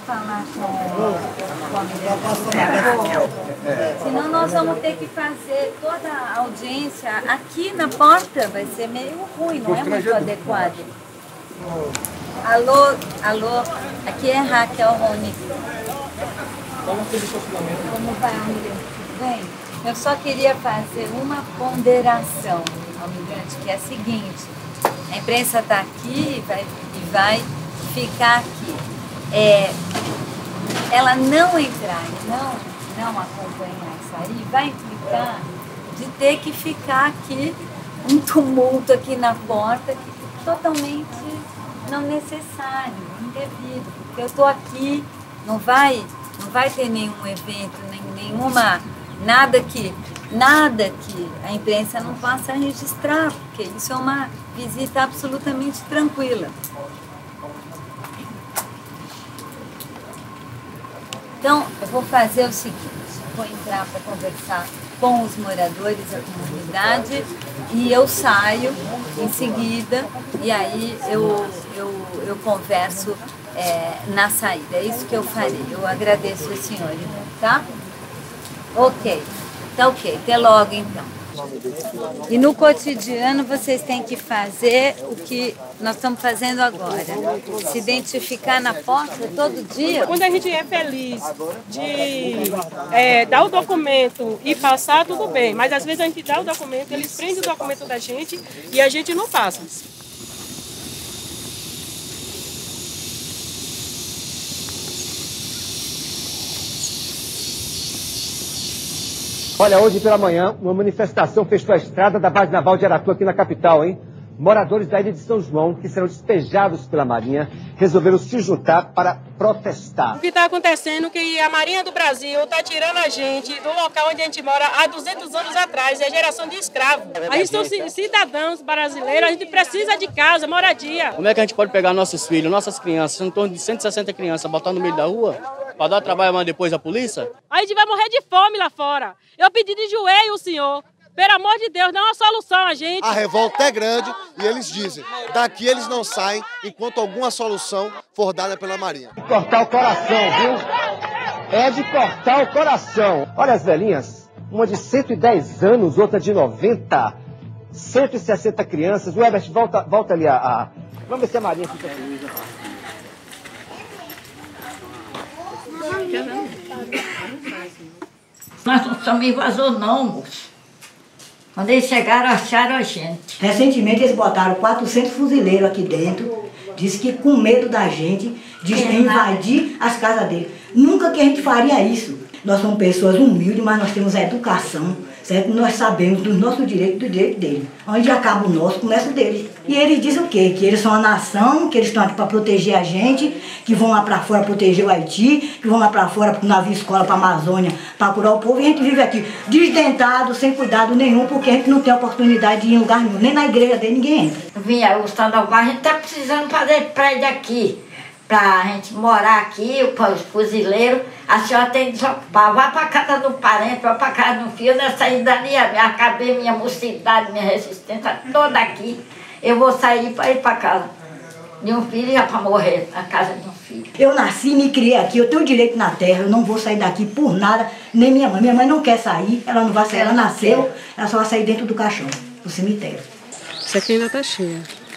falar com a diretora. Senão nós vamos ter que fazer toda a audiência aqui na porta, vai ser meio ruim, não é muito adequado. Alô, aqui é Raquel Rony. Como vai, Almirante? Tudo bem? Eu só queria fazer uma ponderação, Almirante, que é a seguinte: a imprensa está aqui e vai ficar aqui. Ela não entrar e não acompanhar isso aí vai implicar de ter que ficar aqui um tumulto aqui na porta, totalmente não necessário, indevido. Porque eu estou aqui, não vai ter nenhum evento, nada que a imprensa não possa registrar, porque isso é uma visita absolutamente tranquila. Então, eu vou fazer o seguinte, vou entrar para conversar com os moradores da comunidade e eu saio em seguida e aí eu converso na saída. É isso que eu farei. Eu agradeço a senhora, tá? Ok. Tá ok. Até logo, então. E no cotidiano vocês têm que fazer o que nós estamos fazendo agora. Se identificar na porta todo dia. Quando a gente é feliz de dar o documento e passar, tudo bem. Mas às vezes a gente dá o documento, eles prendem o documento da gente e a gente não passa. Olha, hoje pela manhã, uma manifestação fechou a estrada da base naval de Aratu aqui na capital, hein? Moradores da ilha de São João, que serão despejados pela Marinha, resolveram se juntar para protestar. O que está acontecendo é que a Marinha do Brasil está tirando a gente do local onde a gente mora há 200 anos atrás, é geração de escravos. A gente são cidadãos brasileiros, a gente precisa de casa, moradia. Como é que a gente pode pegar nossos filhos, nossas crianças, em torno de 160 crianças, botar no meio da rua, para dar trabalho mas depois a polícia? A gente vai morrer de fome lá fora. Eu pedi de joelho o senhor. Pelo amor de Deus, dá uma solução a gente. A revolta é grande e eles dizem, daqui eles não saem enquanto alguma solução for dada pela Marinha. De cortar o coração, viu? É de cortar o coração. Olha as velhinhas, uma de 110 anos, outra de 90, 160 crianças. O Herbert, volta ali Vamos ver se a Marinha fica feliz. Nós não somos invasores não, moço. Quando eles chegaram, acharam a gente. Recentemente eles botaram 400 fuzileiros aqui dentro. Disse que com medo da gente, de invadir as casas deles. Nunca que a gente faria isso. Nós somos pessoas humildes, mas nós temos a educação, certo? Nós sabemos do nosso direito e do direito deles. Onde acaba o nosso, começa o deles. E eles dizem o quê? Que eles são a nação, que eles estão aqui para proteger a gente, que vão lá para fora proteger o Haiti, que vão lá para fora para o navio escola, para a Amazônia, para curar o povo. E a gente vive aqui desdentado, sem cuidado nenhum, porque a gente não tem oportunidade de ir em lugar nenhum. Nem na igreja dele ninguém entra. Vinha o Sandoval, a gente está precisando fazer prédio aqui, para a gente morar aqui, os fuzileiros. A senhora tem que desocupar, vá para casa do parente, vá para casa do filho, eu saí dali, acabei minha mocidade, minha resistência toda aqui. Eu vou sair para ir para casa de um filho e já para morrer na casa de um filho. Eu nasci e me criei aqui, eu tenho direito na terra, eu não vou sair daqui por nada, nem minha mãe. Minha mãe não quer sair, ela não vai sair, ela nasceu, ela só vai sair dentro do caixão, do cemitério. Isso aqui ainda está cheia.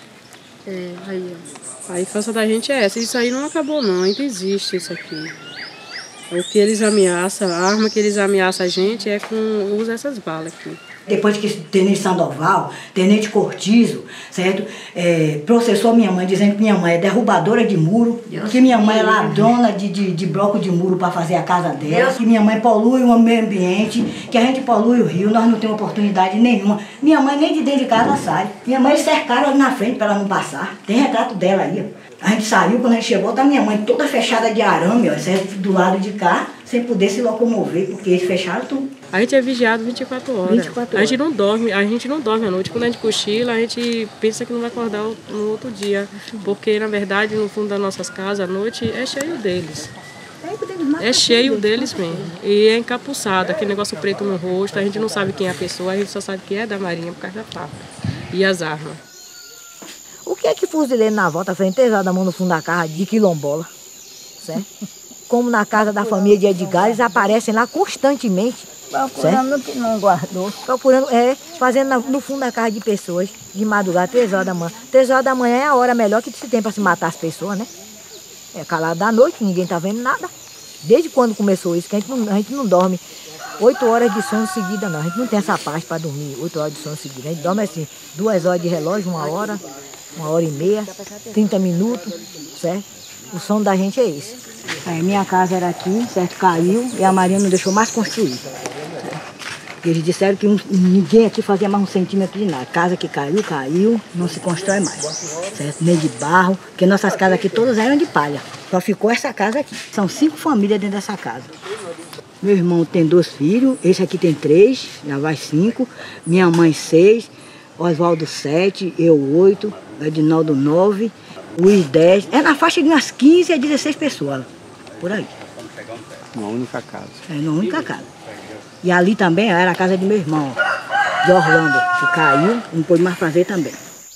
Aí, ó. A infância da gente é essa. Isso aí não acabou não, ainda existe isso aqui. O que eles ameaçam, a arma que eles ameaçam a gente é com usa essas balas aqui. Depois que Tenente Sandoval, Tenente Cortizo, certo? Processou minha mãe, dizendo que minha mãe é derrubadora de muro, que minha mãe é ladrona de bloco de muro para fazer a casa dela, que minha mãe polui o meio ambiente, que a gente polui o rio, nós não temos oportunidade nenhuma. Minha mãe nem de dentro de casa sai. Minha mãe cercaram ali na frente para ela não passar. Tem retrato dela aí, ó. A gente saiu, quando a gente chegou, tá minha mãe toda fechada de arame, ó, certo? Do lado de cá, sem poder se locomover, porque eles fecharam tudo. A gente é vigiado 24 horas. 24 horas. A gente não dorme à noite. Quando a gente cochila, a gente pensa que não vai acordar no outro dia. Porque, na verdade, no fundo das nossas casas, à noite, é cheio deles. É cheio deles mesmo. E é encapuçado, aquele negócio preto no rosto. A gente não sabe quem é a pessoa, a gente só sabe que é da Marinha por causa da faca. E as armas. O que é que fuzileiro naval tá fazendo pesado a mão no fundo da carra de quilombola? certo? Como na casa da família de Edgar, eles aparecem lá constantemente. Procurando o que não guardou. Procurando, fazendo no fundo da casa de pessoas, de madrugada, 3 horas da manhã. 3 horas da manhã é a hora melhor que se tem para se matar as pessoas, né? É calado da noite, ninguém tá vendo nada. Desde quando começou isso, que a gente não dorme 8 horas de sono seguida, não. A gente não tem essa paz para dormir 8 horas de sono seguida. A gente dorme assim, 2 horas de relógio, 1 hora, 1h30, 30 minutos, certo? O sono da gente é esse. Aí minha casa era aqui, certo? Caiu e a Maria não deixou mais construir. Eles disseram que ninguém aqui fazia mais 1 centímetro de nada. A casa que caiu, não se constrói mais. Certo? Nem de barro, porque nossas casas aqui todas eram de palha. Só ficou essa casa aqui. São 5 famílias dentro dessa casa. Meu irmão tem 2 filhos, esse aqui tem 3, já vai 5. Minha mãe 6, Oswaldo 7, eu 8, Edinaldo 9, Luiz 10. É na faixa de umas 15 a 16 pessoas, por aí. Uma única casa. É, uma única casa. E ali também era a casa de meu irmão, de Orlando, que caiu, não pôde mais fazer também.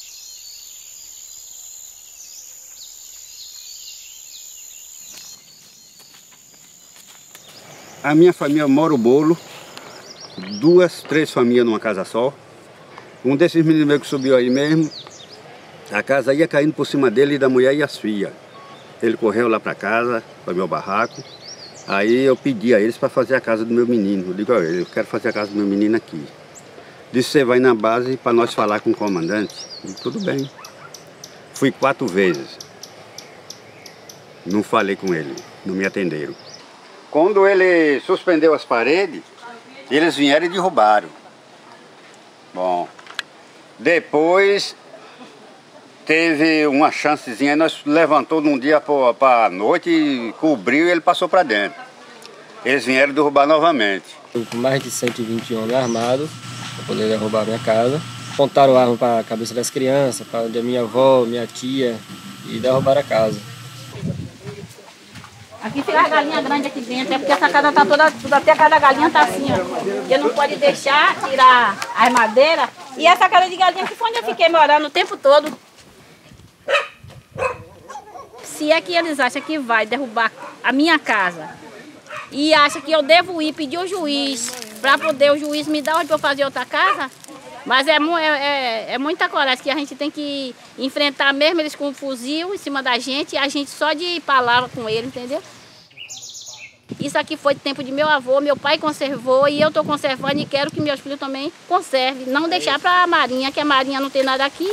A minha família mora o bolo, 2, 3 famílias numa casa só. Um desses meninos meus que subiu aí mesmo, a casa ia caindo por cima dele e da mulher e as filhas. Ele correu lá para casa, para meu barraco. Aí eu pedi a eles para fazer a casa do meu menino. Eu digo a ele, eu quero fazer a casa do meu menino aqui. Disse, você vai na base para nós falar com o comandante. Eu digo, tudo bem. Fui 4 vezes. Não falei com ele, não me atenderam. Quando ele suspendeu as paredes, eles vieram e derrubaram. Bom, depois teve uma chancezinha, nós levantou num dia para a noite e cobriu e ele passou para dentro. Eles vieram derrubar novamente. Com mais de 120 homens armados para poder derrubar a minha casa. Apontaram arma para a cabeça das crianças, para onde a minha avó, minha tia, e derrubaram a casa. Aqui fica as galinhas grandes aqui dentro, é porque essa casa tá toda, até a casa da galinha tá assim, ó. Porque não pode deixar, tirar as madeiras. E essa casa de galinha aqui foi onde eu fiquei morando o tempo todo. Se é que eles acham que vai derrubar a minha casa e acham que eu devo ir pedir ao juiz para poder o juiz me dar onde eu fazer outra casa, mas é muita coragem que a gente tem que enfrentar mesmo eles com um fuzil em cima da gente e a gente só de palavra com ele, entendeu? Isso aqui foi do tempo de meu avô, meu pai conservou e eu estou conservando e quero que meus filhos também conservem. Não deixar para a Marinha, que a Marinha não tem nada aqui.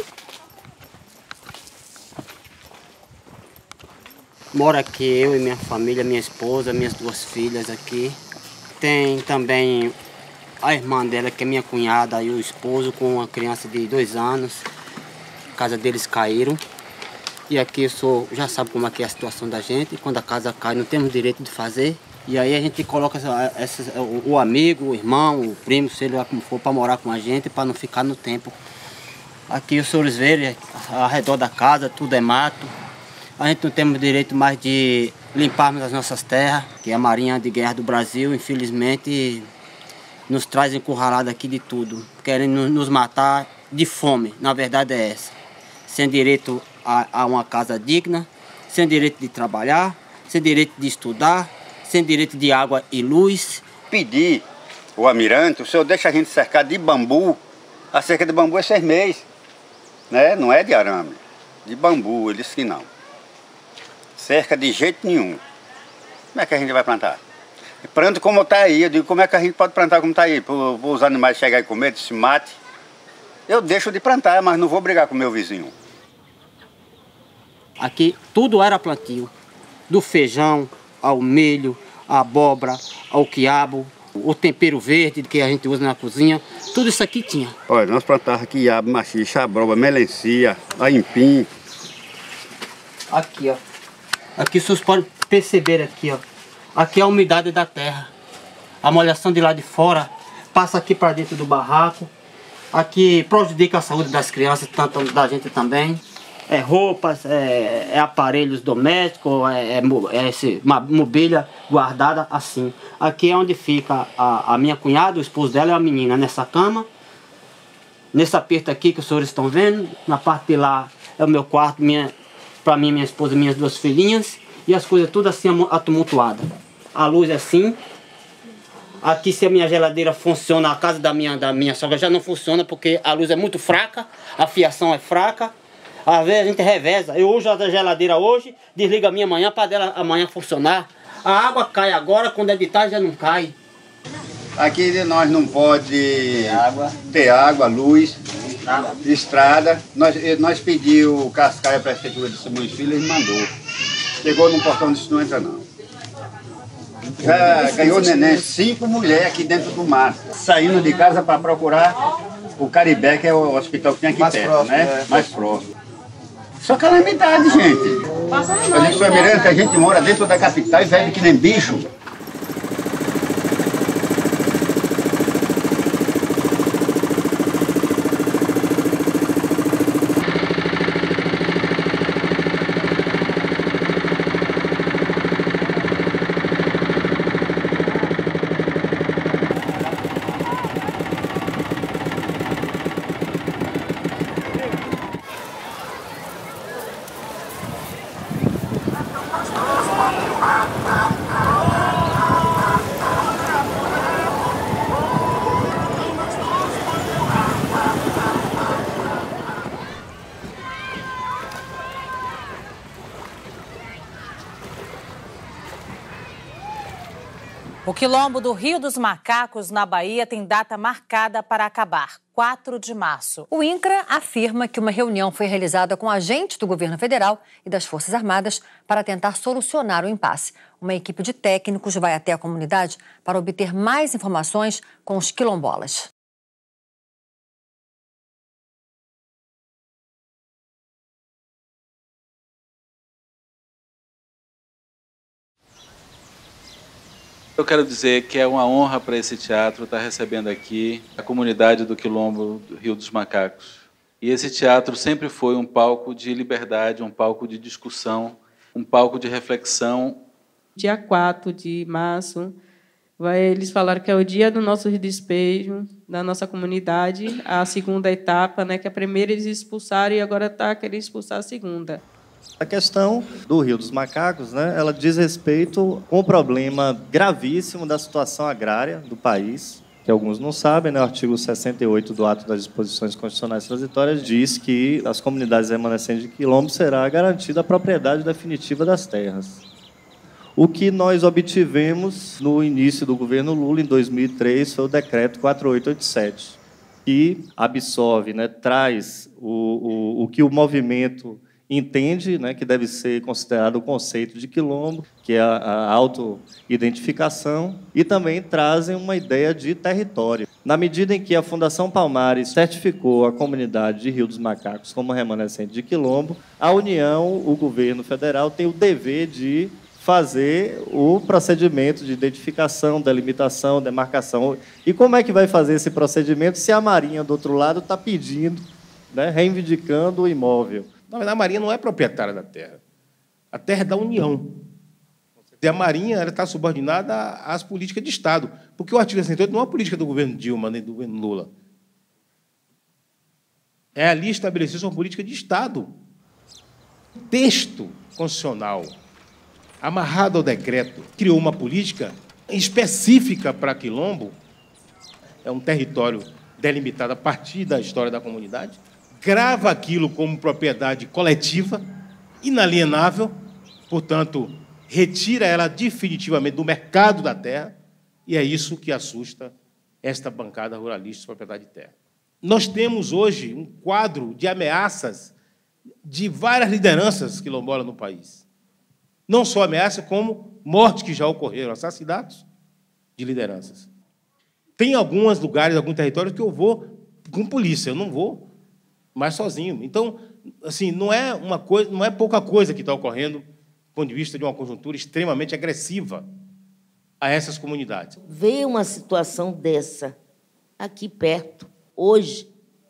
Moro aqui eu e minha família, minha esposa, minhas 2 filhas aqui. Tem também a irmã dela, que é minha cunhada, e o esposo com uma criança de 2 anos. A casa deles caíram. E aqui já sabe como é a situação da gente. Quando a casa cai, não temos direito de fazer. E aí a gente coloca o amigo, o irmão, o primo, seja lá como for, para morar com a gente, para não ficar no tempo. Aqui os senhores verem, ao redor da casa, tudo é mato. A gente não temos direito mais de limparmos as nossas terras, que a Marinha de Guerra do Brasil, infelizmente, nos traz encurralado aqui de tudo, querendo nos matar de fome, na verdade é essa. Sem direito a uma casa digna, sem direito de trabalhar, sem direito de estudar, sem direito de água e luz. Pedi o almirante, o senhor deixa a gente cercar de bambu, a cerca de bambu é 6 meses, né? Não é de arame, de bambu, ele disse que não. Cerca de jeito nenhum. Como é que a gente vai plantar? Planta como está aí. Eu digo, como é que a gente pode plantar como está aí? Para os animais chegarem e comer, se mate. Eu deixo de plantar, mas não vou brigar com o meu vizinho. Aqui tudo era plantio. Do feijão, ao milho, a abóbora, ao quiabo, o tempero verde que a gente usa na cozinha. Tudo isso aqui tinha. Olha, nós plantávamos quiabo, machixe, abóbora, melancia, aipim. Aqui, ó. Aqui vocês podem perceber aqui, ó. Aqui é a umidade da terra. A molhação de lá de fora passa aqui para dentro do barraco. Aqui prejudica a saúde das crianças, tanto da gente também. É roupas, é aparelhos domésticos, mobília guardada assim. Aqui é onde fica a minha cunhada, o esposo dela é a menina nessa cama. Nesse aperto aqui que os senhores estão vendo, na parte de lá é o meu quarto, para mim, minha esposa e minhas 2 filhinhas. e as coisas tudo assim tumultuadas. A luz é assim. Aqui, se a minha geladeira funciona, a casa da minha sogra já não funciona porque a luz é muito fraca, a fiação é fraca. Às vezes a gente reveza. Eu uso a geladeira hoje, desliga a minha amanhã para dela amanhã funcionar. A água cai agora, quando é de tarde já não cai. Aqui nós não pode ter água, luz, estrada. Nós pedimos o Cascaia, a prefeitura de Simões Filho, ele mandou. Chegou no portão, disse não entra não. Já ganhou neném, 5 mulheres aqui dentro do mar, saindo de casa para procurar o Caribé, que é o hospital que tem aqui perto, próximo, né? Mais próximo. Só calamidade, gente. A gente foi mirando que a gente mora dentro da capital e vive que nem bicho. O quilombo do Rio dos Macacos, na Bahia, tem data marcada para acabar, 4 de março. O INCRA afirma que uma reunião foi realizada com agentes do governo federal e das Forças Armadas para tentar solucionar o impasse. Uma equipe de técnicos vai até a comunidade para obter mais informações com os quilombolas. Eu quero dizer que é uma honra para esse teatro estar recebendo aqui a comunidade do Quilombo do Rio dos Macacos. E esse teatro sempre foi um palco de liberdade, um palco de discussão, um palco de reflexão. Dia 4 de março, eles falaram que é o dia do nosso despejo, da nossa comunidade, a segunda etapa, né, que a primeira eles expulsaram e agora está querendo expulsar a segunda. A questão do Rio dos Macacos, né, ela diz respeito com o problema gravíssimo da situação agrária do país, que alguns não sabem, né, o artigo 68 do Ato das Disposições Constitucionais Transitórias diz que as comunidades remanescentes de quilombo será garantida a propriedade definitiva das terras. O que nós obtivemos no início do governo Lula, em 2003, foi o decreto 4887, que absorve, né, traz o que o movimento entende, né, que deve ser considerado o conceito de quilombo, que é a autoidentificação, e também trazem uma ideia de território. Na medida em que a Fundação Palmares certificou a comunidade de Rio dos Macacos como remanescente de quilombo, a União, o governo federal, tem o dever de fazer o procedimento de identificação, delimitação, demarcação. E como é que vai fazer esse procedimento se a Marinha, do outro lado, está pedindo, né, reivindicando o imóvel? Na verdade, a Marinha não é proprietária da terra. A terra é da União. E a Marinha está subordinada às políticas de Estado. Porque o artigo 68 não é uma política do governo Dilma, nem do governo Lula. É ali estabelecer uma política de Estado. O texto constitucional, amarrado ao decreto, criou uma política específica para quilombo. É um território delimitado a partir da história da comunidade. Grava aquilo como propriedade coletiva, inalienável, portanto, retira ela definitivamente do mercado da terra, e é isso que assusta esta bancada ruralista de propriedade de terra. Nós temos hoje um quadro de ameaças de várias lideranças quilombolas no país. Não só ameaça, como mortes que já ocorreram, assassinatos de lideranças. Tem alguns lugares, alguns territórios que eu vou com polícia, eu não vou mais sozinho. Então, assim, não é uma coisa, não é pouca coisa que está ocorrendo do ponto de vista de uma conjuntura extremamente agressiva a essas comunidades. Ver uma situação dessa aqui perto, hoje,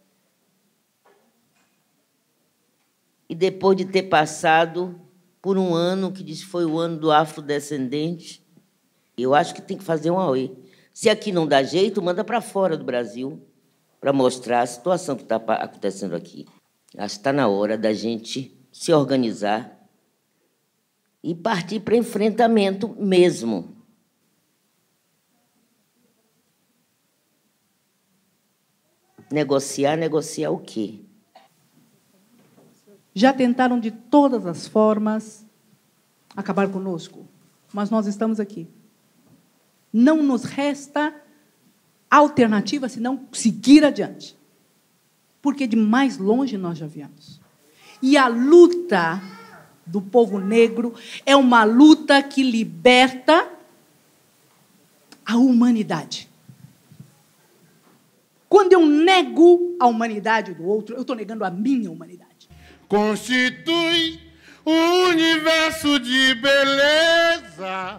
e depois de ter passado por um ano que diz que foi o ano do afrodescendente, eu acho que tem que fazer um AOE. Se aqui não dá jeito, manda para fora do Brasil, para mostrar a situação que está acontecendo aqui. Acho que está na hora da gente se organizar e partir para enfrentamento mesmo. Negociar o quê? Já tentaram de todas as formas acabar conosco, mas nós estamos aqui. Não nos resta alternativa senão seguir adiante, porque de mais longe nós já viemos. E a luta do povo negro é uma luta que liberta a humanidade. Quando eu nego a humanidade do outro, eu estou negando a minha humanidade. Constitui um universo de beleza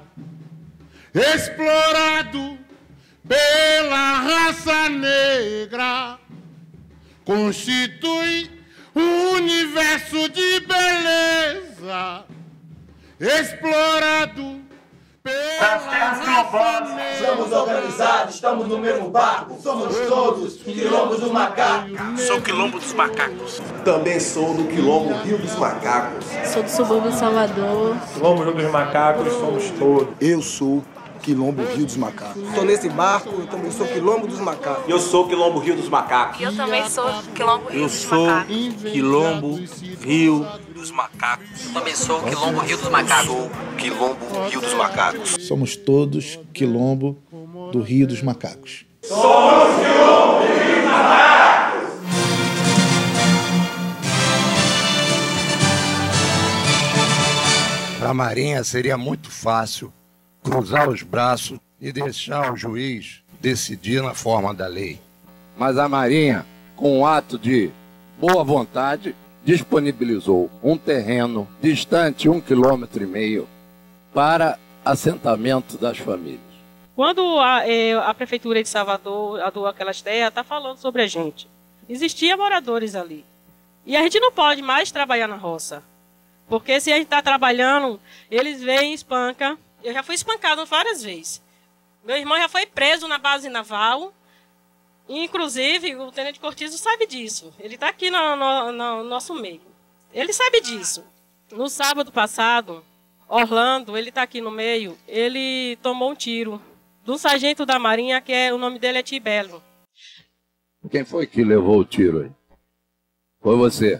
explorado pela raça negra. Constitui um universo de beleza explorado Das terras quilombolas, somos organizados, estamos no mesmo barco, somos todos quilombos dos macacos. Sou quilombo dos macacos. Também sou do quilombo Rio dos Macacos. Sou do subúrbio de Salvador. Quilombo Rio dos Macacos, somos todos. Eu sou Quilombo Rio dos Macacos. Estou nesse barco, eu também sou Quilombo dos Macacos. Eu sou Quilombo Rio dos Macacos. E eu também sou Quilombo Rio dos Macacos. Eu sou Quilombo Rio dos Macacos. Eu também sou Quilombo Rio dos Macacos. Quilombo Rio dos Macacos. Somos todos Quilombo do Rio dos Macacos. Somos Quilombo do Rio dos Macacos! Para a Marinha seria muito fácil cruzar os braços e deixar o juiz decidir na forma da lei. Mas a Marinha, com um ato de boa vontade, disponibilizou um terreno distante 1,5 km para assentamento das famílias. Quando a Prefeitura de Salvador doou aquelas terras, está falando sobre a gente. Existiam moradores ali. E a gente não pode mais trabalhar na roça. Porque se a gente está trabalhando, eles vêm e espancam. Eu já fui espancado várias vezes. Meu irmão já foi preso na base naval. E, inclusive, o Tenente Cortizo sabe disso. Ele está aqui no nosso meio. Ele sabe disso. No sábado passado, Orlando, ele está aqui no meio, ele tomou um tiro de um sargento da Marinha, o nome dele é Tibelo. Quem foi que levou o tiro aí? Foi você.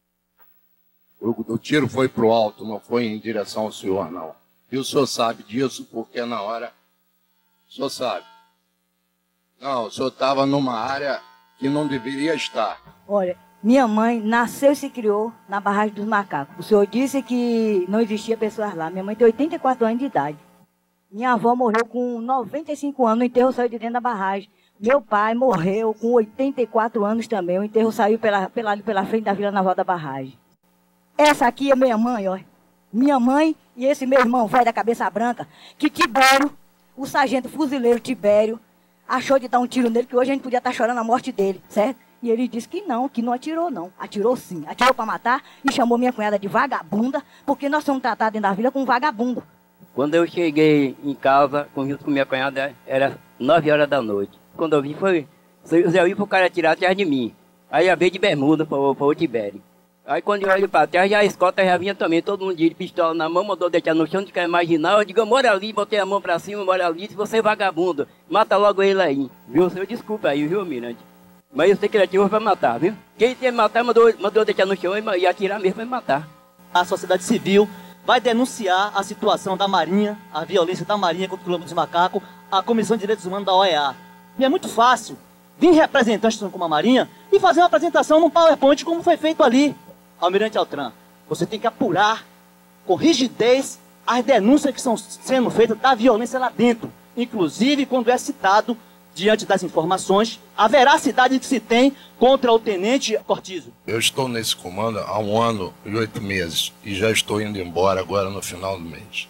O tiro foi para o alto, não foi em direção ao senhor, não. E o senhor sabe disso, porque na hora, o senhor sabe. Não, o senhor estava numa área que não deveria estar. Olha, minha mãe nasceu e se criou na barragem dos macacos. O senhor disse que não existia pessoas lá. Minha mãe tem 84 anos de idade. Minha avó morreu com 95 anos, o enterro saiu de dentro da barragem. Meu pai morreu com 84 anos também, o enterro saiu pela frente da Vila Naval da barragem. Essa aqui é minha mãe, ó. Minha mãe e esse meu irmão velho da cabeça branca, que Tibério, o sargento fuzileiro Tibério, achou de dar um tiro nele, que hoje a gente podia estar chorando a morte dele, certo? E ele disse que não atirou não. Atirou sim, atirou para matar e chamou minha cunhada de vagabunda, porque nós somos tratados dentro da vila como vagabundo. Quando eu cheguei em casa, junto com minha cunhada, era 9 horas da noite. Quando eu vi, eu ia pro cara atirar atrás de mim. Aí eu veio de bermuda para o Tibério. Aí quando eu olho para trás, já a escolta já vinha também, todo mundo de pistola na mão, mandou deixar no chão, de quer imaginar. Eu digo, mora ali, botei a mão para cima, mora ali, se você é vagabundo, mata logo ele aí. Viu? Senhor, desculpa aí, viu, Mirante? Mas eu sei que ele atirou para matar, viu? Quem tinha que matar, mandou deixar no chão e atirar mesmo para matar. A sociedade civil vai denunciar a situação da Marinha, a violência da Marinha contra o Quilombo dos Macacos, à Comissão de Direitos Humanos da OEA. E é muito fácil vir representantes como a Marinha e fazer uma apresentação num PowerPoint como foi feito ali. Almirante Altran, você tem que apurar com rigidez as denúncias que estão sendo feitas da violência lá dentro. Inclusive quando é citado, diante das informações, a veracidade que se tem contra o Tenente Cortizo. Eu estou nesse comando há 1 ano e 8 meses e já estou indo embora agora no final do mês.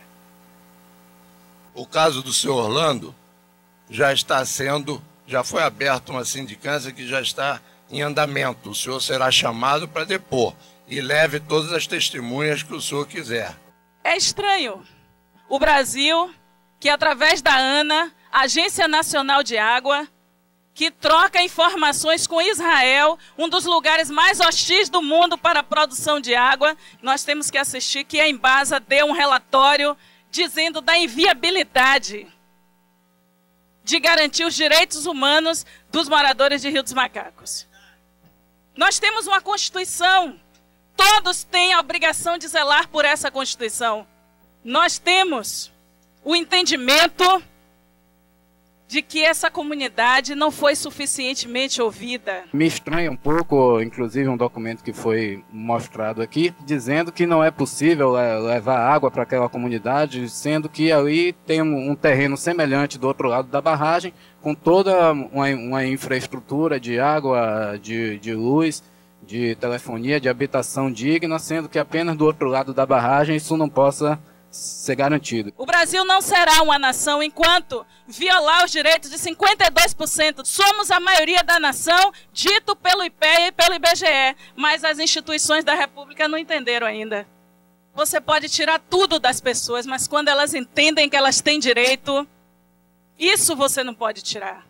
O caso do senhor Orlando já foi aberta uma sindicância que já está em andamento. O senhor será chamado para depor e leve todas as testemunhas que o senhor quiser. É estranho o Brasil, que através da ANA, Agência Nacional de Água, que troca informações com Israel, um dos lugares mais hostis do mundo para a produção de água. Nós temos que assistir que a Embasa deu um relatório dizendo da inviabilidade de garantir os direitos humanos dos moradores de Rio dos Macacos. Nós temos uma Constituição, todos têm a obrigação de zelar por essa Constituição. Nós temos o entendimento de que essa comunidade não foi suficientemente ouvida. Me estranha um pouco, inclusive um documento que foi mostrado aqui, dizendo que não é possível levar água para aquela comunidade, sendo que ali tem um terreno semelhante do outro lado da barragem, com toda uma infraestrutura de água, de luz, de telefonia, de habitação digna, sendo que apenas do outro lado da barragem isso não possa ser garantido. O Brasil não será uma nação enquanto violar os direitos de 52%. Somos a maioria da nação, dito pelo IPEA e pelo IBGE, mas as instituições da República não entenderam ainda. Você pode tirar tudo das pessoas, mas quando elas entendem que elas têm direito, isso você não pode tirar.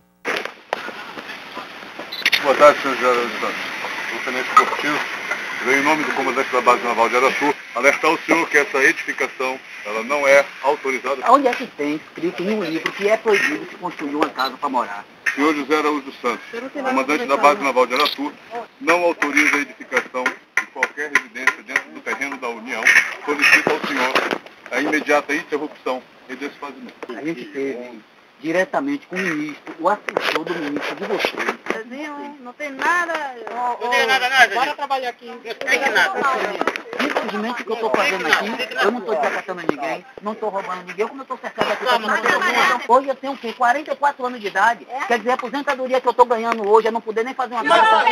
Boa tarde, senhor Geraldo Santos. O tenente Cortiço veio em nome do comandante da base naval de Araçu alertar o senhor que essa edificação ela não é autorizada. Onde é que tem escrito em um livro que é proibido se construir uma casa para morar? Senhor José Araújo Santos, comandante da base naval de Araçu, não autoriza a edificação de qualquer residência dentro do terreno da União. Solicita ao senhor a imediata interrupção e desfazimento. A gente teve diretamente com o ministro, o assessor do ministro de vocês. Não tem nada. Não tem nada. Bora trabalhar aqui. Não tem nada. Simplesmente o que eu estou fazendo aqui, eu não estou desacatando ninguém, não estou roubando ninguém, como eu estou cercado aqui. Hoje eu tenho o quê? 44 anos de idade. Quer dizer, a aposentadoria que eu estou ganhando hoje, eu não poder nem fazer uma casa para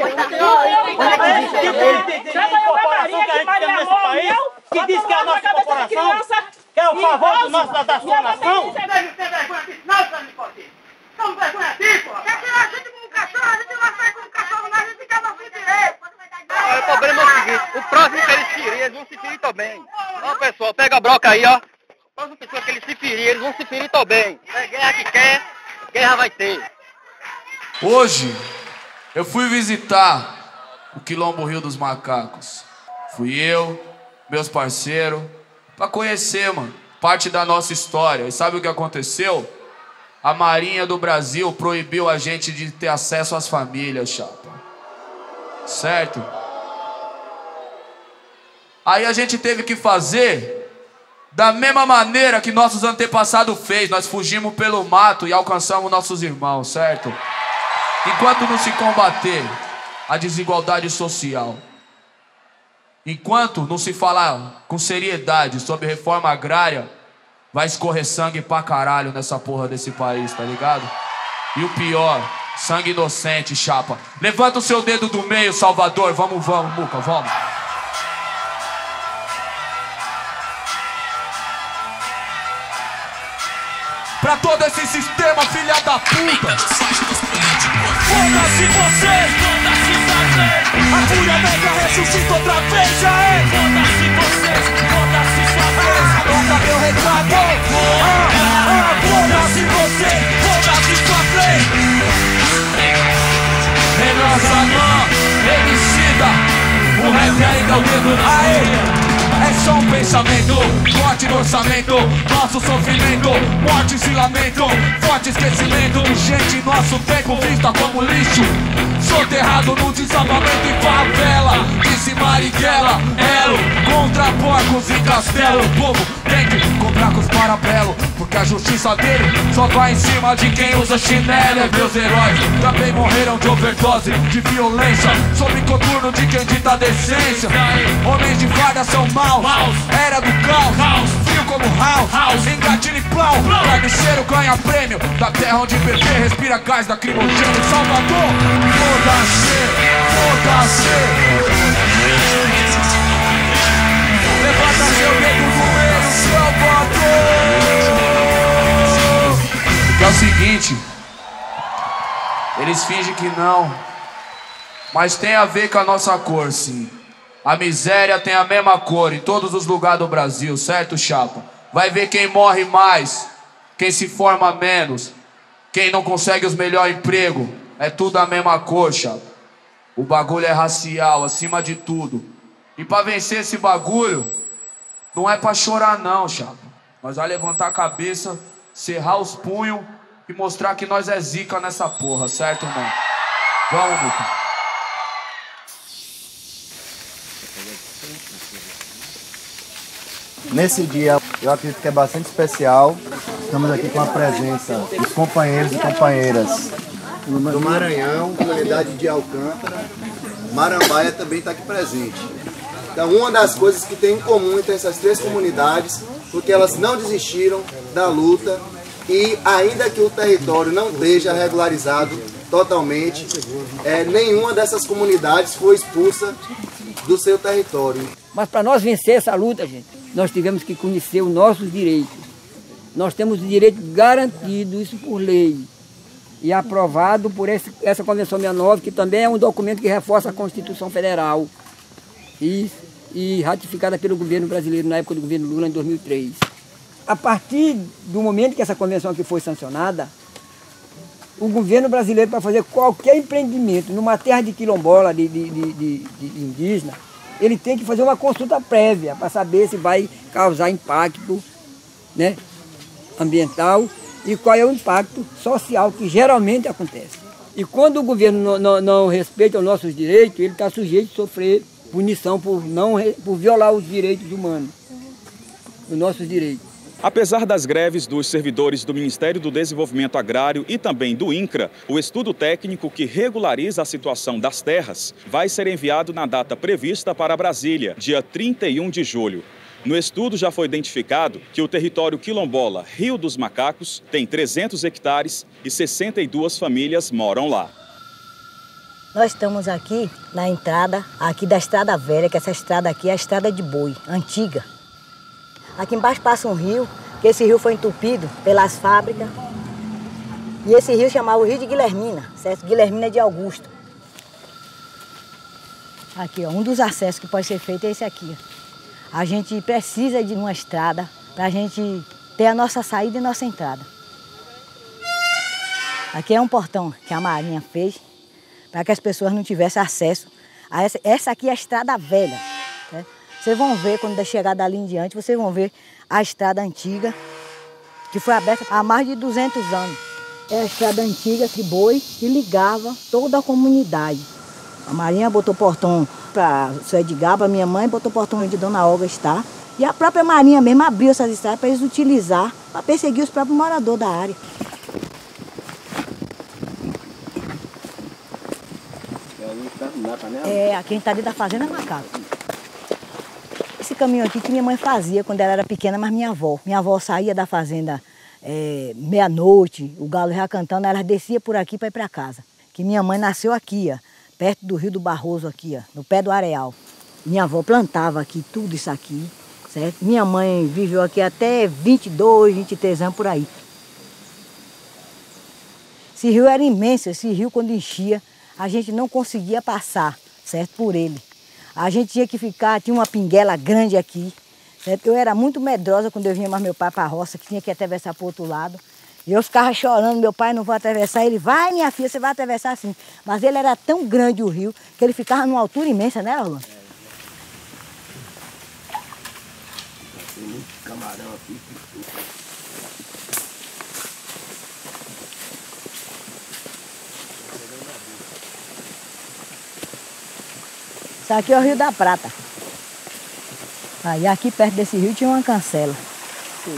que diz que é a nossa corporação, que é o favor do nosso, da sua nação. Não vergonha aqui, pô! Quer tirar a gente como um cachorro? A gente não vai sair como cachorro, mas a gente quer nosso direito! O problema é o seguinte, o próximo que eles ferirem, eles vão se ferir também. Ó, pessoal, pega a broca aí, ó. O próximo pessoa que eles se ferirem, eles vão se ferir também. É guerra que quer, guerra vai ter. Hoje, eu fui visitar o Quilombo Rio dos Macacos. Fui eu, meus parceiros, pra conhecer, mano, parte da nossa história. E sabe o que aconteceu? A Marinha do Brasil proibiu a gente de ter acesso às famílias, chapa. Certo? Aí a gente teve que fazer da mesma maneira que nossos antepassados fez. Nós fugimos pelo mato e alcançamos nossos irmãos, certo? Enquanto não se combater a desigualdade social, enquanto não se falar com seriedade sobre reforma agrária, vai escorrer sangue pra caralho nessa porra desse país, tá ligado? E o pior, sangue inocente, chapa. Levanta o seu dedo do meio, Salvador. Vamos, Muca, vamos. Pra todo esse sistema, filha da puta. Foda-se você, foda-se você. A fúria negra ressuscita outra vez, já é. Foda-se você, foda-se sua vez. Nunca meu recado. Foda-se você, foda-se sua vez. Em nossa mão, remicida. O rap ainda é o dedo na areia. É só um pensamento, forte no orçamento. Nosso sofrimento, morte e lamento. Forte esquecimento, gente, nosso tempo vista como lixo. Soterrado no desabamento em favela. Disse Marighella, elo contra porcos e castelo. O povo tem que comprar com os parabelo, porque a justiça dele só vai em cima de quem usa chinelo. É meus heróis também morreram de overdose, de violência, sob coturno de quem dita a decência. Homens de farda são maus, era do caos, frio como house, engatilho e plau. Carniceiro ganha prêmio da terra onde bebê respira gás da crimogênio. Salvador, foda-se, foda-se. Levanta seu dedo no meio, Salvador. Porque é o seguinte, eles fingem que não, mas tem a ver com a nossa cor, sim. A miséria tem a mesma cor em todos os lugares do Brasil, certo, chapa? Vai ver quem morre mais, quem se forma menos. Quem não consegue os melhores empregos é tudo a mesma coxa. O bagulho é racial, acima de tudo. E pra vencer esse bagulho, não é pra chorar não, chapa. Nós vai levantar a cabeça, cerrar os punhos e mostrar que nós é zica nessa porra, certo, irmão? Vamos, Luca. Nesse dia, eu acredito que é bastante especial. Estamos aqui com a presença dos companheiros e companheiras do Maranhão, comunidade de Alcântara. Marambaia também está aqui presente. Então, uma das coisas que tem em comum entre essas três comunidades, porque elas não desistiram da luta e, ainda que o território não esteja regularizado totalmente, nenhuma dessas comunidades foi expulsa do seu território. Mas para nós vencer essa luta, gente, nós tivemos que conhecer os nossos direitos. Nós temos o direito garantido, isso por lei, e aprovado por essa Convenção 69, que também é um documento que reforça a Constituição Federal e ratificada pelo governo brasileiro na época do governo Lula, em 2003. A partir do momento que essa convenção aqui foi sancionada, o governo brasileiro, para fazer qualquer empreendimento numa terra de quilombola, de indígena, ele tem que fazer uma consulta prévia para saber se vai causar impacto, né, ambiental e qual é o impacto social que geralmente acontece. E quando o governo não respeita os nossos direitos, ele está sujeito a sofrer punição por violar os direitos humanos, os nossos direitos. Apesar das greves dos servidores do Ministério do Desenvolvimento Agrário e também do INCRA, o estudo técnico que regulariza a situação das terras vai ser enviado na data prevista para Brasília, dia 31 de julho. No estudo já foi identificado que o território quilombola Rio dos Macacos tem 300 hectares e 62 famílias moram lá. Nós estamos aqui na entrada aqui da Estrada Velha, que essa estrada aqui é a estrada de boi, antiga. Aqui embaixo passa um rio, que esse rio foi entupido pelas fábricas. E esse rio chamava o Rio de Guilhermina, certo? Guilhermina de Augusto. Aqui, ó, um dos acessos que pode ser feito é esse aqui. A gente precisa de uma estrada para a gente ter a nossa saída e nossa entrada. Aqui é um portão que a Marinha fez para que as pessoas não tivessem acesso a essa aqui é a Estrada Velha. Né? Vocês vão ver, quando chegar dali em diante, vocês vão ver a estrada antiga, que foi aberta há mais de 200 anos. É a estrada antiga de boi que ligava toda a comunidade. A Marinha botou portão para o seu Edgar, para minha mãe, botou portão onde Dona Olga está. E a própria Marinha mesmo abriu essas estradas para eles utilizar, para perseguir os próprios moradores da área. Aqui a gente está dentro da fazenda Macaco. Esse caminho aqui que minha mãe fazia quando ela era pequena, mas minha avó saía da fazenda meia-noite, o galo já cantando, ela descia por aqui para ir para casa. Que minha mãe nasceu aqui, ó, perto do Rio do Barroso aqui, ó, no pé do areal. Minha avó plantava aqui tudo isso aqui, certo? Minha mãe viveu aqui até 22, 23 anos por aí. Esse rio era imenso, esse rio quando enchia, a gente não conseguia passar, certo, por ele. A gente tinha que ficar, tinha uma pinguela grande aqui, certo? Eu era muito medrosa quando eu vinha mais meu pai para a roça, que tinha que atravessar para o outro lado. E eu ficava chorando, meu pai não vai atravessar. Ele, vai minha filha, você vai atravessar assim. Mas ele era tão grande o rio, que ele ficava numa altura imensa, né, Orlando? Tem muito camarão aqui. Isso aqui é o Rio da Prata. Aí aqui perto desse rio tinha uma cancela. Sim.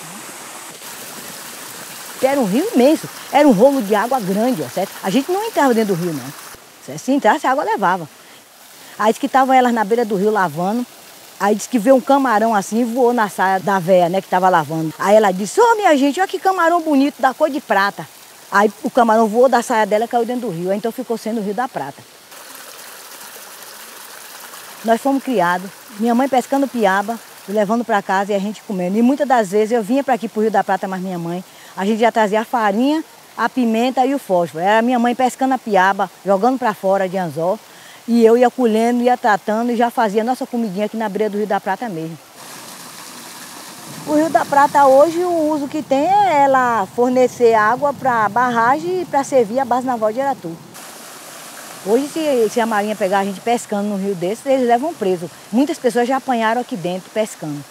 Era um rio imenso, era um rolo de água grande, ó, certo? A gente não entrava dentro do rio, não. Certo? Se entrasse, a água levava. Aí disse que estavam elas na beira do rio lavando. Aí disse que veio um camarão assim e voou na saia da véia, né, que estava lavando. Aí ela disse, ô minha gente, olha que camarão bonito, da cor de prata. Aí o camarão voou da saia dela e caiu dentro do rio. Aí então ficou sendo o Rio da Prata. Nós fomos criados, minha mãe pescando piaba e levando para casa e a gente comendo. E muitas das vezes eu vinha para aqui para o Rio da Prata, mas minha mãe, a gente já trazia a farinha, a pimenta e o fósforo. Era minha mãe pescando a piaba, jogando para fora de anzol. E eu ia colhendo, ia tratando e já fazia a nossa comidinha aqui na beira do Rio da Prata mesmo. O Rio da Prata hoje, o uso que tem é ela fornecer água para a barragem e para servir a base naval de Aratu. Hoje, se a Marinha pegar a gente pescando no rio desse, eles levam preso. Muitas pessoas já apanharam aqui dentro pescando.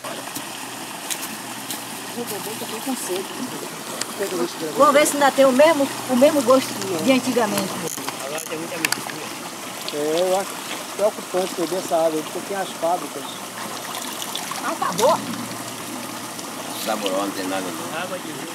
Vamos ver se ainda tem o mesmo gosto de antigamente. Agora tem muita mistura. Eu acho preocupante beber essa água, porque tem as fábricas. Ah, tá boa. Saborosa, não tem nada não.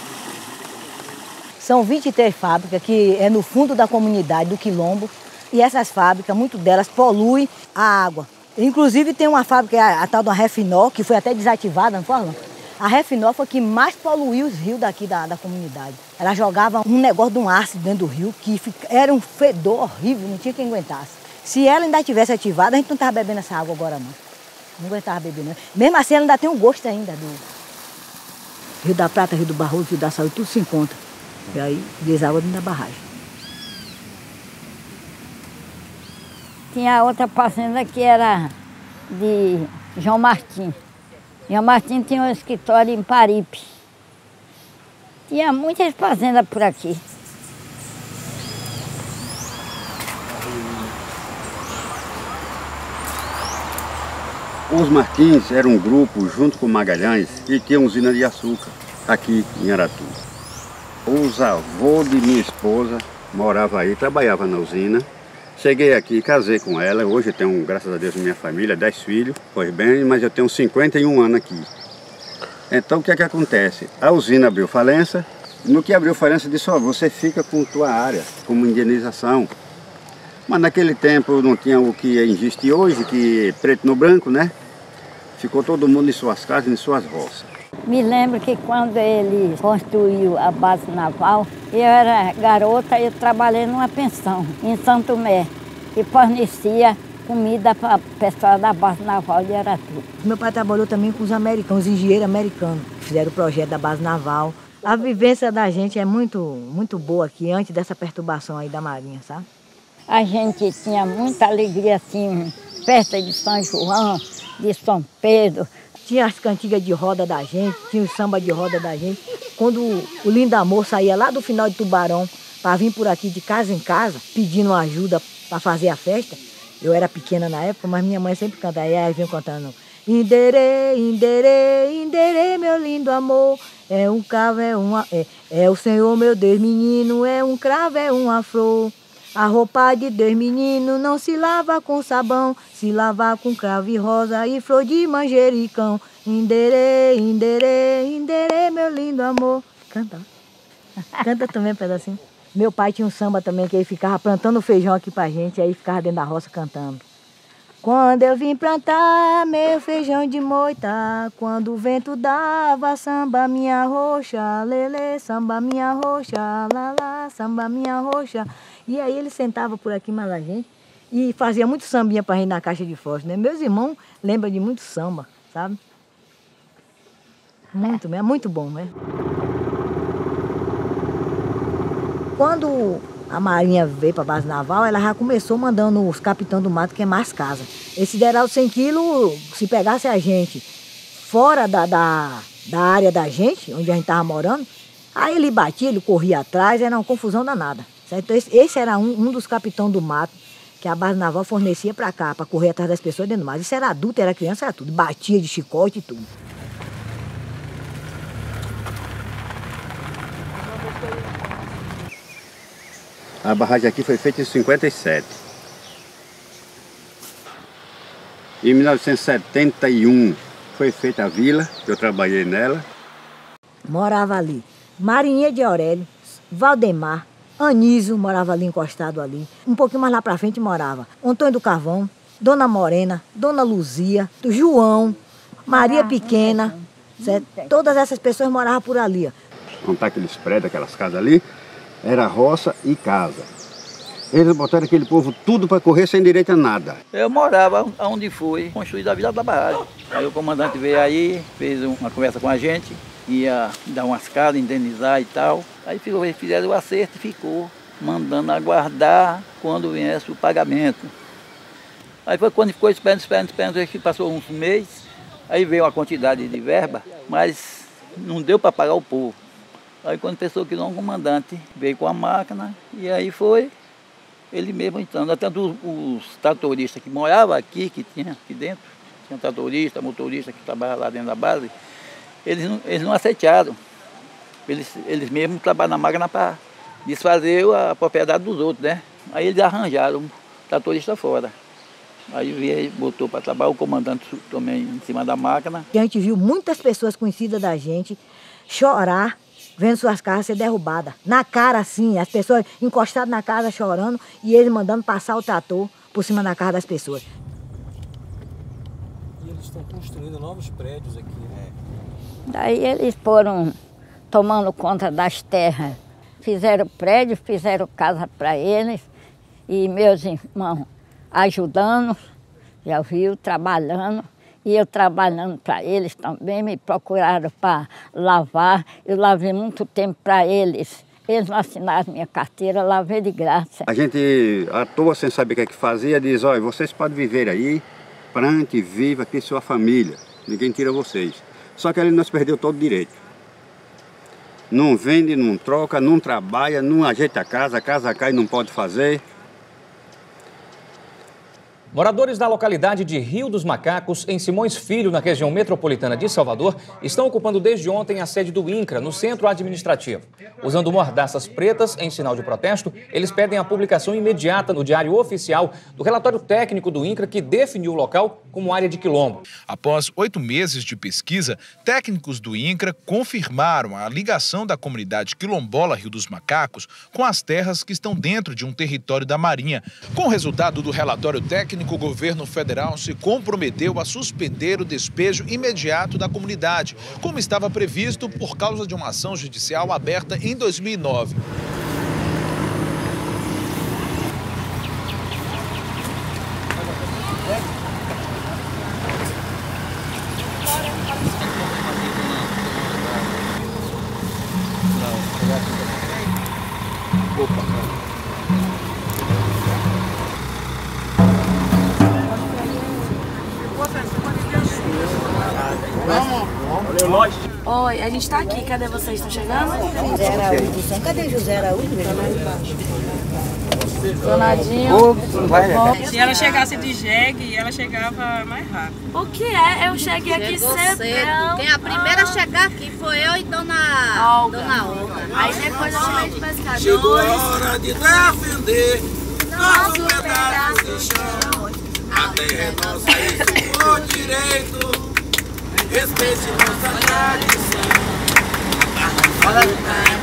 São 23 fábricas que é no fundo da comunidade do Quilombo. E essas fábricas, muitas delas poluem a água. Inclusive tem uma fábrica, a tal da Refinol, que foi até desativada, não foi, Arlan? A Refinol foi a que mais poluiu os rios daqui da comunidade. Ela jogava um negócio de um ácido dentro do rio, que era um fedor horrível, não tinha quem aguentasse. Se ela ainda tivesse ativada, a gente não estava bebendo essa água agora não. Não aguentava beber não. Mesmo assim, ela ainda tem um gosto ainda do Rio da Prata, Rio do Barroso, Rio da Saúde, tudo se encontra. E aí, deságua dentro da barragem. Tinha outra fazenda que era de João Martim. João Martim tinha um escritório em Paripe. Tinha muitas fazendas por aqui. Os Martins eram um grupo, junto com Magalhães, que tinha uma usina de açúcar aqui em Aratu. Os avós de minha esposa moravam aí, trabalhavam na usina. Cheguei aqui, casei com ela. Hoje eu tenho, graças a Deus, minha família, 10 filhos. Pois bem, mas eu tenho 51 anos aqui. Então o que é que acontece? A usina abriu falência. No que abriu falência, disse, ó, você fica com tua área como indenização. Mas naquele tempo não tinha o que existe hoje, que preto no branco, né? Ficou todo mundo em suas casas, em suas roças. Me lembro que quando ele construiu a base naval, eu era garota e trabalhei numa pensão em Santo Tomé, que fornecia comida para o pessoal da base naval de Aratu. Meu pai trabalhou também com os americanos, os engenheiros americanos, que fizeram o projeto da base naval. A vivência da gente é muito boa aqui, antes dessa perturbação aí da Marinha, sabe? A gente tinha muita alegria, assim, festa de São João, de São Pedro. Tinha as cantigas de roda da gente, tinha o samba de roda da gente. Quando o Lindo Amor saía lá do final de Tubarão para vir por aqui de casa em casa, pedindo ajuda para fazer a festa, eu era pequena na época, mas minha mãe sempre cantava, e aí vinha cantando: Inderê, inderê, inderê, meu lindo amor, é um cravo, é o Senhor, meu Deus, menino, é um cravo, é uma flor. A roupa de Deus, menino, não se lava com sabão, se lava com cravo e rosa e flor de manjericão. Inderê, inderê, inderê, meu lindo amor. Canta. Canta também um pedacinho. Meu pai tinha um samba também, que ele ficava plantando feijão aqui pra gente, aí ficava dentro da roça cantando. Quando eu vim plantar meu feijão de moita, quando o vento dava, samba minha roxa, lelê, samba minha roxa, lalá, samba minha roxa. E aí ele sentava por aqui mais a gente e fazia muito sambinha pra gente na caixa de fósforo, né? Meus irmãos lembram de muito samba, sabe? Muito, é muito bom, né? Quando a Marinha veio para a base naval, ela já começou mandando os capitães do mato queimar as casas. Esse sideral de 100 quilos, se pegasse a gente fora da área da gente, onde a gente estava morando, aí ele batia, ele corria atrás, era uma confusão danada. Certo? Esse era um dos capitães do mato que a base naval fornecia para cá, para correr atrás das pessoas dentro do mato. Isso era adulto, era criança, era tudo. Batia de chicote e tudo. A barragem aqui foi feita em 57. Em 1971 foi feita a vila, que eu trabalhei nela. Morava ali Marinha de Aurélio, Valdemar, Anísio morava ali encostado ali. Um pouquinho mais lá pra frente morava Antônio do Carvão, Dona Morena, Dona Luzia, João, Maria Pequena, certo? Todas essas pessoas moravam por ali. Onde tá aqueles prédios, aquelas casas ali, era roça e casa. Eles botaram aquele povo tudo para correr sem direito a nada. Eu morava onde foi construída a vila da barragem. Aí o comandante veio aí, fez uma conversa com a gente, ia dar umas casas, indenizar e tal. Aí fizeram o acerto e ficou mandando aguardar quando viesse o pagamento. Aí foi quando ficou esperando, acho que passou uns meses. Aí veio uma quantidade de verba, mas não deu para pagar o povo. Aí quando pensou que não, o comandante veio com a máquina e aí foi ele mesmo entrando. Tanto os tratoristas que moravam aqui, que tinha aqui dentro, tinha tratorista, motorista que trabalhava lá dentro da base, eles não aceitaram. Eles mesmos trabalham na máquina para desfazer a propriedade dos outros, né? Aí eles arranjaram o tratorista fora. Aí veio, botou para trabalhar, o comandante também em cima da máquina. A gente viu muitas pessoas conhecidas da gente chorar, vendo suas casas ser derrubadas. Na cara, assim, as pessoas encostadas na casa chorando e eles mandando passar o trator por cima da casa das pessoas. E eles estão construindo novos prédios aqui, né? Daí eles foram tomando conta das terras. Fizeram prédios, fizeram casa para eles e meus irmãos ajudando, já viu, trabalhando. E eu trabalhando para eles também, me procuraram para lavar. Eu lavei muito tempo para eles. Eles não assinaram minha carteira, lavei de graça. A gente, à toa, sem saber o que é que fazia, diz, olha, vocês podem viver aí, plante, viva aqui sua família. Ninguém tira vocês. Só que ali nós perdeu todo o direito. Não vende, não troca, não trabalha, não ajeita a casa cai, não pode fazer. Moradores da localidade de Rio dos Macacos, em Simões Filho, na região metropolitana de Salvador, estão ocupando desde ontem a sede do INCRA, no centro administrativo. Usando mordaças pretas em sinal de protesto, eles pedem a publicação imediata no Diário Oficial do relatório técnico do INCRA que definiu o local como área de quilombo. Após 8 meses de pesquisa, técnicos do INCRA confirmaram a ligação da comunidade quilombola Rio dos Macacos com as terras que estão dentro de um território da Marinha. Com o resultado do relatório técnico, o governo federal se comprometeu a suspender o despejo imediato da comunidade, como estava previsto por causa de uma ação judicial aberta em 2009. Oi, a gente tá aqui. Cadê vocês? Estão chegando? José Araújo. Cadê José Araújo? Donadinho. Se ela chegasse de jegue, ela chegava mais rápido. O que é? Eu cheguei aqui cedo. Quem a primeira a chegar aqui foi eu e Dona Olga. Aí depois eu chamei de pescadores. Chegou a hora de defender nosso pedaço de chão. A terra é nossa e por direito. Respeite nossa tradição. Olha aí,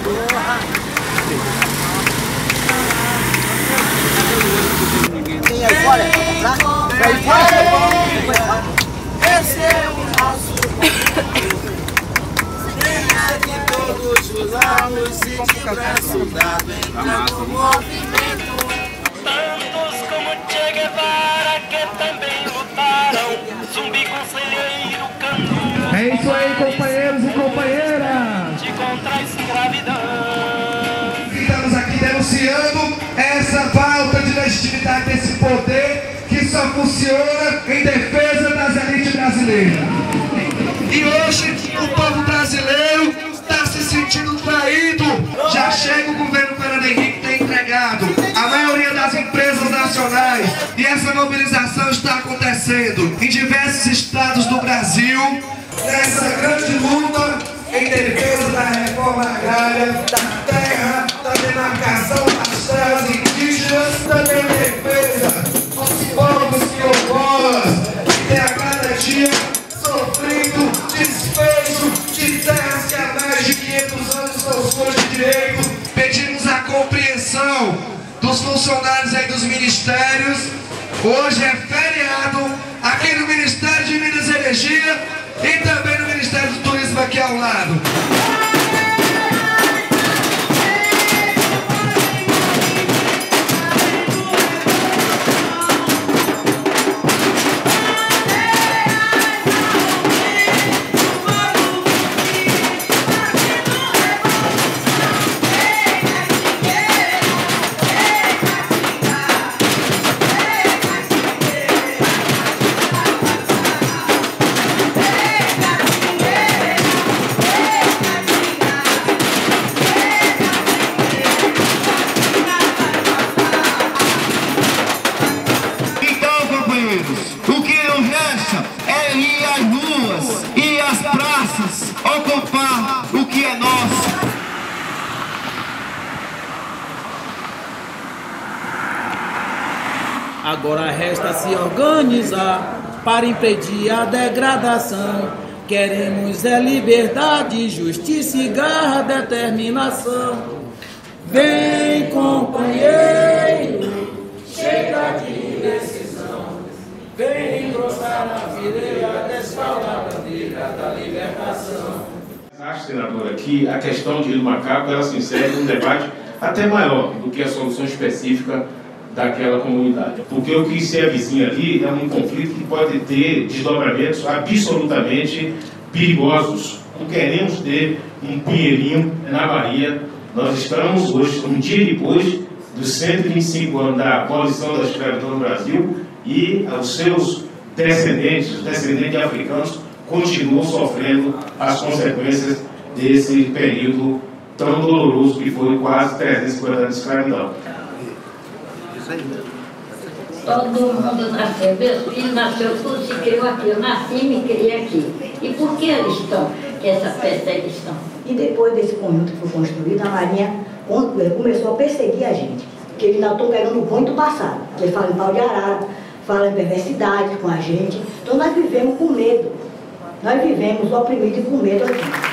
Quem aí fora? Esse é o nosso Tenha de todos os lados. Se tiver soldado, entra no movimento. Tantos como Che Guevara que também lutaram. Zumbi, conselheiro, cantor. É isso aí, companheiros e companheiras. Contra a escravidão. Estamos aqui denunciando essa falta de legitimidade desse poder que só funciona em defesa das elites brasileiras. E hoje o povo brasileiro está se sentindo traído. Já chega o governo Fernando Henrique ter entregado a maioria das empresas nacionais. E essa mobilização está acontecendo em diversos estados do Brasil. Nessa grande luta em defesa da reforma agrária, da terra, da demarcação das terras indígenas, também em defesa dos povos quilombolas, que tem a cada dia sofrendo despejo de terras que há mais de 500 anos são suas de direito. Pedimos a compreensão dos funcionários aí dos ministérios. Hoje é feriado aqui no Ministério de Minas e Energia e também no Ministério do Turismo aqui ao lado. Agora resta se organizar para impedir a degradação. Queremos é liberdade, justiça e garra, determinação. Vem, companheiro, chega de decisão. Vem encostar na fileira, desfalda a bandeira da libertação. Acho, senadora, que a questão de Rio do Macaco ela se insere num debate até maior do que a solução específica daquela comunidade. Porque o que se avizinha ali é um conflito que pode ter desdobramentos absolutamente perigosos. Não queremos ter um pinheirinho na Bahia. Nós estamos hoje, um dia depois dos 125 anos da abolição da escravidão no Brasil, e os seus descendentes, os descendentes africanos, continuam sofrendo as consequências desse período tão doloroso que foi quase 350 anos de escravidão. Todo mundo nasceu, meus filhos nasceram, tudo se criou aqui. Eu nasci e me criei aqui. E por que eles estão, essa perseguição? E depois desse conjunto que foi construído, a Marinha começou a perseguir a gente. Porque eles ainda estão pegando o ponto do passado. Eles falam em pau de arara, falam em perversidade com a gente. Então nós vivemos com medo. Nós vivemos oprimidos e com medo aqui.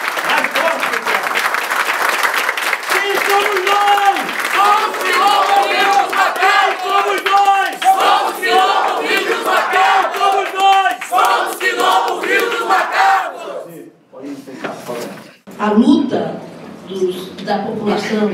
A luta da população,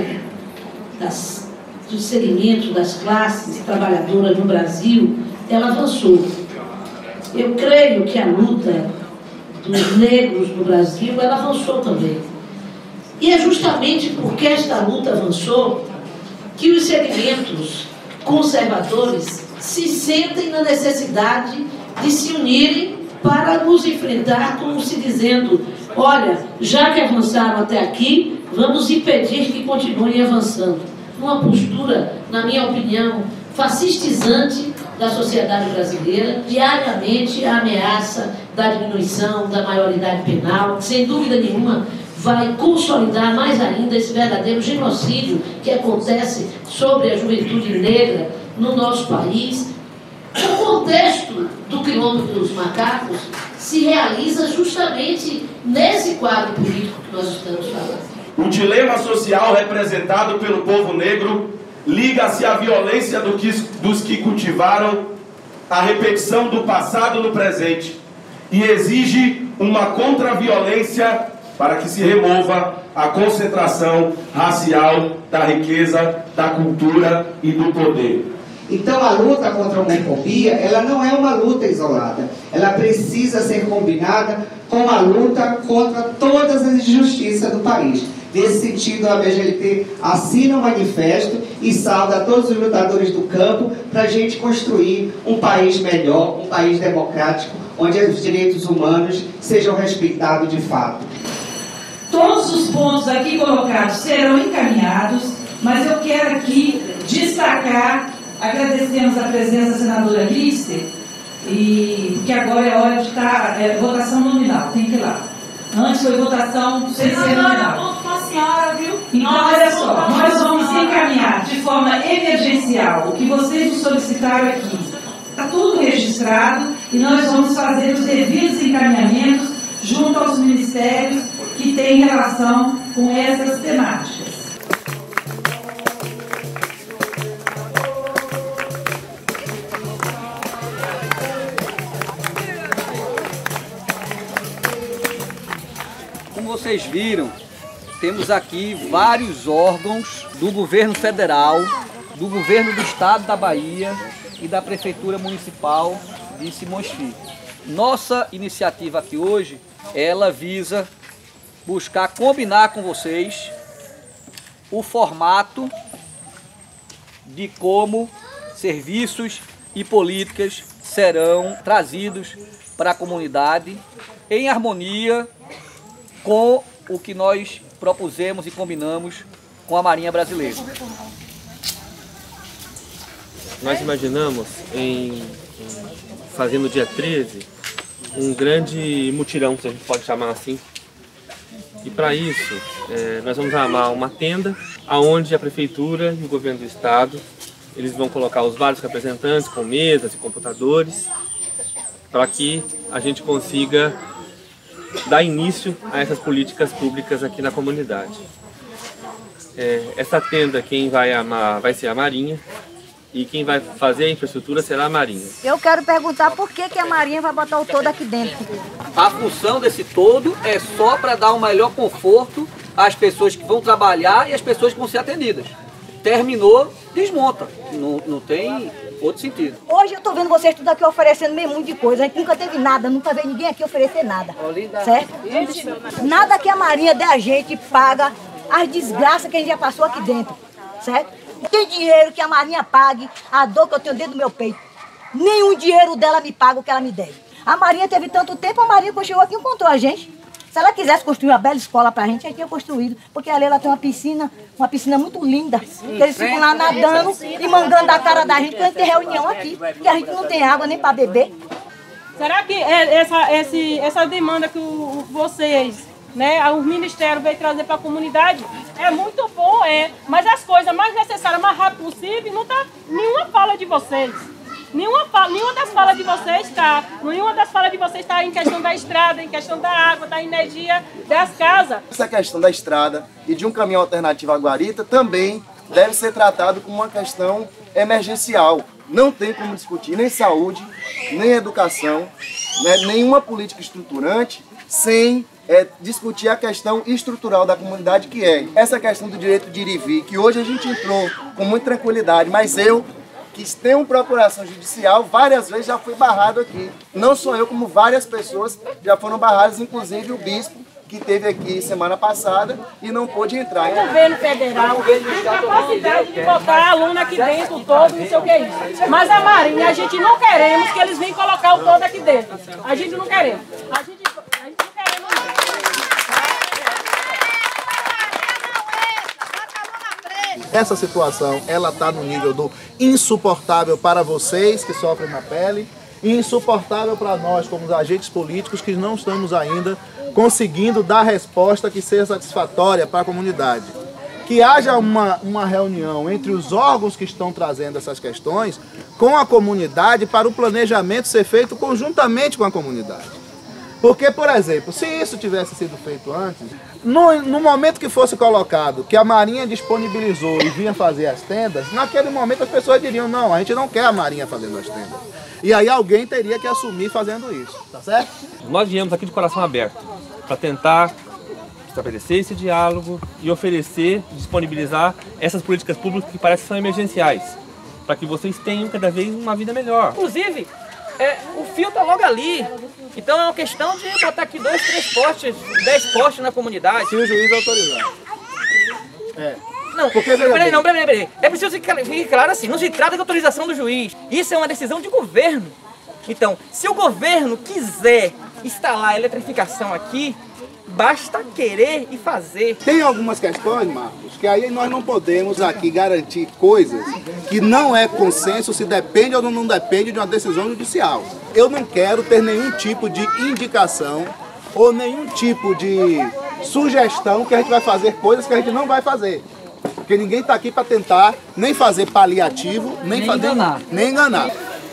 dos segmentos, das classes trabalhadoras no Brasil, ela avançou. Eu creio que a luta dos negros no Brasil, ela avançou também. E é justamente porque esta luta avançou que os segmentos conservadores se sentem na necessidade de se unirem para nos enfrentar, como se dizendo, olha, já que avançaram até aqui, vamos impedir que continuem avançando. Uma postura, na minha opinião, fascistizante da sociedade brasileira, diariamente a ameaça da diminuição da maioridade penal, que sem dúvida nenhuma vai consolidar mais ainda esse verdadeiro genocídio que acontece sobre a juventude negra no nosso país. O contexto do quilombo dos macacos se realiza justamente nesse quadro político que nós estamos falando. O dilema social representado pelo povo negro liga-se à violência dos que cultivaram a repetição do passado no presente e exige uma contra-violência para que se remova a concentração racial da riqueza, da cultura e do poder. Então a luta contra a homofobia, ela não é uma luta isolada. Ela precisa ser combinada com a luta contra todas as injustiças do país. Nesse sentido, a BGLT assina um manifesto e sauda a todos os lutadores do campo para a gente construir um país melhor, um país democrático, onde os direitos humanos sejam respeitados de fato. Todos os pontos aqui colocados serão encaminhados, mas eu quero aqui destacar, agradecemos a presença da senadora Lister, e que agora é hora de estar, votação nominal, tem que ir lá. Antes foi votação sem ser nominal. Então, olha só, nós vamos encaminhar de forma emergencial o que vocês nos solicitaram aqui. Está tudo registrado e nós vamos fazer os devidos encaminhamentos junto aos ministérios que têm relação com essas temáticas. Como vocês viram, temos aqui vários órgãos do governo federal, do governo do estado da Bahia e da prefeitura municipal de Simões Filho. Nossa iniciativa aqui hoje, ela visa buscar combinar com vocês o formato de como serviços e políticas serão trazidos para a comunidade em harmonia com o que nós propusemos e combinamos com a Marinha Brasileira. Nós imaginamos em fazer no dia 13 um grande mutirão, se a gente pode chamar assim. E para isso, nós vamos armar uma tenda onde a prefeitura e o governo do estado Eles vão colocar os vários representantes com mesas e computadores para que a gente consiga dar início a essas políticas públicas aqui na comunidade. Essa tenda quem vai amar vai ser a Marinha e quem vai fazer a infraestrutura será a Marinha. Eu quero perguntar por que a Marinha vai botar o todo aqui dentro. A função desse todo é só para dar um melhor conforto às pessoas que vão trabalhar e às pessoas que vão ser atendidas. Terminou, desmonta. Não tem outro sentido. Hoje eu tô vendo vocês tudo aqui oferecendo meio muito de coisa. A gente nunca teve nada, nunca veio ninguém aqui oferecer nada. Certo? Nada que a Marinha dê a gente paga as desgraças que a gente já passou aqui dentro. Certo? Não tem dinheiro que a Marinha pague a dor que eu tenho dentro do meu peito. Nenhum dinheiro dela me paga o que ela me deve. A Marinha teve tanto tempo, a Marinha quando chegou aqui encontrou a gente. Se ela quisesse construir uma bela escola pra gente, tinha construído. Porque ali ela tem uma piscina muito linda. Que eles ficam lá nadando e mangando a cara da gente quando a gente tem reunião aqui. Que a gente não tem água nem pra beber. Será que essa demanda que vocês, né, o Ministério veio trazer para a comunidade é muito bom, mas as coisas mais necessárias, mais rápido possível, não tá nenhuma fala de vocês. Nenhuma das falas de vocês está em questão da estrada, em questão da água, da energia, das casas. Essa questão da estrada e de um caminho alternativo à guarita também deve ser tratado como uma questão emergencial. Não tem como discutir nem saúde, nem educação, né, nenhuma política estruturante sem discutir a questão estrutural da comunidade, que é essa questão do direito de ir e vir, que hoje a gente entrou com muita tranquilidade, mas eu, que tenho procuração judicial, várias vezes já fui barrado aqui. Não só eu, como várias pessoas já foram barradas, inclusive o bispo, que esteve aqui semana passada e não pôde entrar. O governo federal tem capacidade de botar aluno aqui dentro todo, não sei o que é isso. Mas a Marinha, a gente não queremos que eles venham colocar o todo aqui dentro. A gente não queremos. A gente não queremos não. Essa situação, ela está no nível do insuportável para vocês que sofrem na pele e insuportável para nós, como os agentes políticos, que não estamos ainda conseguindo dar resposta que seja satisfatória para a comunidade. Que haja uma reunião entre os órgãos que estão trazendo essas questões com a comunidade para o planejamento ser feito conjuntamente com a comunidade. Porque, por exemplo, se isso tivesse sido feito antes, no momento que fosse colocado que a Marinha disponibilizou e vinha fazer as tendas, naquele momento as pessoas diriam, não, a gente não quer a Marinha fazendo as tendas. E aí alguém teria que assumir fazendo isso, tá certo? Nós viemos aqui de coração aberto para tentar estabelecer esse diálogo e oferecer, disponibilizar essas políticas públicas que parecem que são emergenciais, para que vocês tenham cada vez uma vida melhor. Inclusive, o fio tá logo ali. Então é uma questão de botar aqui 2, 3 postes, 10 postes na comunidade. Se o juiz autorizar. Não, peraí. É preciso que fique claro assim, não se trata de autorização do juiz. Isso é uma decisão de governo. Então, se o governo quiser instalar a eletrificação aqui, basta querer e fazer. Tem algumas questões, Marcos, que aí nós não podemos aqui garantir coisas que não é consenso se depende ou não depende de uma decisão judicial. Eu não quero ter nenhum tipo de indicação ou nenhum tipo de sugestão que a gente vai fazer coisas que a gente não vai fazer. Porque ninguém está aqui para tentar nem fazer paliativo, nem enganar.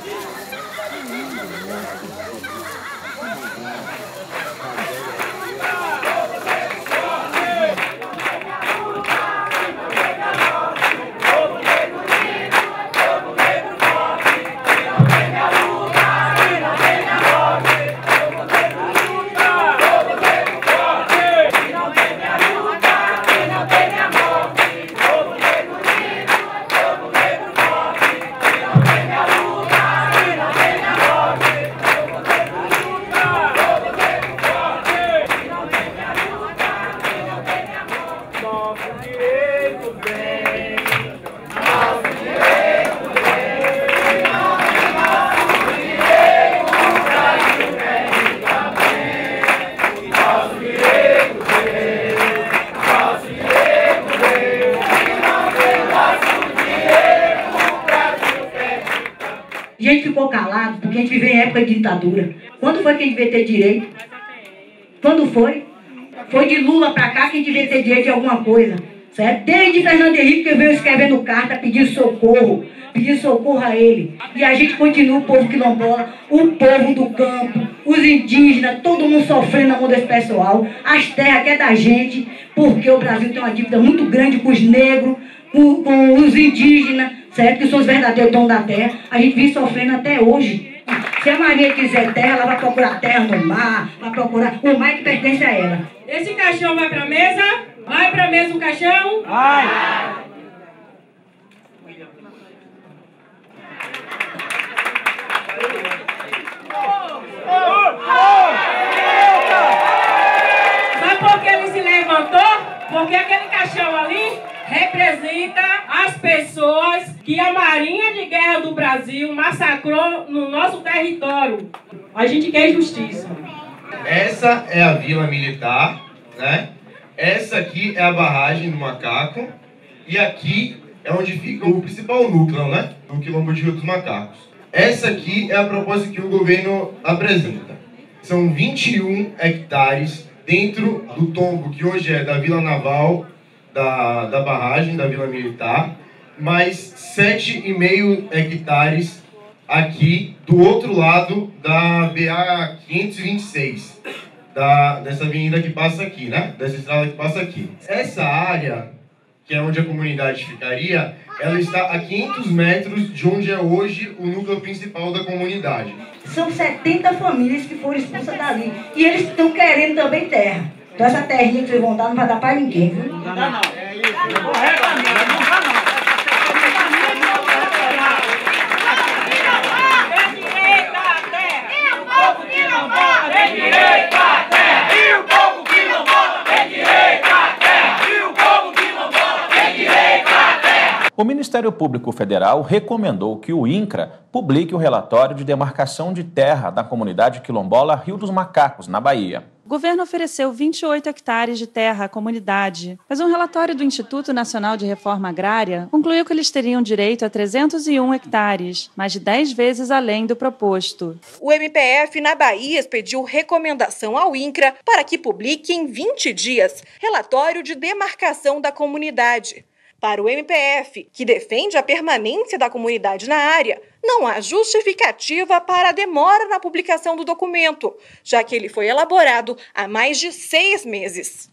A gente ficou calado porque a gente viveu em época de ditadura. Quando foi que a gente devia ter direito? Quando foi? Foi de Lula pra cá que a gente devia ter direito de alguma coisa. certo? Desde Fernando Henrique que veio escrevendo carta pedindo socorro a ele. E a gente continua, o povo quilombola, o povo do campo, os indígenas, todo mundo sofrendo na mão desse pessoal, as terras que é da gente, porque o Brasil tem uma dívida muito grande com os negros, com os indígenas, certo? Que são os verdadeiros donos da terra. A gente vem sofrendo até hoje. Se a Maria quiser terra, ela vai procurar terra no mar, vai procurar o mar que pertence a ela. Esse caixão vai pra mesa? Vai pra mesa o caixão? Vai! Sabe por que ele se levantou? Porque aquele caixão ali representa as pessoas que a Marinha de Guerra do Brasil massacrou no nosso território. A gente quer justiça. Essa é a Vila Militar, né? Essa aqui é a barragem do Macaco. E aqui é onde fica o principal núcleo, né? Do Quilombo de Rio dos Macacos. Essa aqui é a proposta que o governo apresenta. São 21 hectares dentro do tombo que hoje é da Vila Naval, da barragem, da Vila Militar, mais 7,5 hectares aqui do outro lado da BA 526, dessa avenida que passa aqui, né? Dessa estrada que passa aqui. Essa área, que é onde a comunidade ficaria, ela está a 500 metros de onde é hoje o núcleo principal da comunidade. São 70 famílias que foram expulsas dali. E eles estão querendo também terra. Então essa terrinha que vocês vão dar não vai dar para ninguém, viu? Não dá não. É isso. Corretamente. Não dá não. Tem direito à terra. E o povo quilombola tem direito à terra. E o povo quilombola tem direito à terra. E o povo quilombola tem direito à terra. O Ministério Público Federal recomendou que o INCRA publique o relatório de demarcação de terra da comunidade quilombola Rio dos Macacos, na Bahia. O governo ofereceu 28 hectares de terra à comunidade, mas um relatório do Instituto Nacional de Reforma Agrária concluiu que eles teriam direito a 301 hectares, mais de 10 vezes além do proposto. O MPF na Bahia expediu recomendação ao INCRA para que publique em 20 dias relatório de demarcação da comunidade. Para o MPF, que defende a permanência da comunidade na área, não há justificativa para a demora na publicação do documento, já que ele foi elaborado há mais de 6 meses.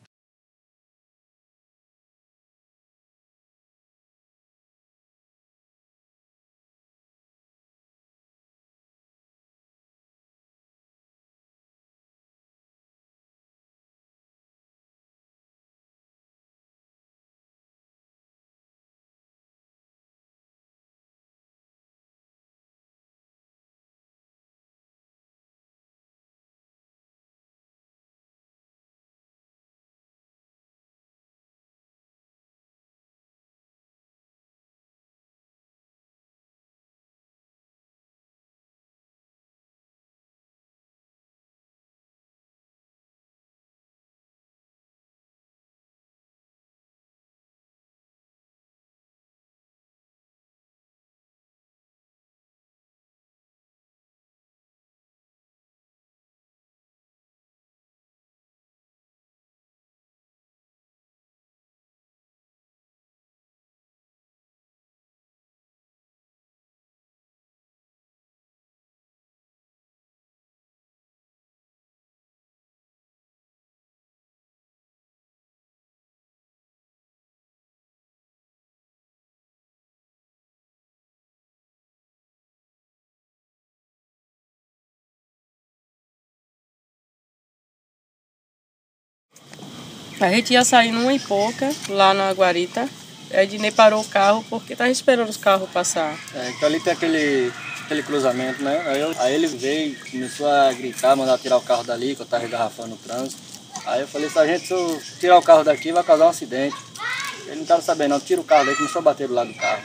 A gente ia sair numa e pouca, lá na Guarita. Aí Dinei parou o carro porque estava esperando os carros passar. Então ali tem aquele cruzamento, né? Aí ele veio, começou a gritar, mandar tirar o carro dali, que eu estava engarrafando no trânsito. Aí eu falei, sargento, se eu tirar o carro daqui vai causar um acidente. Ele não estava sabendo não, tira o carro daí, começou a bater do lado do carro.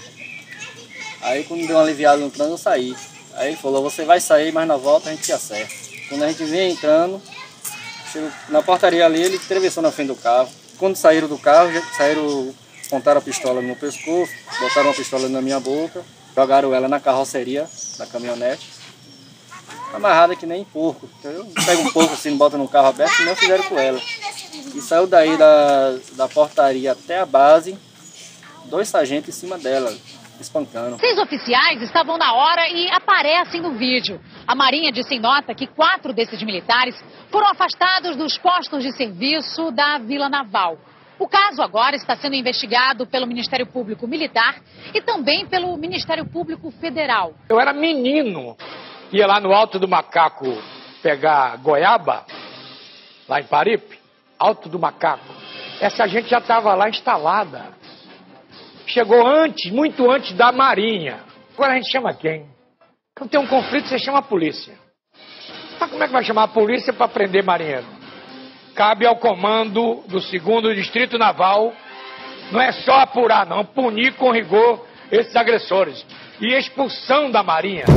Aí quando deu uma aliviada no trânsito, eu saí. Aí ele falou, você vai sair, mas na volta a gente se acerta. Quando a gente vinha entrando, na portaria ali, ele atravessou na frente do carro. Quando saíram do carro, apontaram a pistola no meu pescoço, botaram a pistola na minha boca, jogaram ela na carroceria da caminhonete, amarrada que nem porco. Eu pego um porco assim, bota no carro aberto, e não fizeram com ela. e saiu daí da portaria até a base, 2 sargentos em cima dela, espancando. 6 oficiais estavam na hora e aparecem no vídeo. A Marinha disse em nota que 4 desses militares foram afastados dos postos de serviço da Vila Naval. O caso agora está sendo investigado pelo Ministério Público Militar e também pelo Ministério Público Federal. Eu era menino, ia lá no Alto do Macaco pegar goiaba, lá em Paripe, Alto do Macaco. Essa gente já estava lá instalada. Chegou antes, muito antes da Marinha. Agora a gente chama quem? Quando tem um conflito, você chama a polícia. Mas como é que vai chamar a polícia para prender marinheiro? Cabe ao comando do 2º Distrito Naval, não é só apurar, não, punir com rigor esses agressores. E expulsão da Marinha.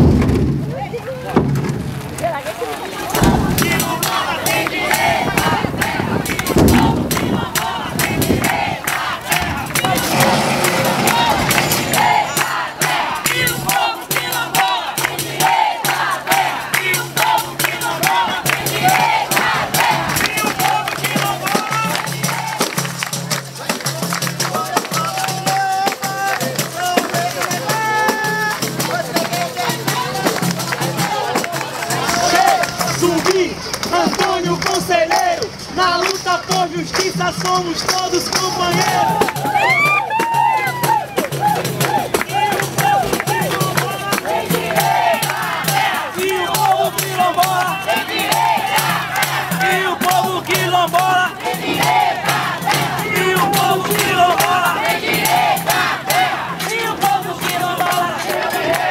Antônio Conselheiro, na luta por justiça somos todos companheiros. E o povo quilombola tem direito à terra. E o povo quilombola tem direito à terra. E o povo quilombola tem direito à terra. E o povo quilombola tem direito à terra.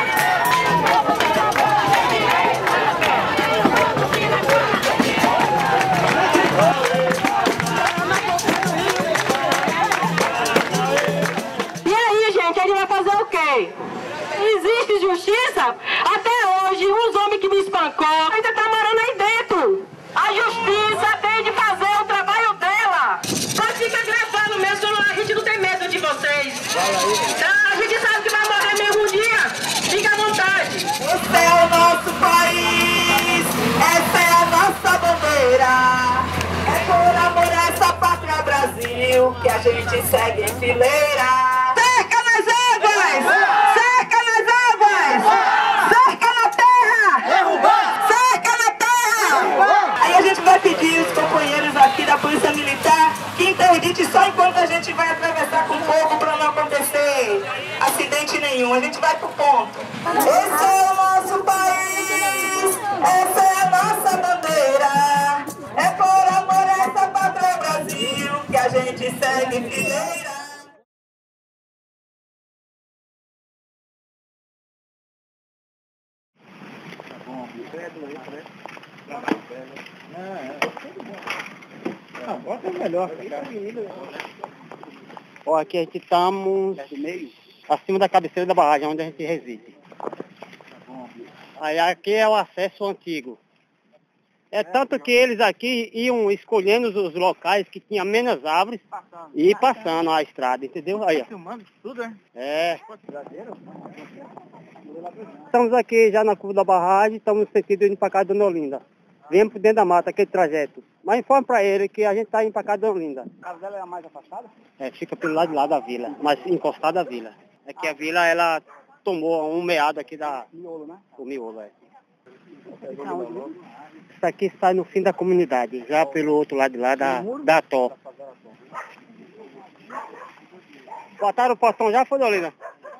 Existe justiça? Até hoje, os homens que me espancou ainda estão morando aí dentro. A justiça tem de fazer o trabalho dela. Pode ficar gravando mesmo, a gente não tem medo de vocês. Tá? A gente sabe que vai morrer mesmo um dia. Fica à vontade. Esse é o nosso país, essa é a nossa bandeira. É por amor a essa pátria Brasil que a gente segue em fileira. Cerca nas águas! Cerca nas águas! Cerca na terra! Cerca na terra! Aí a gente vai pedir os companheiros aqui da Polícia Militar que interdite só enquanto a gente vai atravessar com fogo para não acontecer acidente nenhum. A gente vai pro ponto. Esse é o nosso país, essa é a nossa bandeira. É por amor a essa pátria Brasil que a gente segue em fileira. Bota melhor. Ó, aqui a gente estamos acima da cabeceira da barragem, onde a gente reside. Aí aqui é o acesso antigo. É tanto que eles aqui iam escolhendo os locais que tinha menos árvores e ir passando a estrada, entendeu? Aí, ó. Filmando tudo, né? É. Estamos aqui já na curva da barragem, estamos no sentido indo para casa da Dona Olinda. Viemos por dentro da mata, aquele trajeto. Mas informe para ele que a gente está indo para casa da Dona Olinda. A casa dela é a mais afastada? É, fica pelo lado de lá da vila, mas encostada à vila. É que a vila, ela tomou um meado aqui da... Miolo, né? O miolo, é. Isso aqui está no fim da comunidade, já pelo outro lado de lá da Tó. Botaram o portão já, foi, Olinda?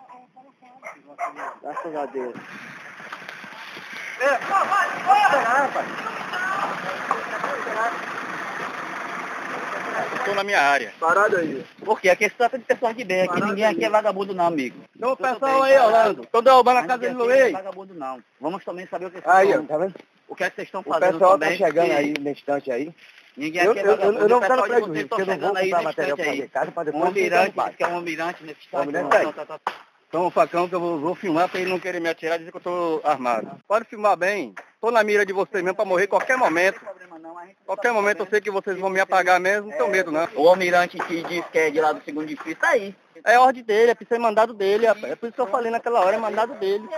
Graças a Deus. Estou na minha área. Parado aí. Porque aqui se trata de pessoas de bem, aqui ninguém aqui é vagabundo não, amigo. Então o pessoal aí, Orlando, tô derrubando a casa de Luiz. Não é vagabundo não. Vamos também saber o que vocês aí, estão... tá vendo? O que é que vocês estão fazendo O pessoal também. tá chegando aí nesse instante aí. Ninguém aqui é vagabundo. Eu não o quero pessoal de vocês prejuízo, estão porque eu não vou chegando aí comprar nesse material instante pra aí. fazer casa, pra depois... Um almirante, diz que é um almirante nesse instante. Então o facão que eu vou filmar pra ele não querer me atirar e dizer que eu tô armado. Pode filmar bem. Tô na mira de vocês mesmo pra morrer qualquer momento. Qualquer momento eu sei que vocês vão me apagar mesmo, não tenho medo não. O almirante que diz que é de lá do 2º distrito tá aí. É ordem dele, é pra ser mandado dele. É por isso que eu falei naquela hora, é mandado dele.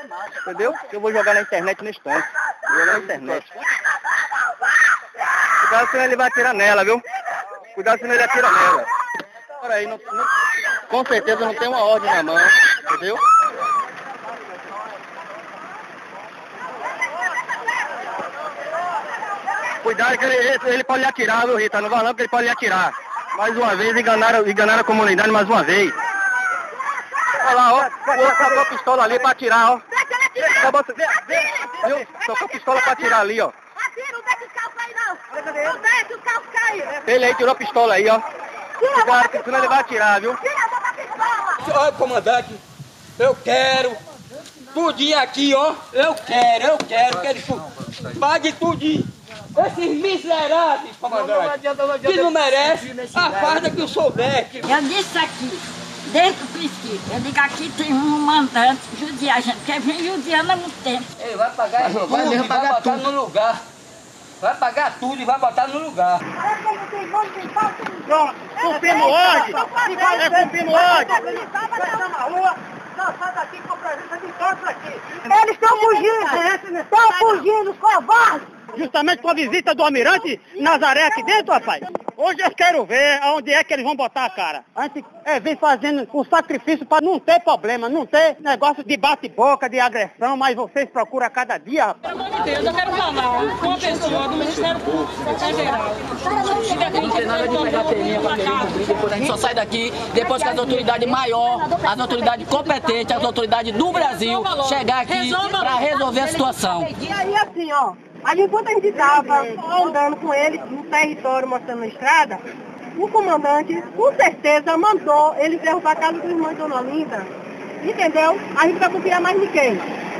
Entendeu? Eu vou jogar na internet nesse instante. Vou jogar na internet. Cuidado senão ele vai atirar nela, viu? Cuidado senão ele atira nela. Olha aí, com certeza não tem uma ordem na mão, entendeu? Cuidado que ele pode lhe atirar, viu, Rita? Não vai não, porque ele pode lhe atirar. Mais uma vez, enganaram a comunidade mais uma vez. Olha lá, ó. O outro sacou a pistola ali pra atirar, ó. Viu? Sacou a pistola pra atirar ali, ó. Atira, não deixa os carros cair, não. Não deixa os carros cair. Ele aí tirou a pistola aí, ó. Cuidado, que senão ele vai atirar, viu? Olha, comandante, eu quero tudinho aqui, ó. Eu quero que eles paguem tudinho. Esses miseráveis, comandante, que não merecem a farda que eu soubesse. Eu disse aqui, desde o princípio, eu digo aqui tem um mandante judiar a gente, porque vem judiando há muito tempo. Ele vai pagar tudo e vai botar no lugar. Vai pagar tudo e vai botar no lugar. Pronto, cumprimos hoje. Cumprimos hoje. Eles estão fugindo. Estão fugindo, covardes. Justamente com a visita do almirante Nazaré aqui dentro, rapaz. Hoje eu quero ver aonde é que eles vão botar a cara. A gente vem fazendo o sacrifício para não ter problema, não ter negócio de bate-boca, de agressão, mas vocês procuram a cada dia, rapaz. Pelo amor de Deus, eu quero falar com a pessoa do Ministério Público Federal. Não tem nada de pegateria, depois a gente só sai daqui, depois que as autoridades maiores, as autoridades competentes, as autoridades do Brasil chegar aqui para resolver a situação. E aí assim, ó. Aí enquanto a gente estava andando com ele no território, mostrando a estrada, o comandante, com certeza, mandou ele derrubar a casa do irmão de Dona Olinda. Entendeu? A gente vai confiar mais ninguém.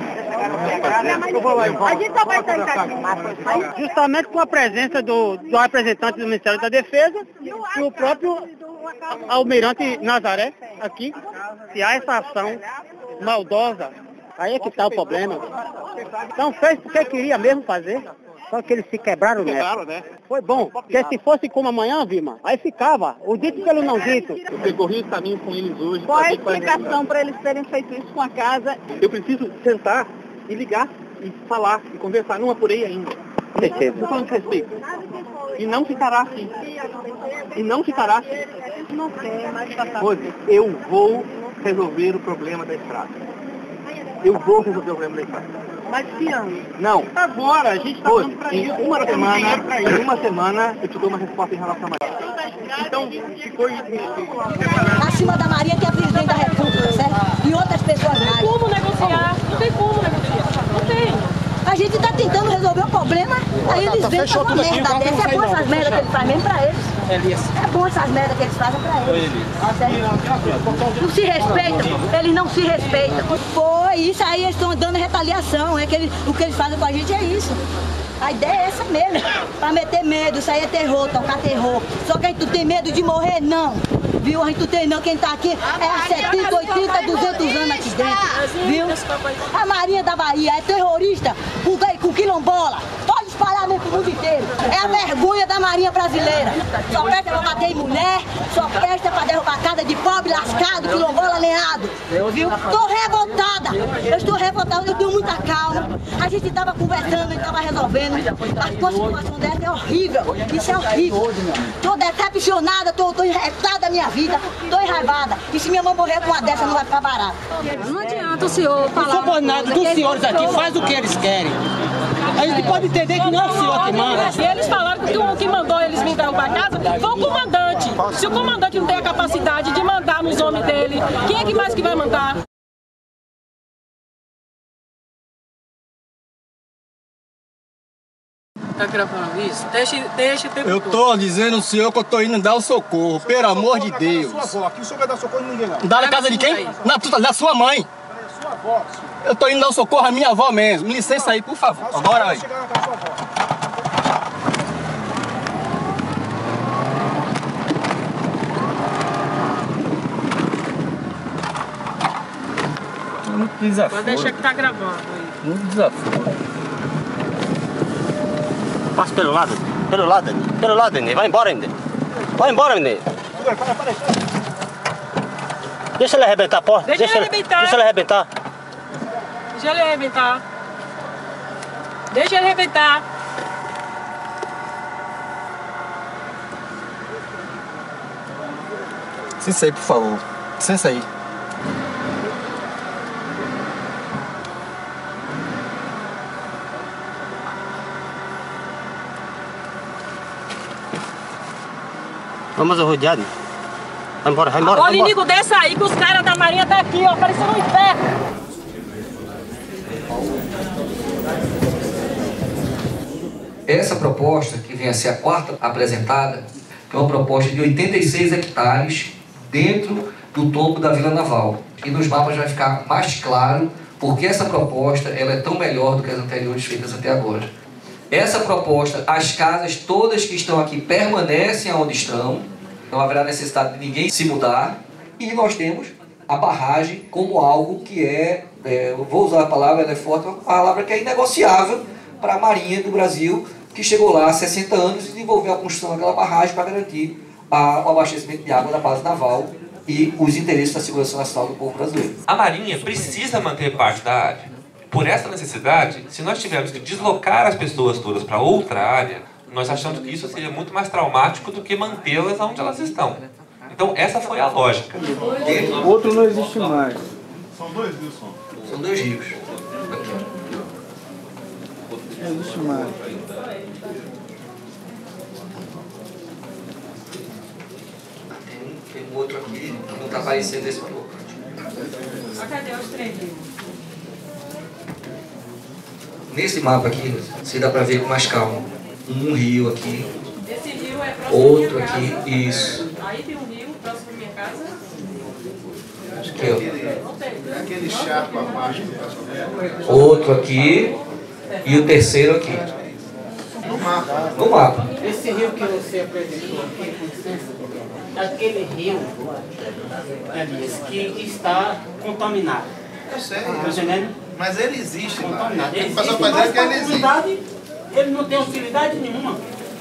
A gente só vai sair daqui. Justamente com a presença do representante do Ministério da Defesa e o próprio almirante Nazaré aqui, se há essa ação maldosa, aí é que está o problema. Então fez porque queria mesmo fazer, só que eles se quebraram nessa. Né? Foi bom, porque se fosse como amanhã, Vilma, aí ficava, o dito pelo não dito. Eu percorri esse caminho com eles hoje. Qual é a explicação para eles terem feito isso com a casa? Eu preciso sentar e ligar, e falar, e conversar, não apurei ainda. Certeza. Estou falando de respeito. E não ficará assim. E não ficará assim. Não quer mais passar. Rose, eu vou resolver o problema da estrada. Eu vou resolver o problema da estrada. Mas que ano? Não. Agora, a gente está falando para isso. Em uma semana, eu te dou uma resposta em relação a Maria. Então, ficou... Acima da Maria, que é a presidente da República, certo? E outras pessoas mais. Não tem como negociar. Não tem como negociar. Não tem. A gente está tentando resolver o problema, aí eles vêm com uma merda dessa. É bom essas merdas que eles fazem mesmo pra eles. É bom essas merdas que eles fazem pra eles. Não se respeitam, eles não se respeitam. Foi isso aí, eles estão dando retaliação. É que o que eles fazem com a gente é isso. A ideia é essa mesmo, pra meter medo, isso aí é terror, tocar terror. Só que a gente não tem medo de morrer, não. Viu? A gente não tem não, quem tá aqui é há 70, 80, 200 anos aqui dentro. Viu? A Marinha da Bahia é terrorista com quilombola. Pode espalhar mesmo pro mundo inteiro. É a vergonha da Marinha brasileira. Só presta pra bater em mulher, só presta pra derrubar casa de pobre, lascado, quilombola, lenhado. Viu? Tô revoltada. Eu estou revoltada, eu tenho muita calma. A gente tava conversando, a gente tava resolvendo. Mas com a situação dessa é horrível. Isso é horrível. Tô decepcionada, tô enretada da minha vida, tô enraivada. E se minha mãe morrer com uma dessa, não vai ficar barato. Não adianta o senhor falar. Não subordinado dos senhores aqui, faz o que eles querem. A gente pode entender que não é o senhor que manda. Eles falaram que o que mandou eles me derrubar a casa foi o comandante. Se o comandante não tem a capacidade de mandar nos homens dele, quem é que mais que vai mandar? Tá gravando isso? Deixa o tempo. Eu tô dizendo ao senhor que eu tô indo dar o socorro, pelo amor de Deus. Sua avó, aqui o senhor vai dar socorro a ninguém, não. Dá na casa de quem? Da sua mãe. Sua avó. Eu tô indo dar o socorro à minha avó mesmo. Me licença aí, por favor. Agora aí. Não desafio. Pode deixar que tá gravando aí. Não desafio. Passa pelo lado, Nenê. Vai embora, Nenê. Vai embora, Nenê. Deixa ele arrebentar a porta. Deixa ele arrebentar. Deixa ele arrebentar. Deixa ele arrebentar. Deixa ele arrebentar. Licença aí, por favor. Licença aí. Vamos rodeado. Vai embora, vai embora. Ô, Linigo, desce aí que os caras da Marinha tá aqui, ó, parecendo um inferno. Essa proposta, que vem a ser a quarta apresentada, é uma proposta de 86 hectares dentro do topo da Vila Naval. E nos mapas vai ficar mais claro porque essa proposta ela é tão melhor do que as anteriores feitas até agora. Essa proposta, as casas todas que estão aqui permanecem onde estão, não haverá necessidade de ninguém se mudar, e nós temos a barragem como algo que eu vou usar a palavra, ela é forte, uma palavra que é inegociável para a Marinha do Brasil, que chegou lá há 60 anos e desenvolveu a construção daquela barragem para garantir o abastecimento de água da base naval e os interesses da segurança nacional do povo brasileiro. A Marinha precisa manter parte da área. Por essa necessidade, se nós tivermos que deslocar as pessoas todas para outra área, nós achamos que isso seria muito mais traumático do que mantê-las onde elas estão. Então, essa foi a lógica. Outro não existe mais. São 2 rios, São 2 rios. Não existe mais. Tem um outro aqui que não está aparecendo nesse mapa. Cadê os 3 rios? Nesse mapa aqui, você dá para ver com mais calma. Um rio aqui. Esse rio é próximo outro da minha aqui, casa. isso. Aí tem um rio próximo da minha casa. Aqui, ó. Aquele charco abaixo. Outro aqui e o terceiro aqui. No mapa. No mapa. Esse rio que você apresentou aqui, com licença, aquele rio, Elias, que está contaminado. Eu sei. Tá entendendo? Mas ele existe lá. Contaminado. Tem que Ele passar existe, pra mas dizer que para ele a existe. comunidade, ele não tem utilidade nenhuma.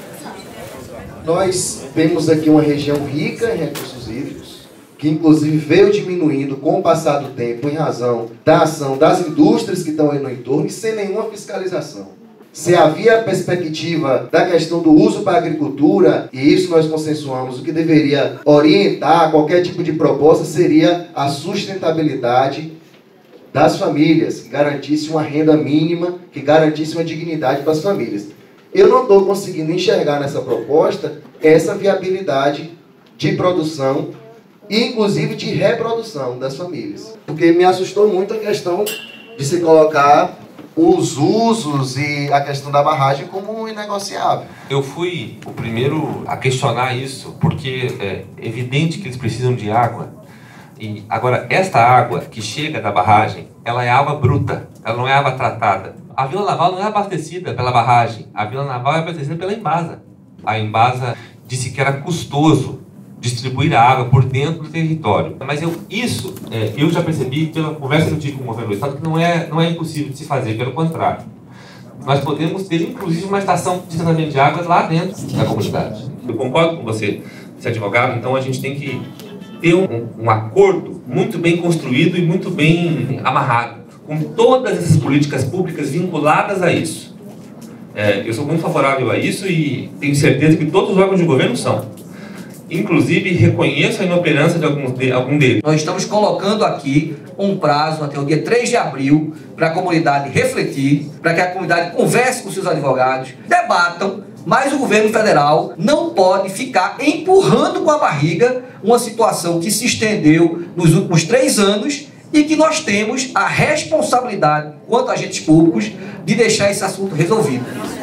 Nós temos aqui uma região rica em recursos hídricos, que inclusive veio diminuindo com o passar do tempo em razão da ação das indústrias que estão aí no entorno e sem nenhuma fiscalização. Se havia a perspectiva da questão do uso para a agricultura, e isso nós consensuamos, o que deveria orientar qualquer tipo de proposta seria a sustentabilidade das famílias, que garantisse uma renda mínima, que garantisse uma dignidade para as famílias. Eu não estou conseguindo enxergar nessa proposta essa viabilidade de produção, inclusive de reprodução das famílias. Porque me assustou muito a questão de se colocar os usos e a questão da barragem como inegociável. Eu fui o primeiro a questionar isso, porque é evidente que eles precisam de água. E agora, esta água que chega da barragem, ela é água bruta, ela não é água tratada. A Vila Naval não é abastecida pela barragem, a Vila Naval é abastecida pela Embasa. A Embasa disse que era custoso distribuir a água por dentro do território. Mas eu já percebi pela conversa que eu tive com o governo do estado que não é impossível de se fazer, pelo contrário. Nós podemos ter, inclusive, uma estação de tratamento de águas lá dentro da comunidade. Eu concordo com você, você é advogado, então a gente tem que ter um acordo muito bem construído e muito bem amarrado, com todas essas políticas públicas vinculadas a isso. Eu sou muito favorável a isso e tenho certeza que todos os órgãos de governo são. Inclusive, reconheço a inoperância de algum deles. Nós estamos colocando aqui um prazo até o dia 3 de abril para a comunidade refletir, para que a comunidade converse com seus advogados, debatam, mas o governo federal não pode ficar empurrando com a barriga uma situação que se estendeu nos últimos 3 anos e que nós temos a responsabilidade, quanto agentes públicos, de deixar esse assunto resolvido.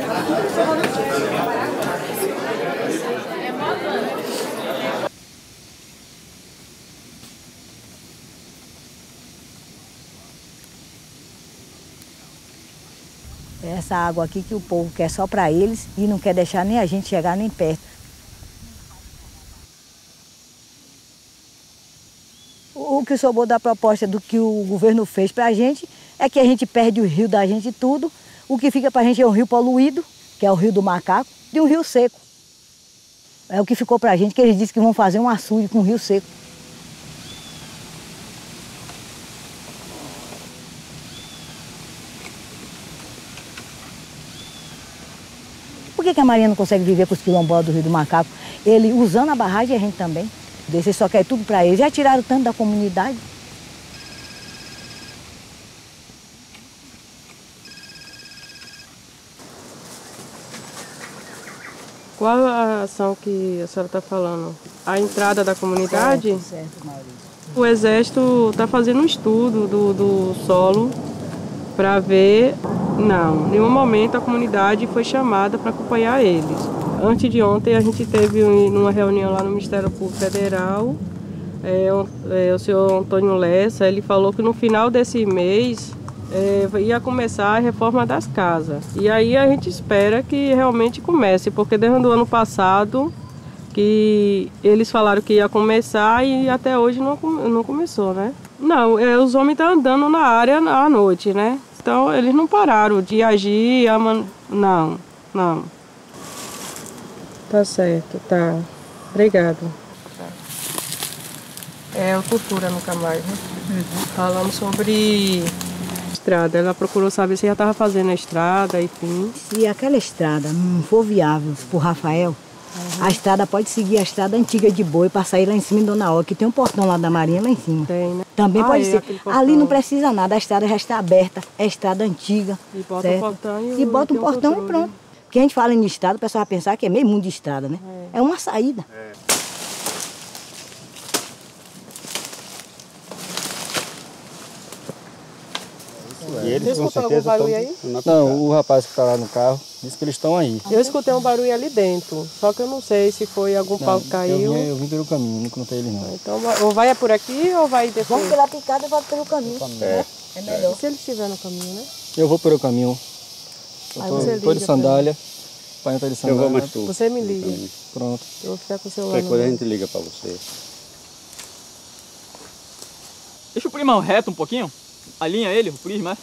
Essa água aqui que o povo quer só para eles e não quer deixar nem a gente chegar nem perto. O que sobrou da proposta do que o governo fez para a gente é que a gente perde o rio da gente tudo. O que fica para a gente é um rio poluído, que é o Rio do Macaco, e um rio seco. É o que ficou para a gente, que eles disseram que vão fazer um açude com um rio seco. Por que a Marinha não consegue viver com os quilombolas do Rio do Macaco? Ele usando a barragem e a gente também. desse, eles só querem tudo para eles. Já tiraram tanto da comunidade. Qual a ação que a senhora está falando? A entrada da comunidade? Certo, Maurício. O Exército está fazendo um estudo do solo para ver... Não, em nenhum momento a comunidade foi chamada para acompanhar eles. Antes de ontem a gente teve uma reunião lá no Ministério Público Federal, o senhor Antônio Lessa, ele falou que no final desse mês ia começar a reforma das casas. E aí a gente espera que realmente comece, porque desde o ano passado que eles falaram que ia começar e até hoje não começou, né? Não, os homens estão andando na área à noite, né? Então eles não pararam de agir, não. Tá certo, tá. Obrigado. É a cultura nunca mais, né? Falamos sobre estrada. Ela procurou saber se já estava fazendo a estrada, enfim. Se aquela estrada não for viável por Rafael, a estrada pode seguir a estrada antiga de boi para sair lá em cima em Dona Olga, que tem um portão lá da Marinha lá em cima. Tem, né? Também pode ser. Ali não precisa nada, a estrada já está aberta, é estrada antiga. E bota certo? um portão e bota um portão e pronto. Porque a gente fala em estrada, o pessoal vai pensar que é meio mundo de estrada, né? É uma saída. E eles, você escutou algum barulho aí? Não, o rapaz que está lá no carro disse que eles estão aí. Eu escutei um barulho ali dentro, só que eu não sei se foi algum pau que caiu. Eu vim pelo caminho, não contei eles não. Então, ou vai por aqui ou vai depois? Vamos pela picada e volta pelo caminho. É melhor. E se ele estiver no caminho, né? Eu vou pelo caminho. Eu tô de sandália. Pai tá de sandália. Eu vou mais tu. Você me liga. Pronto. Eu vou ficar com o celular. Qualquer coisa a gente liga pra você. Deixa o prisma reto um pouquinho. Alinha ele, o prisma,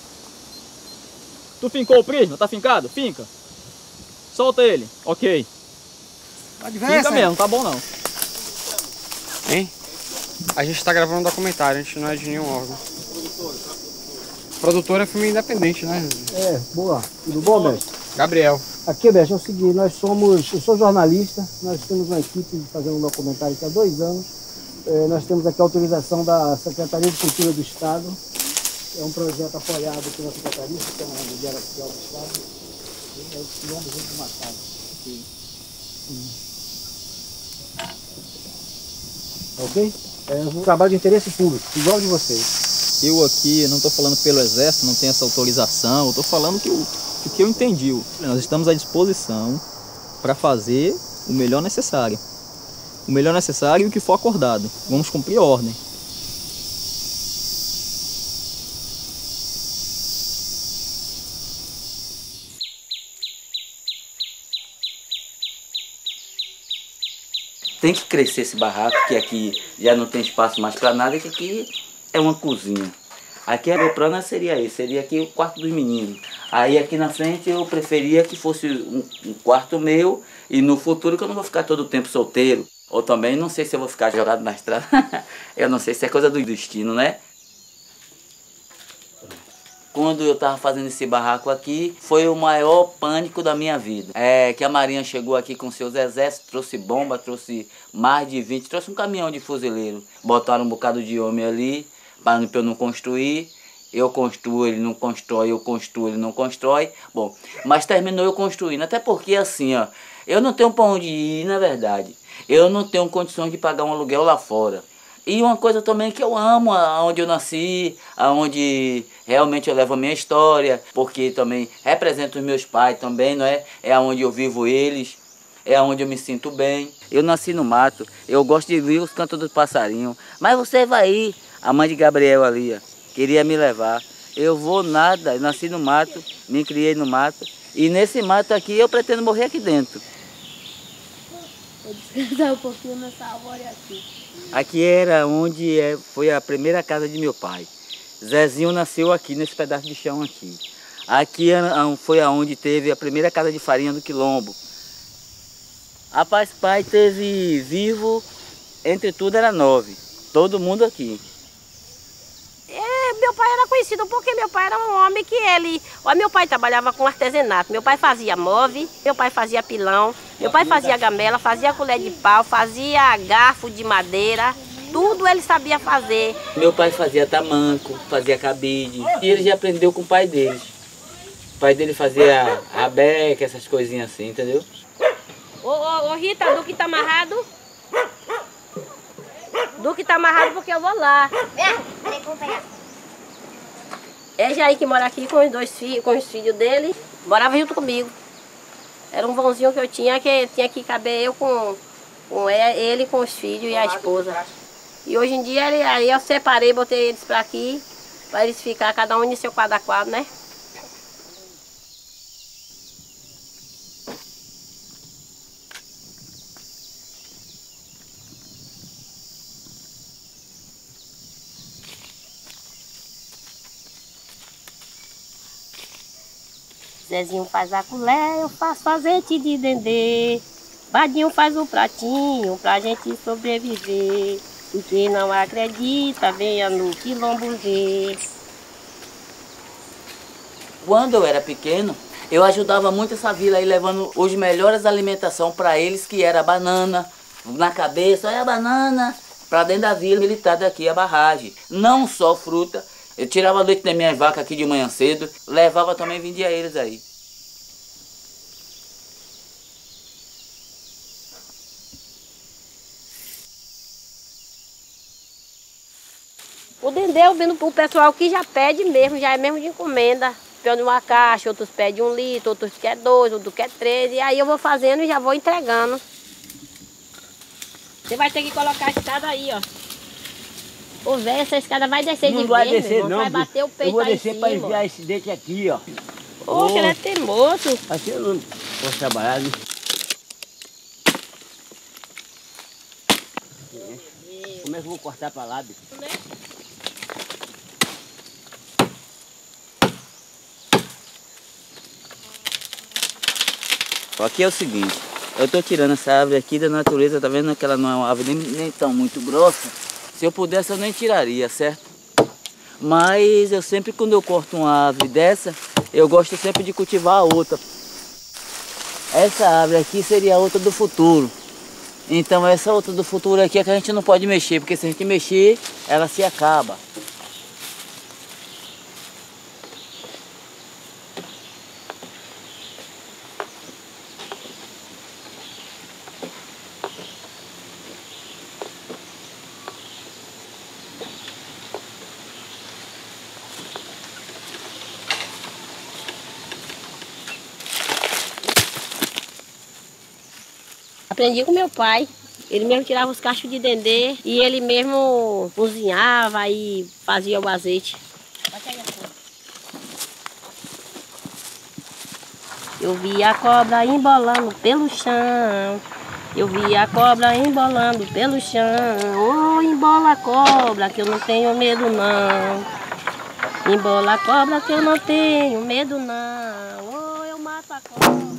Tu fincou o prisma? Tá fincado? Finca. Solta ele. Ok. Finca mesmo, tá bom não. Hein? A gente tá gravando um documentário, a gente não é de nenhum órgão. Produtora é filme independente, né? Boa. Tudo bom, mestre? Gabriel. Aqui, mestre, é o seguinte, eu sou jornalista, nós temos uma equipe fazendo um documentário aqui há 2 anos. Nós temos aqui a autorização da Secretaria de Cultura do Estado. É um projeto apoiado pela Secretaria, que é uma Diária Oficial do Estado. É o Quilombo Junto do Macaco. Ok? É um trabalho de interesse público, igual de vocês. Eu aqui não estou falando pelo Exército, não tenho essa autorização, eu estou falando o que eu entendi. Nós estamos à disposição para fazer o melhor necessário. O melhor necessário e o que for acordado. Vamos cumprir a ordem. Tem que crescer esse barraco, que aqui já não tem espaço mais para nada, que aqui é uma cozinha. Aqui a plana seria isso, seria aqui o quarto dos meninos. Aí aqui na frente eu preferia que fosse um quarto meu, e no futuro que eu não vou ficar todo o tempo solteiro. Ou também não sei se eu vou ficar jogado na estrada, eu não sei se é coisa do destino, né? Quando eu estava fazendo esse barraco aqui, foi o maior pânico da minha vida. Que a Marinha chegou aqui com seus exércitos, trouxe bomba, trouxe mais de 20, trouxe um caminhão de fuzileiro. Botaram um bocado de homem ali, para eu não construir. Eu construo, ele não constrói, eu construo, ele não constrói. Bom, mas terminou eu construindo, até porque assim, ó, eu não tenho para onde ir, na verdade. Eu não tenho condições de pagar um aluguel lá fora. E uma coisa também que eu amo, aonde eu nasci, aonde realmente eu levo a minha história, porque também represento os meus pais também, não é? É aonde eu vivo eles, é aonde eu me sinto bem. Eu nasci no mato, eu gosto de ouvir os cantos dos passarinhos. Mas você vai ir, a mãe de Gabriel ali, ó, queria me levar. Eu vou nada, eu nasci no mato, me criei no mato. E nesse mato aqui eu pretendo morrer aqui dentro. Vou descansar um pouquinho nessa árvore aqui. Aqui era onde foi a primeira casa de meu pai. Zezinho nasceu aqui, nesse pedaço de chão aqui. Aqui foi aonde teve a primeira casa de farinha do Quilombo. Rapaz, pai teve vivo, entre tudo era 9. Todo mundo aqui. Meu pai era conhecido porque meu pai era um homem que meu pai trabalhava com artesanato. Meu pai fazia move, meu pai fazia pilão, Meu pai fazia gamela, fazia colher de pau, fazia garfo de madeira, tudo ele sabia fazer. Meu pai fazia tamanco, fazia cabide, e ele já aprendeu com o pai dele. O pai dele fazia abeca, essas coisinhas assim, entendeu? Ô Rita, Duque tá amarrado? Duque tá amarrado porque eu vou lá. É Jair que mora aqui com os dois filhos, com os filhos dele, morava junto comigo. Era um vãozinho que eu tinha que tinha que caber eu com ele, com os filhos e a esposa. E hoje em dia aí eu separei, botei eles pra aqui, para eles ficar cada um em seu quadro a quadro, né? Zezinho faz a colher, eu faço azeite de dendê. Badinho faz o pratinho pra gente sobreviver. E quem não acredita, venha no quilombo ver. Quando eu era pequeno, eu ajudava muito essa vila aí, levando os melhores alimentação para eles, que era banana, na cabeça, olha a banana, para dentro da vila militar daqui, a barragem. Não só fruta. Eu tirava leite da minha vaca aqui de manhã cedo, levava também e vendia eles aí. O dendê eu vendo pro pessoal que já pede mesmo, já é mesmo de encomenda. Pede uma caixa, outros pedem 1 litro, outros quer 2, outros quer 3. E aí eu vou fazendo e já vou entregando. Você vai ter que colocar a escada aí, ó. Ô, velho, essa escada vai descer não de vai vez, descer, meu irmão. não. Vai bater o peito eu vou aí descer em para cima. enviar esse dente aqui, ó. Ô, que ele é teimoso. Assim eu não posso trabalhar, né? Como é que eu vou cortar para lá, bicho? Aqui é o seguinte, eu tô tirando essa árvore aqui da natureza, tá vendo que ela não é uma árvore nem tão muito grossa. Se eu pudesse eu nem tiraria, certo? Mas eu sempre, quando eu corto uma árvore dessa, eu gosto sempre de cultivar a outra. Essa árvore aqui seria a outra do futuro. Então essa outra do futuro aqui é que a gente não pode mexer, porque se a gente mexer, ela se acaba. Aprendi com meu pai. Ele mesmo tirava os cachos de dendê e ele mesmo cozinhava e fazia o azeite. Eu vi a cobra embolando pelo chão. Eu vi a cobra embolando pelo chão. Oh, embola a cobra que eu não tenho medo não. Embola a cobra que eu não tenho medo não. Oh, eu mato a cobra.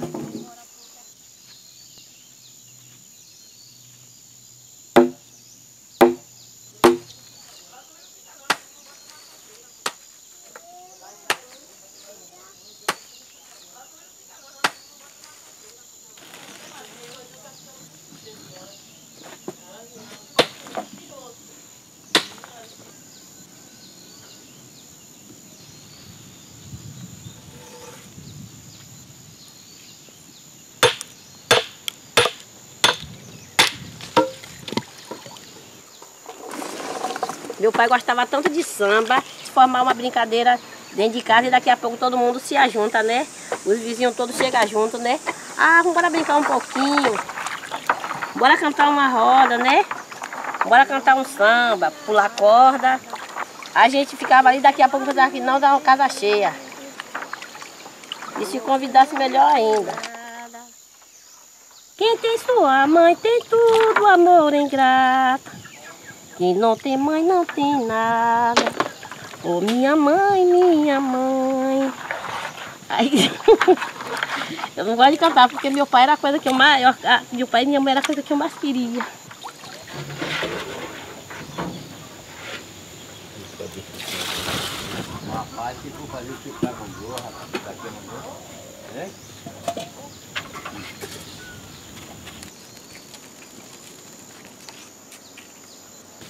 Meu pai gostava tanto de samba, de formar uma brincadeira dentro de casa e daqui a pouco todo mundo se ajunta, né? Os vizinhos todos chegam juntos, né? Ah, vamos brincar um pouquinho. Bora cantar uma roda, né? Bora cantar um samba, pular corda. A gente ficava ali, daqui a pouco fazia que não dá uma casa cheia. E se convidasse melhor ainda. Quem tem sua mãe tem tudo, amor ingrato. Quem não tem mãe não tem nada. Oh, minha mãe, minha mãe. Aí, eu não gosto de cantar porque meu pai era a coisa que eu mais. Meu pai e minha mãe era a coisa que eu mais queria. Rapaz, se for fazer o que o cara mandou, rapaz, daqui mandou, né?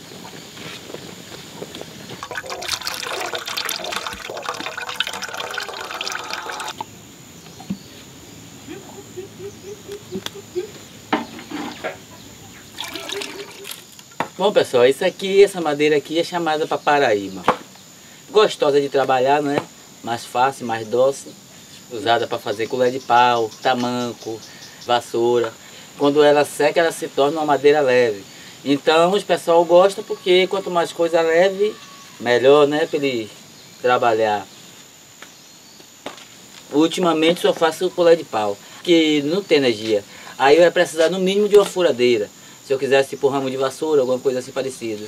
Bom pessoal, isso aqui, essa madeira aqui é chamada paparaíba. Gostosa de trabalhar, né? Mais fácil, mais doce. Usada para fazer colher de pau, tamanco, vassoura. Quando ela seca, ela se torna uma madeira leve. Então os pessoal gostam porque quanto mais coisa leve, melhor, né? Para ele trabalhar. Ultimamente só faço colher de pau, que não tem energia. Aí eu ia precisar no mínimo de uma furadeira. Se eu quisesse pôr ramo de vassoura, alguma coisa assim parecida.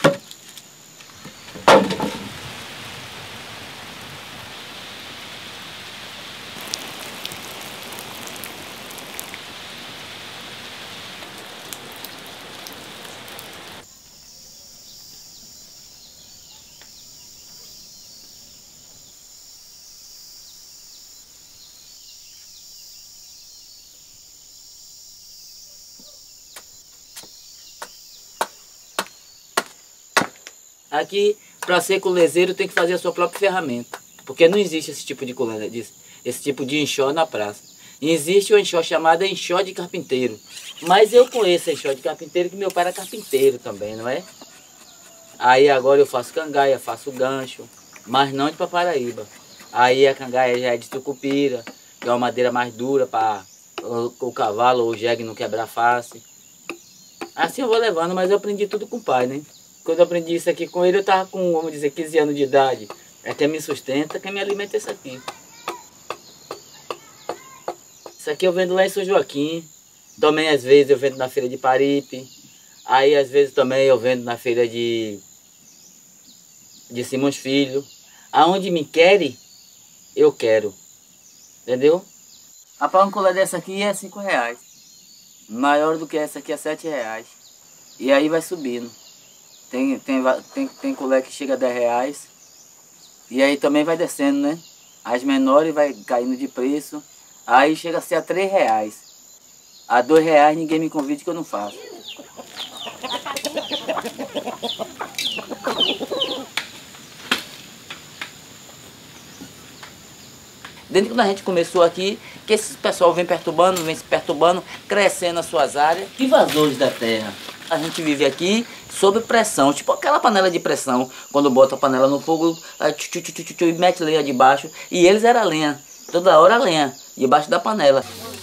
Aqui, para ser colezeiro, tem que fazer a sua própria ferramenta. Porque não existe esse tipo de colher, esse tipo de enxó na praça. Existe o enxó chamado enxó de carpinteiro. Mas eu conheço enxó de carpinteiro, que meu pai era carpinteiro também, não é? Aí agora eu faço cangaia, faço gancho, mas não de paparaíba. Aí a cangaia já é de tucupira, que é uma madeira mais dura para o cavalo ou o jegue não quebrar fácil. Assim eu vou levando, mas eu aprendi tudo com o pai, né? Quando eu aprendi isso aqui com ele, eu estava com, vamos dizer, 15 anos de idade. É quem me sustenta, quem me alimenta é isso aqui. Isso aqui eu vendo lá em São Joaquim. Também às vezes eu vendo na feira de Paripe. Aí às vezes também eu vendo na feira de Simões Filho. Aonde me querem, eu quero. Entendeu? A pão-colher dessa aqui é R$5. Maior do que essa aqui é R$7. E aí vai subindo. Tem colher que chega a R$10. E aí também vai descendo, né? As menores vai caindo de preço. Aí chega a ser a R$3. A R$2 ninguém me convide que eu não faço. Desde quando a gente começou aqui, que esse pessoal vem se perturbando, crescendo as suas áreas. Invasores da terra. A gente vive aqui sob pressão, tipo aquela panela de pressão, quando bota a panela no fogo, e mete lenha debaixo. E eles eram lenha, toda hora lenha, debaixo da panela.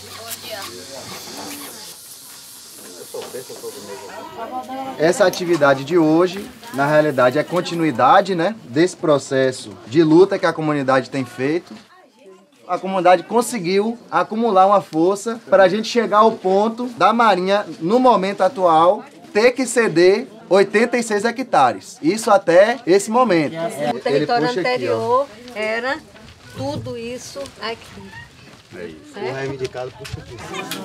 Essa atividade de hoje, na realidade, é continuidade, né, desse processo de luta que a comunidade tem feito. A comunidade conseguiu acumular uma força para a gente chegar ao ponto da Marinha, no momento atual, ter que ceder 86 hectares. Isso até esse momento. O território anterior era tudo isso aqui. É isso. Foi reivindicado por isso.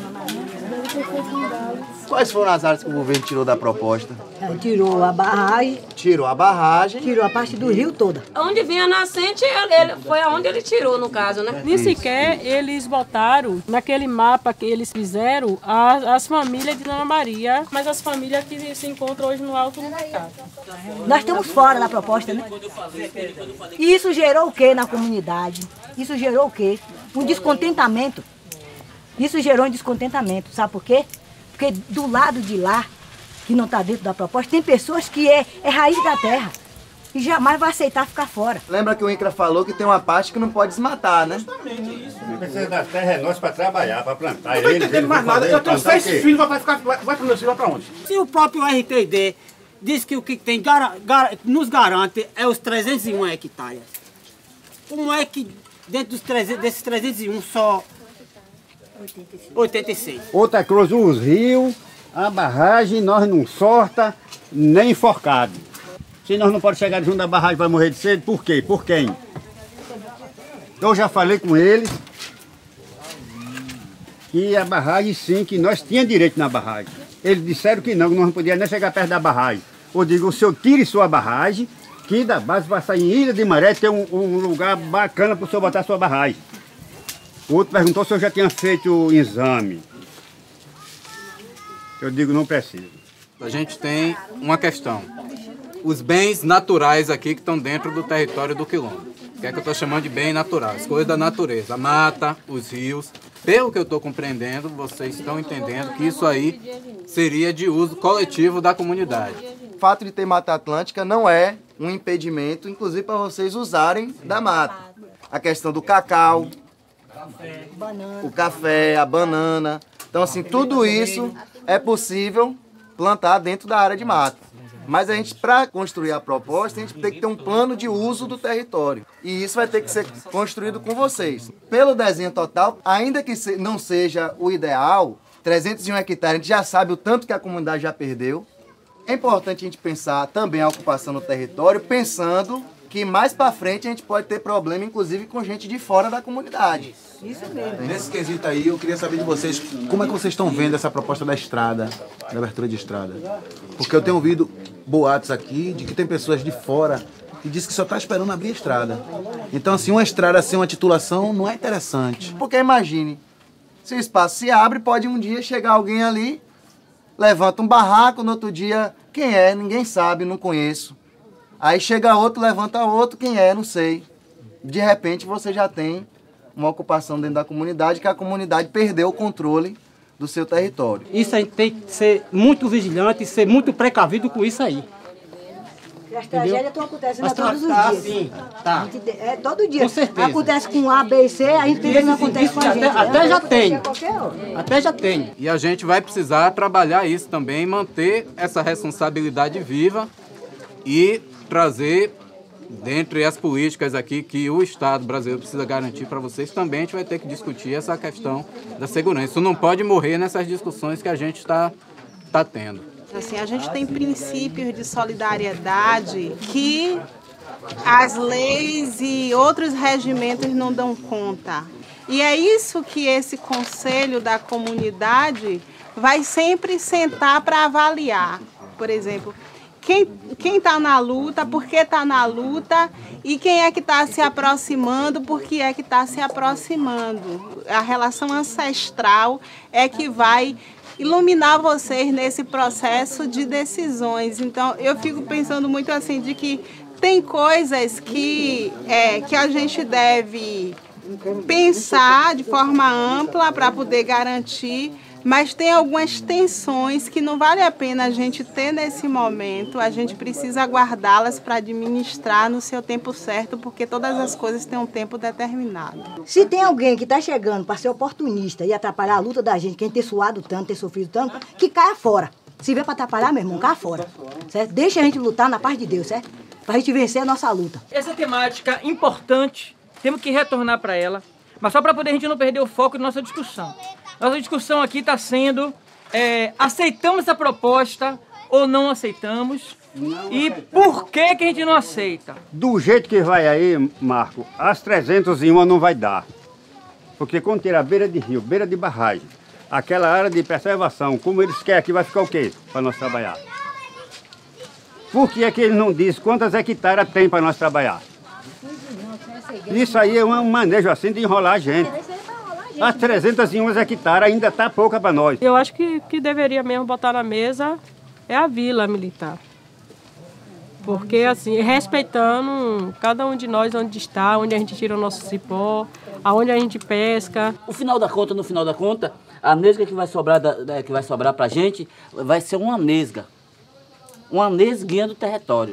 Quais foram as áreas que o governo tirou da proposta? Tirou a barragem. Tirou a barragem. Tirou a parte do rio toda. Onde vinha a nascente, foi aonde ele tirou, no caso, né? Nem sequer eles botaram naquele mapa que eles fizeram as famílias de Dona Maria, mas as famílias que se encontram hoje no Alto do Mercado. Nós estamos fora da proposta, né? E isso gerou o que na comunidade? Isso gerou o quê? Um descontentamento. Isso gerou um descontentamento. Sabe por quê? Porque do lado de lá, que não está dentro da proposta, tem pessoas que é raiz da terra e jamais vai aceitar ficar fora. Lembra que o INCRA falou que tem uma parte que não pode desmatar, né? Justamente isso. Precisa das terras nossas para trabalhar, para plantar. Não estou entendendo mais nada. Eu tenho 6 filhos, vai para os meus filhos, vai para onde? Se o próprio RTD diz que o que tem nos garante é os 301 hectares. Como é que dentro desses 301 só 86? Outra coisa, os rios, a barragem, nós não sorta nem enforcado. Se nós não podemos chegar junto da barragem, vai morrer de sede, por quê? Por quem? Eu já falei com eles que a barragem sim, que nós tínhamos direito na barragem. Eles disseram que nós não podíamos nem chegar perto da barragem. Eu digo, o senhor tire sua barragem, que da base vai sair em Ilha de Maré, tem um lugar bacana para o senhor botar sua barragem. O outro perguntou se eu já tinha feito o exame. Eu digo, não preciso. a gente tem uma questão. Os bens naturais aqui que estão dentro do território do quilombo. O que é que eu estou chamando de bens naturais? Coisas da natureza. A mata, os rios. Pelo que eu estou compreendendo, vocês estão entendendo que isso aí seria de uso coletivo da comunidade. O fato de ter Mata Atlântica não é um impedimento, inclusive para vocês usarem da mata. A questão do cacau, o café, a banana. Então, assim, tudo isso é possível plantar dentro da área de mata. Mas a gente, para construir a proposta, a gente tem que ter um plano de uso do território. E isso vai ter que ser construído com vocês. Pelo desenho total, ainda que não seja o ideal, 301 hectares, a gente já sabe o tanto que a comunidade já perdeu. É importante a gente pensar também a ocupação do território, pensando que mais para frente a gente pode ter problema, inclusive, com gente de fora da comunidade. Isso mesmo. Nesse quesito aí, eu queria saber de vocês, como é que vocês estão vendo essa proposta da estrada, da abertura de estrada? Porque eu tenho ouvido boatos aqui de que tem pessoas de fora que dizem que só está esperando abrir a estrada. Então, assim, uma estrada sem uma titulação não é interessante. Porque imagine, se o espaço se abre, pode um dia chegar alguém ali, levanta um barraco, no outro dia, quem é? Ninguém sabe, não conheço. Aí chega outro, levanta outro, quem é? Não sei. De repente você já tem uma ocupação dentro da comunidade, que a comunidade perdeu o controle do seu território. Isso a gente tem que ser muito vigilante e ser muito precavido com isso aí. As tragédias estão acontecendo todos os dias. Sim, tá. Todo dia. Com certeza. Acontece com A, B e C, a gente pensa que não acontece com a gente. Até já tem. Até já tem. E a gente vai precisar trabalhar isso também, manter essa responsabilidade viva e trazer, dentre as políticas aqui que o Estado brasileiro precisa garantir para vocês, também a gente vai ter que discutir essa questão da segurança. Isso não pode morrer nessas discussões que a gente está tendo. Assim, a gente tem princípios de solidariedade que as leis e outros regimentos não dão conta. E é isso que esse conselho da comunidade vai sempre sentar para avaliar. Por exemplo, quem está na luta, por que está na luta e quem é que está se aproximando, por que é que está se aproximando. A relação ancestral é que vai iluminar vocês nesse processo de decisões. Então, eu fico pensando muito assim, de que tem coisas que a gente deve pensar de forma ampla para poder garantir, mas tem algumas tensões que não vale a pena a gente ter nesse momento, a gente precisa guardá-las para administrar no seu tempo certo, porque todas as coisas têm um tempo determinado. Se tem alguém que está chegando para ser oportunista e atrapalhar a luta da gente, quem ter suado tanto, ter sofrido tanto, que caia fora. Se vier para atrapalhar, meu irmão, caia fora. Certo? Deixa a gente lutar na paz de Deus, certo? Para a gente vencer a nossa luta. Essa temática importante, temos que retornar para ela, mas só para poder a gente não perder o foco da nossa discussão. Nossa discussão aqui está sendo, aceitamos essa proposta ou não aceitamos? E por que a gente não aceita? Do jeito que vai aí, Marco, as 301 não vai dar. Porque quando tirar beira de rio, beira de barragem, aquela área de preservação, como eles querem aqui, vai ficar o quê para nós trabalhar? Por que é que eles não dizem quantas hectares tem para nós trabalhar? Isso aí é um manejo assim de enrolar a gente. As 301 hectares ainda está pouca para nós. Eu acho que deveria mesmo botar na mesa é a vila militar. Porque, assim, respeitando cada um de nós onde está, onde a gente tira o nosso cipó, aonde a gente pesca. No final da conta, a nesga que vai sobrar pra gente vai ser uma nesga. Uma nesguinha do território.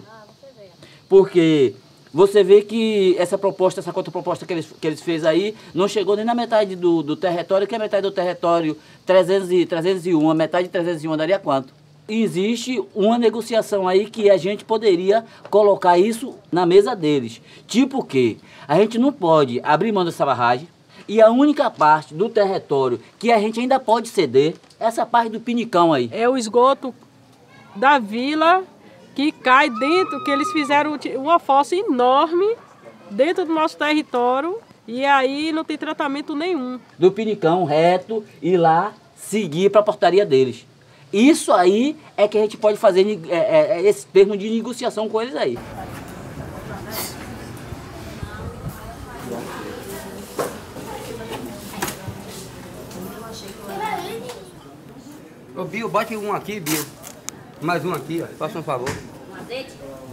Porque você vê que essa contraproposta que eles fez aí não chegou nem na metade do território, que é metade do território 301, a metade de 301 daria quanto? E existe uma negociação aí que a gente poderia colocar isso na mesa deles. Tipo o quê? A gente não pode abrir mão dessa barragem e a única parte do território que a gente ainda pode ceder é essa parte do Pinicão aí. É o esgoto da vila que cai dentro, que eles fizeram uma fossa enorme dentro do nosso território e aí não tem tratamento nenhum. Do Pinicão reto e lá seguir para a portaria deles. Isso aí é que a gente pode fazer esse termo de negociação com eles aí. Ô Bill, bote um aqui, Bill. Mais um aqui, ó. Faça um favor. Azeite?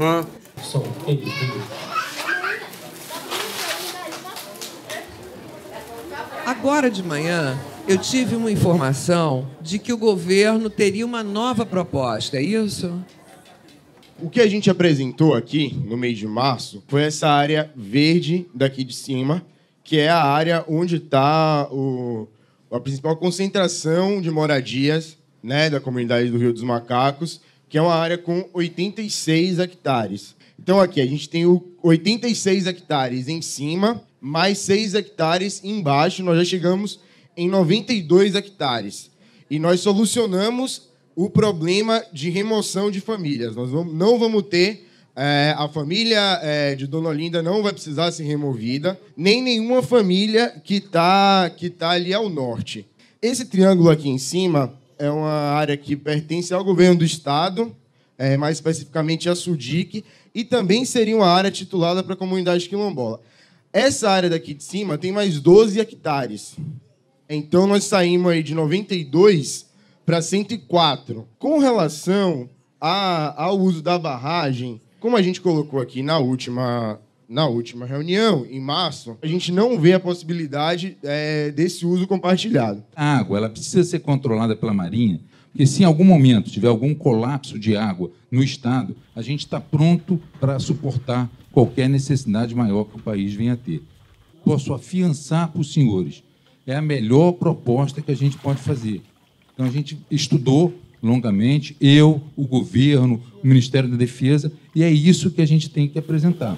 Agora de manhã, eu tive uma informação de que o governo teria uma nova proposta, é isso? O que a gente apresentou aqui, no mês de março, foi essa área verde daqui de cima, que é a área onde está a principal concentração de moradias, né, da comunidade do Rio dos Macacos, que é uma área com 86 hectares. Então, aqui, a gente tem 86 hectares em cima, mais 6 hectares embaixo. Nós já chegamos em 92 hectares. E nós solucionamos o problema de remoção de famílias. Nós não vamos ter... a família de Dona Olinda não vai precisar ser removida, nem nenhuma família que tá ali ao norte. Esse triângulo aqui em cima é uma área que pertence ao governo do estado, mais especificamente a SUDIC, e também seria uma área titulada para a comunidade quilombola. Essa área daqui de cima tem mais 12 hectares. Então, nós saímos aí de 92 para 104. Com relação ao uso da barragem, como a gente colocou aqui na última reunião, em março, a gente não vê a possibilidade desse uso compartilhado. A água ela precisa ser controlada pela Marinha, porque se em algum momento tiver algum colapso de água no Estado, a gente está pronto para suportar qualquer necessidade maior que o país venha a ter. Posso afiançar para os senhores, é a melhor proposta que a gente pode fazer. Então, a gente estudou longamente, eu, o governo, o Ministério da Defesa, e é isso que a gente tem que apresentar.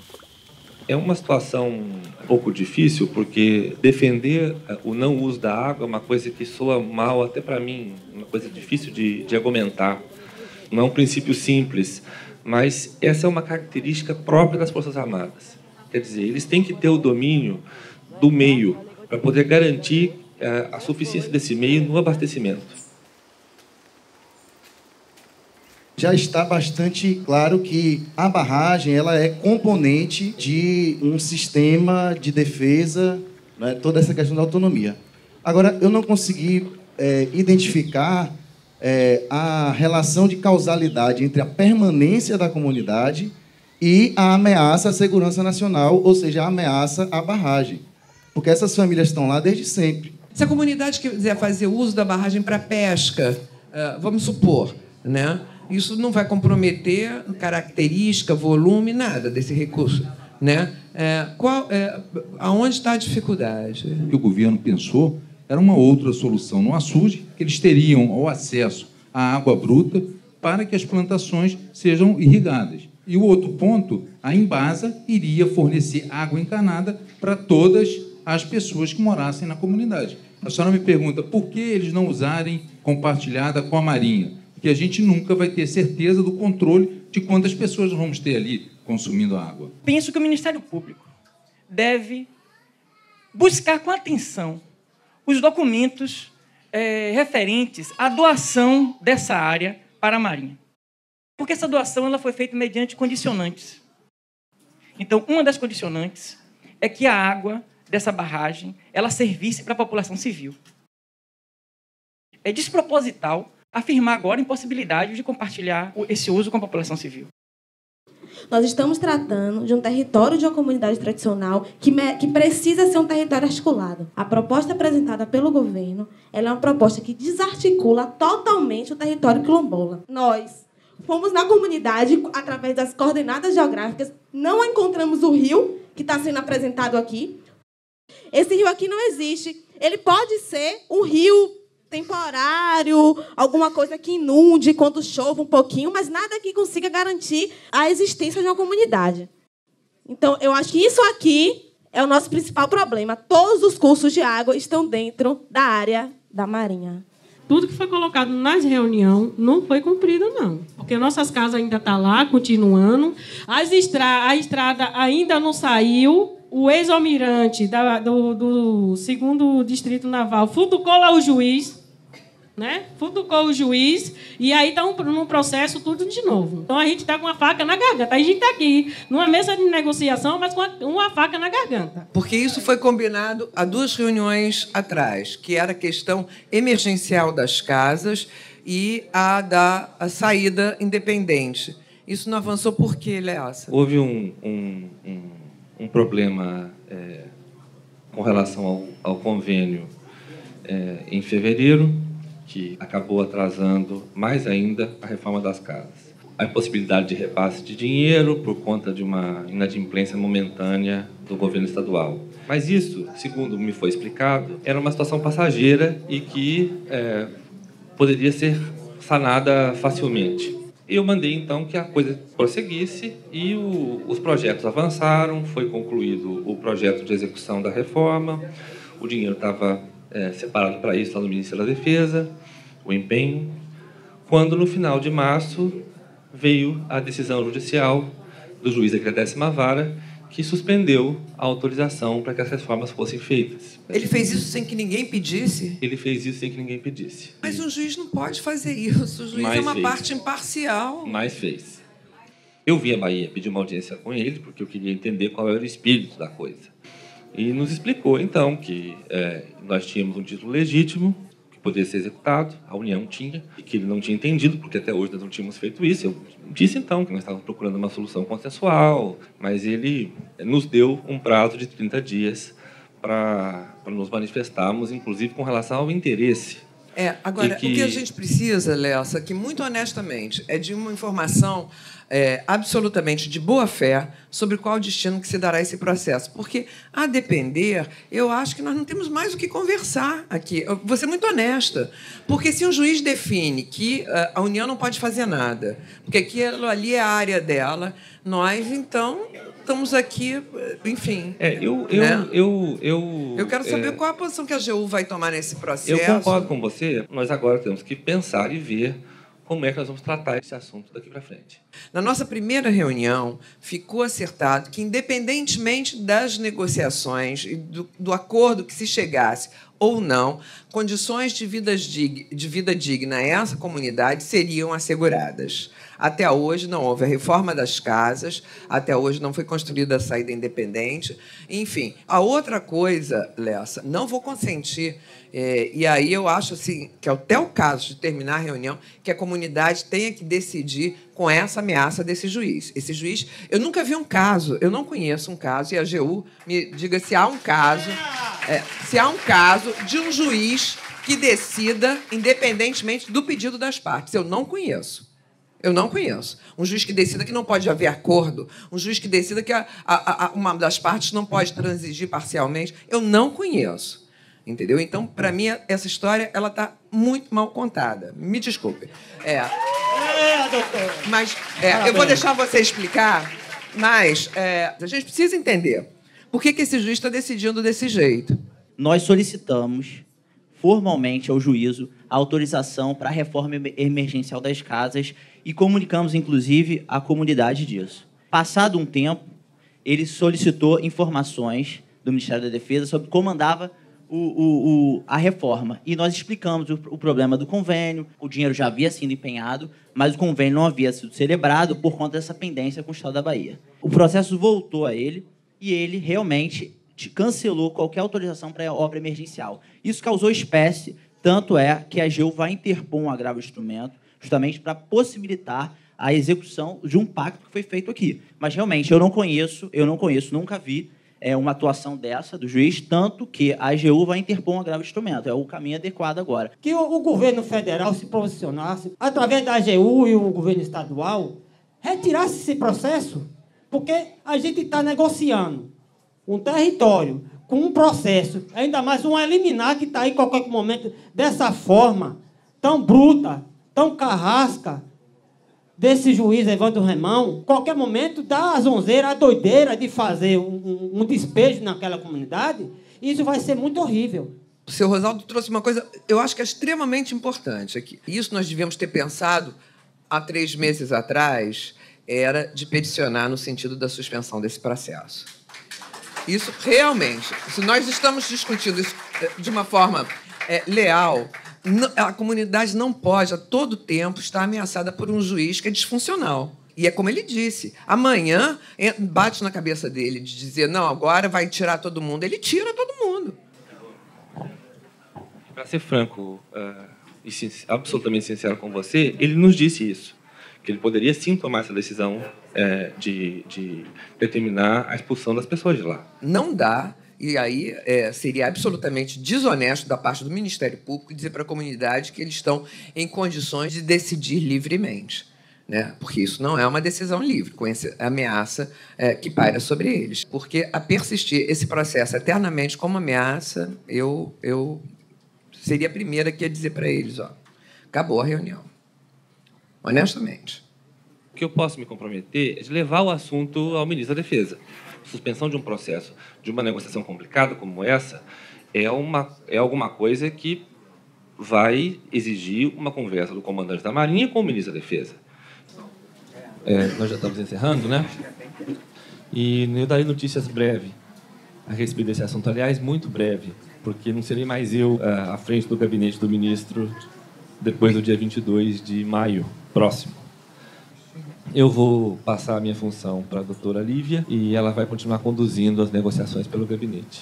É uma situação um pouco difícil, porque defender o não uso da água é uma coisa que soa mal, até para mim, uma coisa difícil de argumentar. Não é um princípio simples, mas essa é uma característica própria das Forças Armadas. Quer dizer, eles têm que ter o domínio do meio para poder garantir a suficiência desse meio no abastecimento. Já está bastante claro que a barragem ela é componente de um sistema de defesa, né, toda essa questão da autonomia. Agora, eu não consegui identificar a relação de causalidade entre a permanência da comunidade e a ameaça à segurança nacional, ou seja, a ameaça à barragem. Porque essas famílias estão lá desde sempre. Se a comunidade quiser fazer uso da barragem para pesca, vamos supor, né? Isso não vai comprometer característica, volume, nada desse recurso, né? Aonde está a dificuldade? O que o governo pensou era uma outra solução no açude, que eles teriam o acesso à água bruta para que as plantações sejam irrigadas. E o outro ponto, a Embasa iria fornecer água encanada para todas as pessoas que morassem na comunidade. A senhora me pergunta por que eles não usarem compartilhada com a Marinha? Porque a gente nunca vai ter certeza do controle de quantas pessoas vamos ter ali consumindo a água. Penso que o Ministério Público deve buscar com atenção os documentos referentes à doação dessa área para a Marinha. Porque essa doação ela foi feita mediante condicionantes. Então, uma das condicionantes é que a água dessa barragem ela servisse para a população civil. É desproposital afirmar agora a impossibilidade de compartilhar esse uso com a população civil. Nós estamos tratando de um território de uma comunidade tradicional que precisa ser um território articulado. A proposta apresentada pelo governo ela é uma proposta que desarticula totalmente o território quilombola. Nós fomos na comunidade, através das coordenadas geográficas, não encontramos o rio que está sendo apresentado aqui. Esse rio aqui não existe. Ele pode ser um rio temporário, alguma coisa que inunde quando chove um pouquinho, mas nada que consiga garantir a existência de uma comunidade. Então, eu acho que isso aqui é o nosso principal problema. Todos os cursos de água estão dentro da área da Marinha. Tudo que foi colocado nas reuniões não foi cumprido, não. Porque nossas casas ainda estão lá, continuando. A estrada ainda não saiu. O ex-almirante do 2º Distrito Naval futucou lá o juiz, né? Futucou o juiz e aí está num processo tudo de novo. Então, a gente está com uma faca na garganta. A gente está aqui numa mesa de negociação, mas com uma faca na garganta. Porque isso foi combinado há 2 reuniões atrás, que era a questão emergencial das casas e a saída independente. Isso não avançou por quê, Leassa? Houve um problema com relação ao convênio em fevereiro, que acabou atrasando mais ainda a reforma das casas. A impossibilidade de repasse de dinheiro por conta de uma inadimplência momentânea do governo estadual. Mas isso, segundo me foi explicado, era uma situação passageira e que poderia ser sanada facilmente. Eu mandei, então, que a coisa prosseguisse e os projetos avançaram, foi concluído o projeto de execução da reforma, o dinheiro estava separado para isso lá no Ministério da Defesa, o empenho, quando, no final de março, veio a decisão judicial do juiz aqui da 10ª Vara, que suspendeu a autorização para que as reformas fossem feitas. Ele fez isso sem que ninguém pedisse? Ele fez isso sem que ninguém pedisse. Mas o juiz não pode fazer isso. O juiz é uma parte imparcial. Mas fez. Eu vim à Bahia pedir uma audiência com ele, porque eu queria entender qual era o espírito da coisa. E nos explicou, então, que nós tínhamos um título legítimo, que poderia ser executado, a União tinha, e que ele não tinha entendido, porque até hoje nós não tínhamos feito isso. Eu disse, então, que nós estávamos procurando uma solução consensual, mas ele nos deu um prazo de 30 dias para nos manifestarmos, inclusive com relação ao interesse. Agora, o que a gente precisa, Leassa, que muito honestamente é de uma informação absolutamente de boa fé sobre qual destino que se dará esse processo. Porque, a depender, eu acho que nós não temos mais o que conversar aqui. Eu vou ser muito honesta. Porque se um juiz define que a União não pode fazer nada, porque aquilo ali é a área dela, nós, então, estamos aqui, enfim. Eu quero saber qual a posição que a AGU vai tomar nesse processo. Eu concordo com você. Nós agora temos que pensar e ver como é que nós vamos tratar esse assunto daqui para frente. Na nossa primeira reunião, ficou acertado que, independentemente das negociações e do acordo que se chegasse ou não, condições de vida digna a essa comunidade seriam asseguradas. Até hoje não houve a reforma das casas, até hoje não foi construída a saída independente. Enfim, a outra coisa, Leassa, não vou consentir, e aí eu acho assim, que até o caso de terminar a reunião, que a comunidade tenha que decidir com essa ameaça desse juiz. Esse juiz, eu nunca vi um caso, eu não conheço um caso, e a AGU me diga se há um caso de um juiz que decida independentemente do pedido das partes. Eu não conheço. Um juiz que decida que não pode haver acordo, um juiz que decida que uma das partes não pode transigir parcialmente. Eu não conheço. Entendeu? Então, para mim, essa história ela está muito mal contada. Me desculpe. Mas eu vou deixar você explicar, mas a gente precisa entender por que esse juiz está decidindo desse jeito. Nós solicitamos formalmente ao juízo a autorização para a reforma emergencial das casas e comunicamos, inclusive, à comunidade disso. Passado um tempo, ele solicitou informações do Ministério da Defesa sobre como andava a reforma. E nós explicamos o problema do convênio, o dinheiro já havia sido empenhado, mas o convênio não havia sido celebrado por conta dessa pendência com o Estado da Bahia. O processo voltou a ele e ele realmente cancelou qualquer autorização para a obra emergencial. Isso causou espécie, tanto é que a AGU vai interpor um agravo de instrumento justamente para possibilitar a execução de um pacto que foi feito aqui. Mas, realmente, eu não conheço, nunca vi uma atuação dessa do juiz, tanto que a AGU vai interpor um agravo de instrumento. É o caminho adequado agora. Que o governo federal se posicionasse, através da AGU e o governo estadual, retirasse esse processo, porque a gente está negociando um território com um processo, ainda mais um liminar que está aí em qualquer momento, dessa forma, tão bruta, tão carrasca, desse juiz Evandro Remão, qualquer momento dá a zonzeira, a doideira de fazer um despejo naquela comunidade, e isso vai ser muito horrível. O seu Rosaldo trouxe uma coisa, eu acho que é extremamente importante aqui. Isso nós devíamos ter pensado há 3 meses atrás, era de peticionar no sentido da suspensão desse processo. Isso, realmente, se nós estamos discutindo isso de uma forma leal, a comunidade não pode, a todo tempo, estar ameaçada por um juiz que é disfuncional. E é como ele disse, amanhã bate na cabeça dele de dizer, não, agora vai tirar todo mundo. Ele tira todo mundo. Para ser franco, absolutamente sincero com você, ele nos disse isso, que ele poderia sim tomar essa decisão de determinar a expulsão das pessoas de lá. Não dá, e aí seria absolutamente desonesto da parte do Ministério Público dizer para a comunidade que eles estão em condições de decidir livremente, né? Porque isso não é uma decisão livre, com essa ameaça que paira sobre eles. Porque a persistir esse processo eternamente como ameaça, eu seria a primeira que ia dizer para eles, ó, acabou a reunião. Honestamente. O que eu posso me comprometer é de levar o assunto ao ministro da Defesa. Suspensão de um processo, de uma negociação complicada como essa, é alguma coisa que vai exigir uma conversa do comandante da Marinha com o ministro da Defesa. Nós já estamos encerrando, né? E eu darei notícias breves a respeito desse assunto. Aliás, muito breve, porque não serei mais eu à frente do gabinete do ministro depois do dia 22 de maio próximo. Eu vou passar a minha função para a doutora Lívia e ela vai continuar conduzindo as negociações pelo gabinete.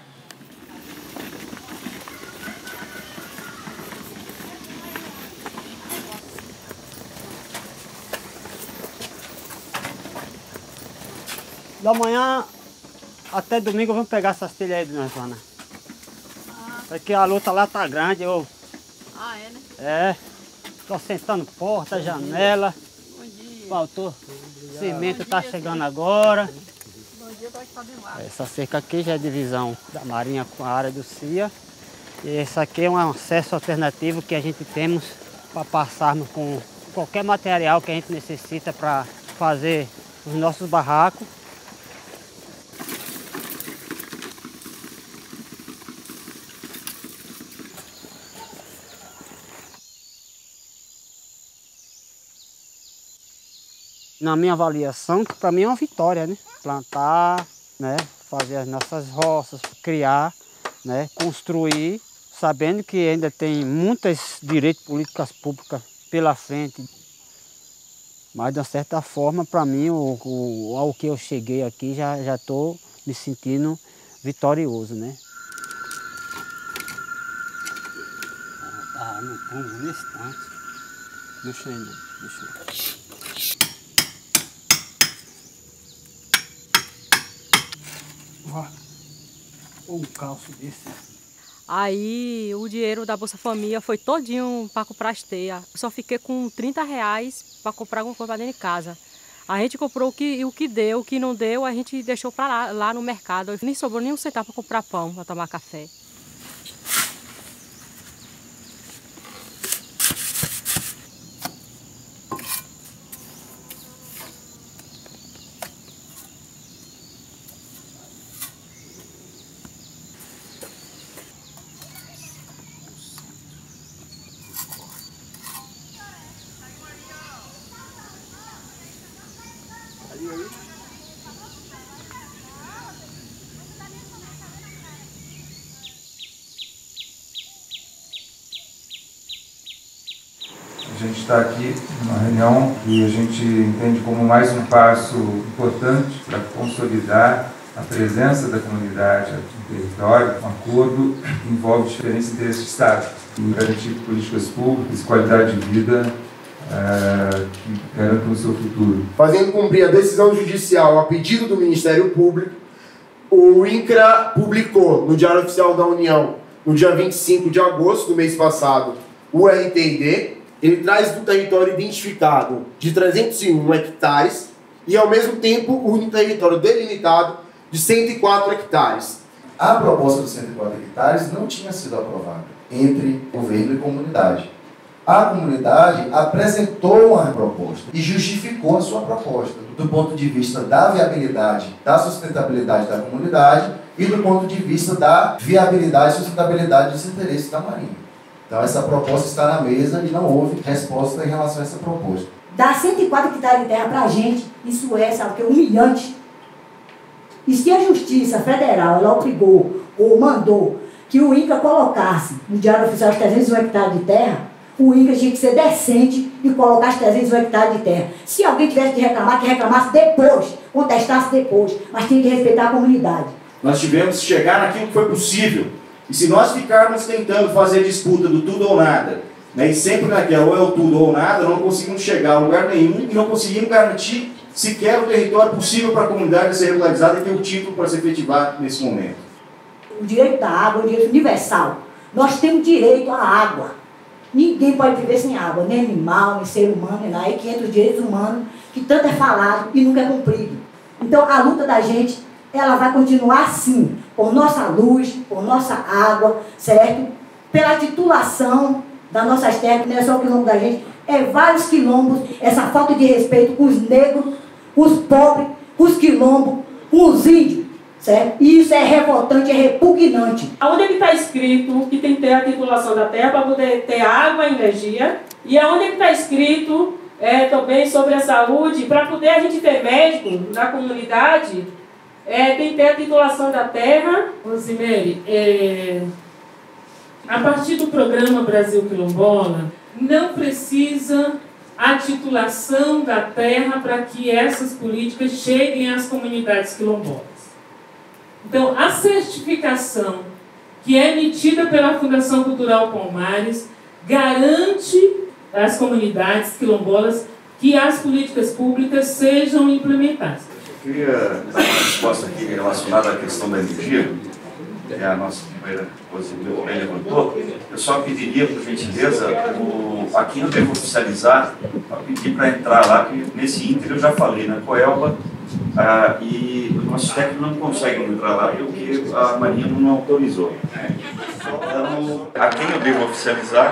Da manhã até domingo vamos pegar essas telhas aí, dona Joana. Porque a luta lá tá grande, né? Tô sentando porta, janela. Faltou cimento, tá chegando agora. Essa cerca aqui já é divisão da Marinha com a área do CIA. E esse aqui é um acesso alternativo que a gente temos para passarmos com qualquer material que a gente necessita para fazer os nossos barracos. Na minha avaliação, para mim é uma vitória, né? Plantar, né? Fazer as nossas roças, criar, né? Construir, sabendo que ainda tem muitos direitos políticas públicas pela frente. Mas, de uma certa forma, para mim, ao que eu cheguei aqui, já estou me sentindo vitorioso, né? Ah, não pongo nesse tanto. Deixa aí, deixa eu. Um calço desse. Aí o dinheiro da Bolsa Família foi todinho para comprar as teias. Eu só fiquei com R$30 para comprar alguma coisa dentro de casa. A gente comprou o que deu, o que não deu, a gente deixou para lá no mercado. Nem sobrou nem um centavo para comprar pão, para tomar café. A gente está aqui numa reunião que a gente entende como mais um passo importante para consolidar a presença da comunidade aqui no território, um acordo que envolve diferentes interesses de Estado e garantir políticas públicas e qualidade de vida que garantam o seu futuro. Fazendo cumprir a decisão judicial a pedido do Ministério Público, o INCRA publicou no Diário Oficial da União, no dia 25 de agosto do mês passado, o RTID. Ele traz do território identificado de 301 hectares e, ao mesmo tempo, um território delimitado de 104 hectares. A proposta dos 104 hectares não tinha sido aprovada entre governo e comunidade. A comunidade apresentou uma proposta e justificou a sua proposta do ponto de vista da viabilidade, da sustentabilidade da comunidade e do ponto de vista da viabilidade e sustentabilidade dos interesses da Marinha. Então, essa proposta está na mesa e não houve resposta em relação a essa proposta. Dar 104 hectares de terra para a gente, isso é, sabe o que, humilhante. E se a Justiça Federal, ela obrigou ou mandou que o INCRA colocasse no Diário Oficial os 301 hectares de terra, o INCRA tinha que ser decente e colocar os 301 hectares de terra. Se alguém tivesse que reclamar, que reclamasse depois, contestasse depois, mas tinha que respeitar a comunidade. Nós tivemos que chegar naquilo que foi possível. E se nós ficarmos tentando fazer disputa do tudo ou nada, Né? E sempre naquela, ou é o tudo ou nada, não conseguimos chegar a lugar nenhum e não conseguimos garantir sequer o território possível para a comunidade ser regularizada e ter o título para se efetivar nesse momento. O direito da água é um direito universal. Nós temos direito à água. Ninguém pode viver sem água, nem animal, nem ser humano, nem nada. Aí que entra os direitos humanos, que tanto é falado e nunca é cumprido. Então a luta da gente, ela vai continuar assim, por nossa luz, por nossa água, certo? Pela titulação das nossas terras, não é só o quilombo da gente, é vários quilombos, essa falta de respeito com os negros, os pobres, os quilombos, com os índios. Certo? E isso é revoltante, é repugnante. Onde é que está escrito que tem que ter a titulação da terra para poder ter água e energia? E aonde é que está escrito também sobre a saúde, para poder a gente ter médico na comunidade, tem que ter a titulação da terra? Rosemary, a partir do programa Brasil Quilombola, não precisa a titulação da terra para que essas políticas cheguem às comunidades quilombolas. Então, a certificação que é emitida pela Fundação Cultural Palmares garante às comunidades quilombolas que as políticas públicas sejam implementadas. Eu queria dar uma resposta aqui relacionada à questão da energia, que a nossa companheira também levantou. Eu só pediria, por gentileza, a quem eu devo oficializar, para pedir para entrar lá, que nesse ínter eu já falei, na Coelba, e os nossos técnicos não conseguem entrar lá porque a Marinha não autorizou. Então, a quem eu devo oficializar?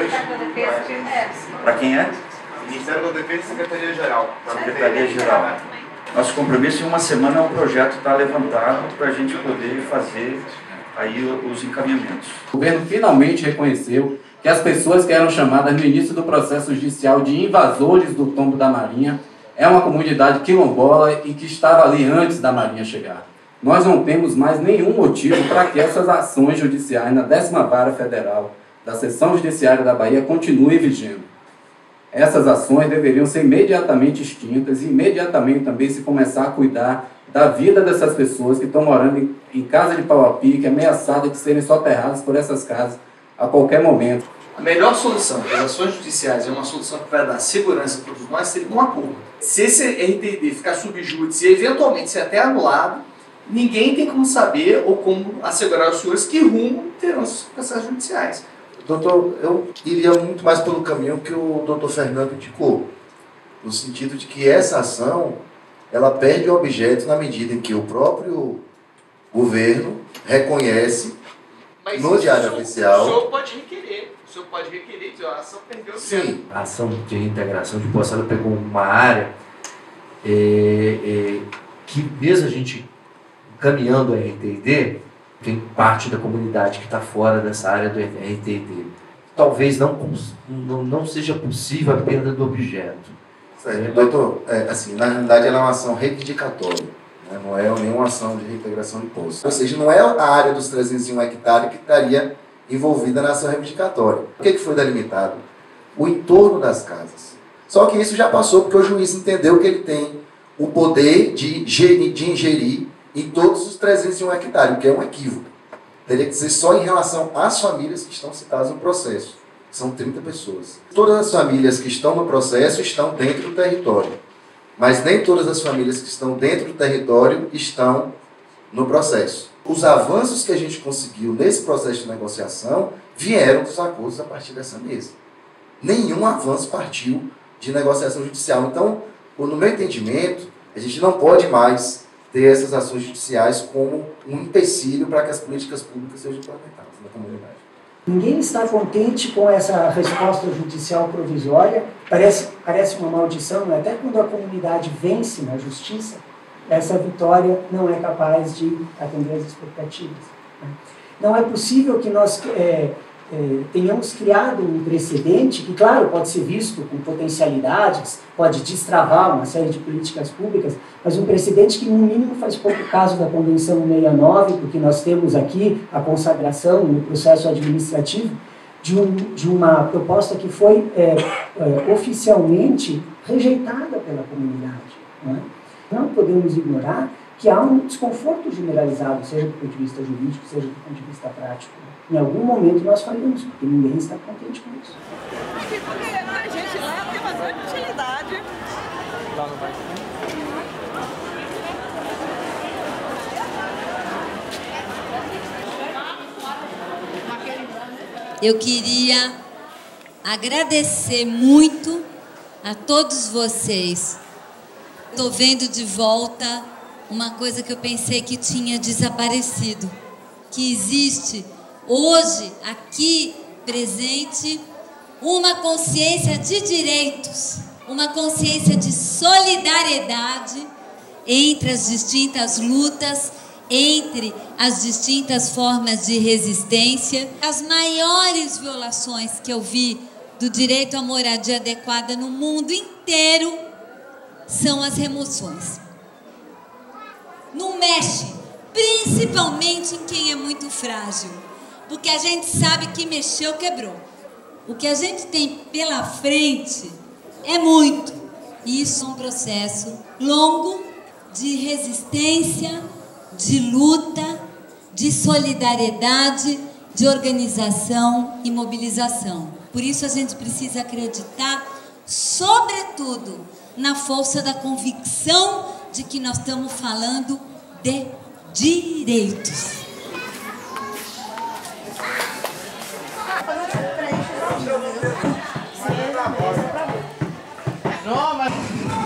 Para quem é? Ministério da Defesa e Secretaria-Geral. Secretaria-Geral. Nosso compromisso em uma semana é um projeto está levantado para a gente poder fazer aí os encaminhamentos. O governo finalmente reconheceu que as pessoas que eram chamadas no início do processo judicial de invasores do tombo da Marinha é uma comunidade quilombola e que estava ali antes da Marinha chegar. Nós não temos mais nenhum motivo para que essas ações judiciais na 10ª Vara Federal da Seção Judiciária da Bahia continuem vigendo. Essas ações deveriam ser imediatamente extintas e imediatamente também se começar a cuidar da vida dessas pessoas que estão morando em casa de pau a pique, ameaçadas de serem soterradas por essas casas a qualquer momento. A melhor solução para as ações judiciais é uma solução que vai dar segurança para todos nós, seria um acordo. Se esse RTD ficar subjúdice e eventualmente ser até anulado, ninguém tem como saber ou como assegurar os senhores que rumo terão esses processos judiciais. Doutor, eu iria muito mais pelo caminho que o doutor Fernando indicou, no sentido de que essa ação ela perde o objeto na medida em que o próprio governo reconhece no Diário Oficial. O senhor pode requerer. O senhor pode requerer, dizer, a ação perdeu o Sim. A ação de reintegração de posse, ela pegou uma área que, mesmo a gente caminhando a RTD, tem parte da comunidade que está fora dessa área do RTD. Talvez não seja possível a perda do objeto. Doutor, assim, na realidade ela é uma ação reivindicatória, né? Não é nenhuma ação de reintegração de posse. Ou seja, não é a área dos 301 hectares que estaria envolvida na ação reivindicatória. O que foi delimitado? O entorno das casas. Só que isso já passou porque o juiz entendeu que ele tem o poder de ingerir em todos os 301 hectares, o que é um equívoco. Teria que ser só em relação às famílias que estão citadas no processo. São 30 pessoas. Todas as famílias que estão no processo estão dentro do território. Mas nem todas as famílias que estão dentro do território estão no processo. Os avanços que a gente conseguiu nesse processo de negociação vieram dos acordos a partir dessa mesa. Nenhum avanço partiu de negociação judicial. Então, no meu entendimento, a gente não pode mais ter essas ações judiciais como um empecilho para que as políticas públicas sejam implementadas na comunidade. Ninguém está contente com essa resposta judicial provisória. Parece uma maldição, né? Até quando a comunidade vence na justiça, essa vitória não é capaz de atender as expectativas. Né? Não é possível que nós tenhamos criado um precedente que, claro, pode ser visto com potencialidades, pode destravar uma série de políticas públicas, mas um precedente que, no mínimo, faz pouco caso da Convenção 69, porque nós temos aqui a consagração no processo administrativo de uma proposta que foi oficialmente rejeitada pela comunidade. Não podemos ignorar que há um desconforto generalizado, seja do ponto de vista jurídico, seja do ponto de vista prático. Em algum momento nós falhamos, porque ninguém está contente com isso. Porque a gente lá tem bastante utilidade. Lá não vai. Eu queria agradecer muito a todos vocês. Estou vendo de volta uma coisa que eu pensei que tinha desaparecido, que existe hoje, aqui presente, uma consciência de direitos, uma consciência de solidariedade entre as distintas lutas, entre as distintas formas de resistência. As maiores violações que eu vi do direito à moradia adequada no mundo inteiro são as remoções. Não mexe, principalmente em quem é muito frágil, porque a gente sabe que mexeu, quebrou. O que a gente tem pela frente é muito. Isso é um processo longo de resistência, de luta, de solidariedade, de organização e mobilização. Por isso a gente precisa acreditar, sobretudo, na força da convicção de que nós estamos falando de direitos. Não, mas...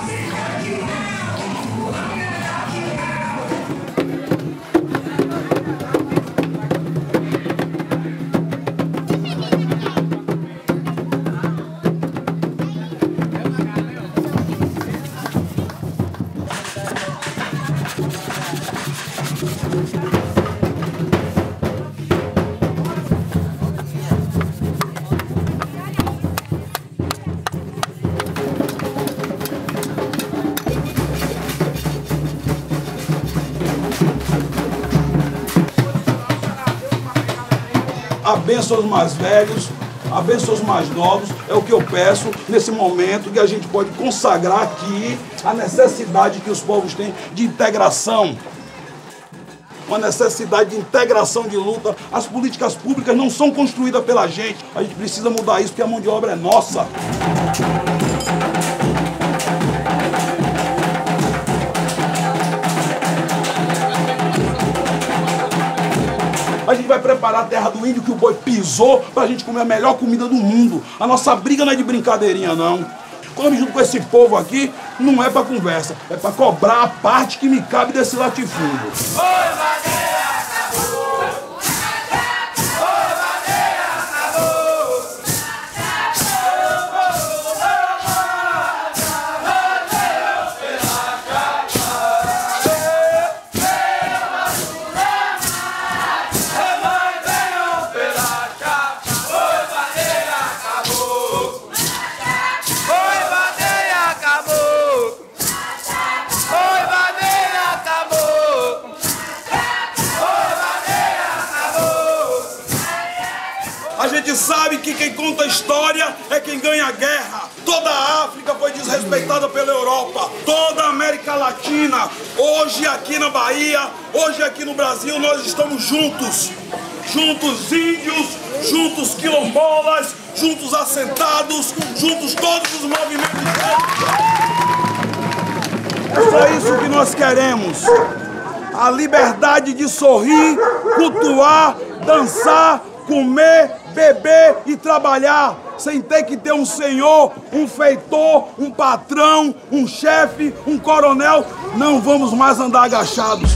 Abençoa os mais velhos, abençoa os mais novos, é o que eu peço nesse momento que a gente pode consagrar aqui a necessidade que os povos têm de integração. Uma necessidade de integração de luta. As políticas públicas não são construídas pela gente. A gente precisa mudar isso porque a mão de obra é nossa. A gente vai preparar a terra do índio que o boi pisou pra gente comer a melhor comida do mundo. A nossa briga não é de brincadeirinha, não. Quando eu me junto com esse povo aqui, não é pra conversa, é pra cobrar a parte que me cabe desse latifúndio. A gente sabe que quem conta a história é quem ganha a guerra. Toda a África foi desrespeitada pela Europa. Toda a América Latina. Hoje aqui na Bahia, hoje aqui no Brasil, nós estamos juntos. Juntos índios, juntos quilombolas, juntos assentados, juntos todos os movimentos. É só isso que nós queremos. A liberdade de sorrir, cultuar, dançar, comer, beber e trabalhar, sem ter que ter um senhor, um feitor, um patrão, um chefe, um coronel. Não vamos mais andar agachados.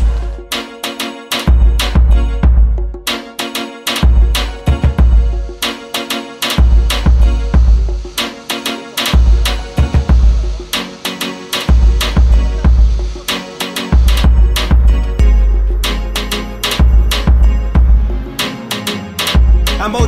A maldição da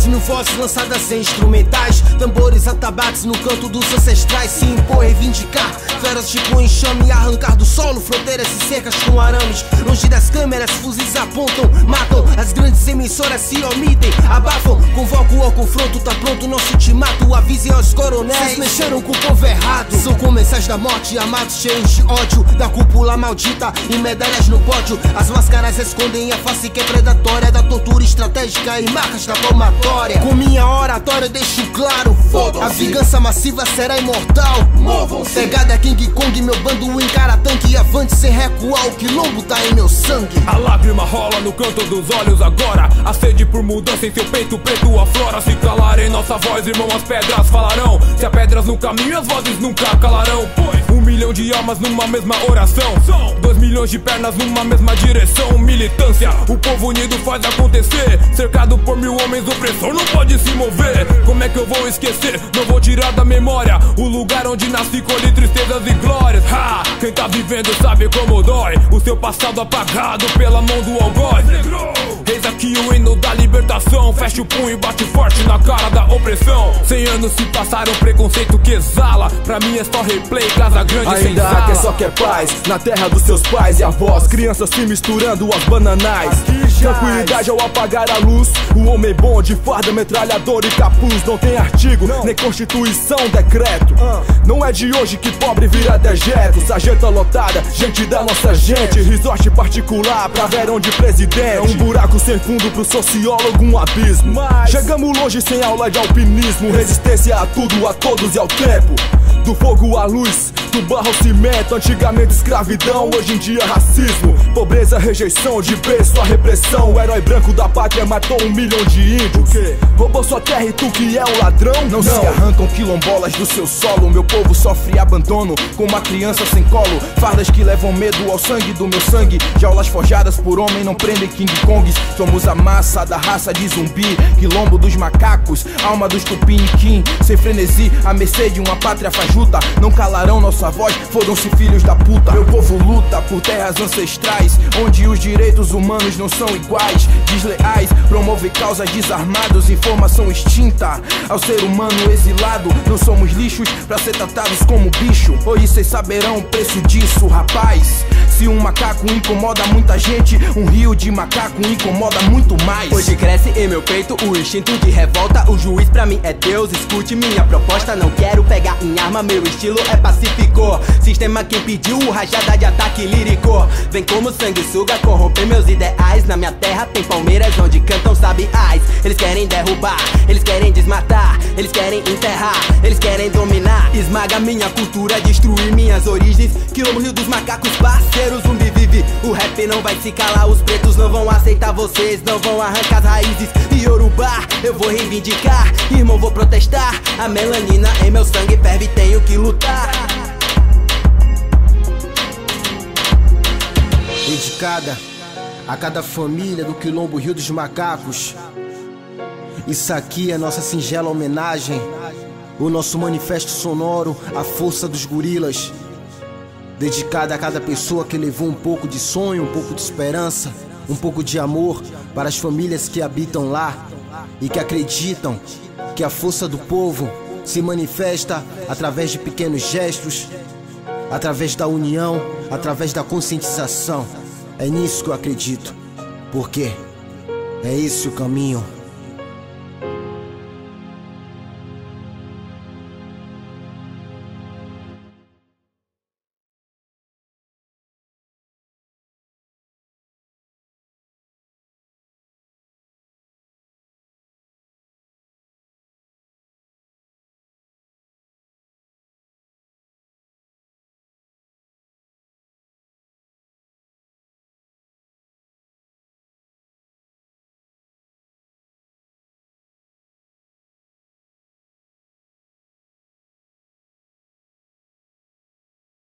2.000 vozes lançadas em instrumentais, tambores atabaques no canto dos ancestrais. Se impor, reivindicar, feras tipo enxame, arrancar do solo fronteiras e cercas com arames. Longe das câmeras, fuzis apontam, matam, as grandes emissoras se omitem, abafam. Convoco ao confronto, tá pronto nosso ultimato. Avisem aos coronéis, vocês mexeram com o povo errado. São comensais da morte, amados cheios de ódio, da cúpula maldita e medalhas no pódio. As máscaras escondem a face que é predatória, da tortura estratégica e marcas da palmatória. Com minha oratória eu deixo claro, a vingança massiva será imortal. Pegada King Kong, meu bando encara tanque, avante sem recuar, o quilombo tá em meu sangue. A lágrima rola no canto dos olhos agora, a sede por mudança em seu peito preto aflora. Se calarem nossa voz, irmão, as pedras falarão. Se há pedras no caminho, as vozes nunca calarão. Pois 1 milhão de almas numa mesma oração, 2 milhões de pernas numa mesma direção. Militância, o povo unido faz acontecer. Cercado por 1000 homens, opressor não pode se mover. Como é que eu vou esquecer? Não vou tirar da memória o lugar onde nasci, colhi tristezas e glórias. Ha! Quem tá vivendo sabe como dói o seu passado apagado pela mão do algoz. Eis aqui o hino da libertação, fecha o punho e bate forte na cara da opressão. 100 anos se passaram, preconceito que exala, pra mim é só replay, casa grande sem ainda sala. há quem só quer paz, na terra dos seus pais e avós, crianças se misturando aos bananais. Tranquilidade ao apagar a luz, o homem bom de farda, metralhador e capuz. Não tem artigo, nem constituição, decreto. Não é de hoje que pobre vira dejeto. Sarjeta lotada, gente da nossa gente, resort particular pra verão de presidente. Um buraco sem fundo pro sociólogo, um abismo. Chegamos longe sem aula de alpinismo, resistência a tudo, a todos e ao tempo. Do fogo à luz, do barro ao cimento. Antigamente escravidão, hoje em dia racismo. Pobreza, rejeição, de berço a repressão. O herói branco da pátria matou 1 milhão de índios. Roubou sua terra e tu que é um ladrão? Não se arrancam quilombolas do seu solo. Meu povo sofre abandono, como uma criança sem colo. Fardas que levam medo ao sangue do meu sangue. Jaulas forjadas por homem não prendem King Kongs. Somos a massa da raça de zumbi, quilombo dos macacos, alma dos tupiniquim. Sem frenesi, à mercê de uma pátria fajuta. Não calarão nossa voz, fodam-se filhos da puta. Meu povo luta por terras ancestrais, onde os direitos humanos não são iguais. Desleais, promove causas desarmados, informação extinta ao ser humano exilado. Não somos lixos pra ser tratados como bicho. Hoje cês saberão o preço disso, rapaz. Se um macaco incomoda muita gente, um rio de macaco incomoda muito mais. Hoje cresce em meu peito o instinto de revolta. O juiz pra mim é Deus, escute minha proposta. Não quero pegar em arma, meu estilo é pacífico. Sistema que impediu rajada de ataque lírico. Vem como sanguessuga corromper meus ideais. Na minha terra tem palmeiras onde cantam sabiás. Eles querem derrubar, eles querem desmatar, eles querem enterrar, eles querem dominar. Esmaga minha cultura, destruir minhas origens. Quilombo, Rio dos Macacos, parceiro, zumbi vive. O rap não vai se calar, os pretos não vão aceitar vocês, não vão arrancar as raízes. Yorubá, eu vou reivindicar, irmão, vou protestar. A melanina em meu sangue ferve, tenho que lutar. Dedicada a cada família do Quilombo Rio dos Macacos. Isso aqui é nossa singela homenagem, o nosso manifesto sonoro, a força dos gorilas. Dedicada a cada pessoa que levou um pouco de sonho, um pouco de esperança, um pouco de amor para as famílias que habitam lá e que acreditam que a força do povo se manifesta através de pequenos gestos, através da união, através da conscientização. É nisso que eu acredito, porque é esse o caminho.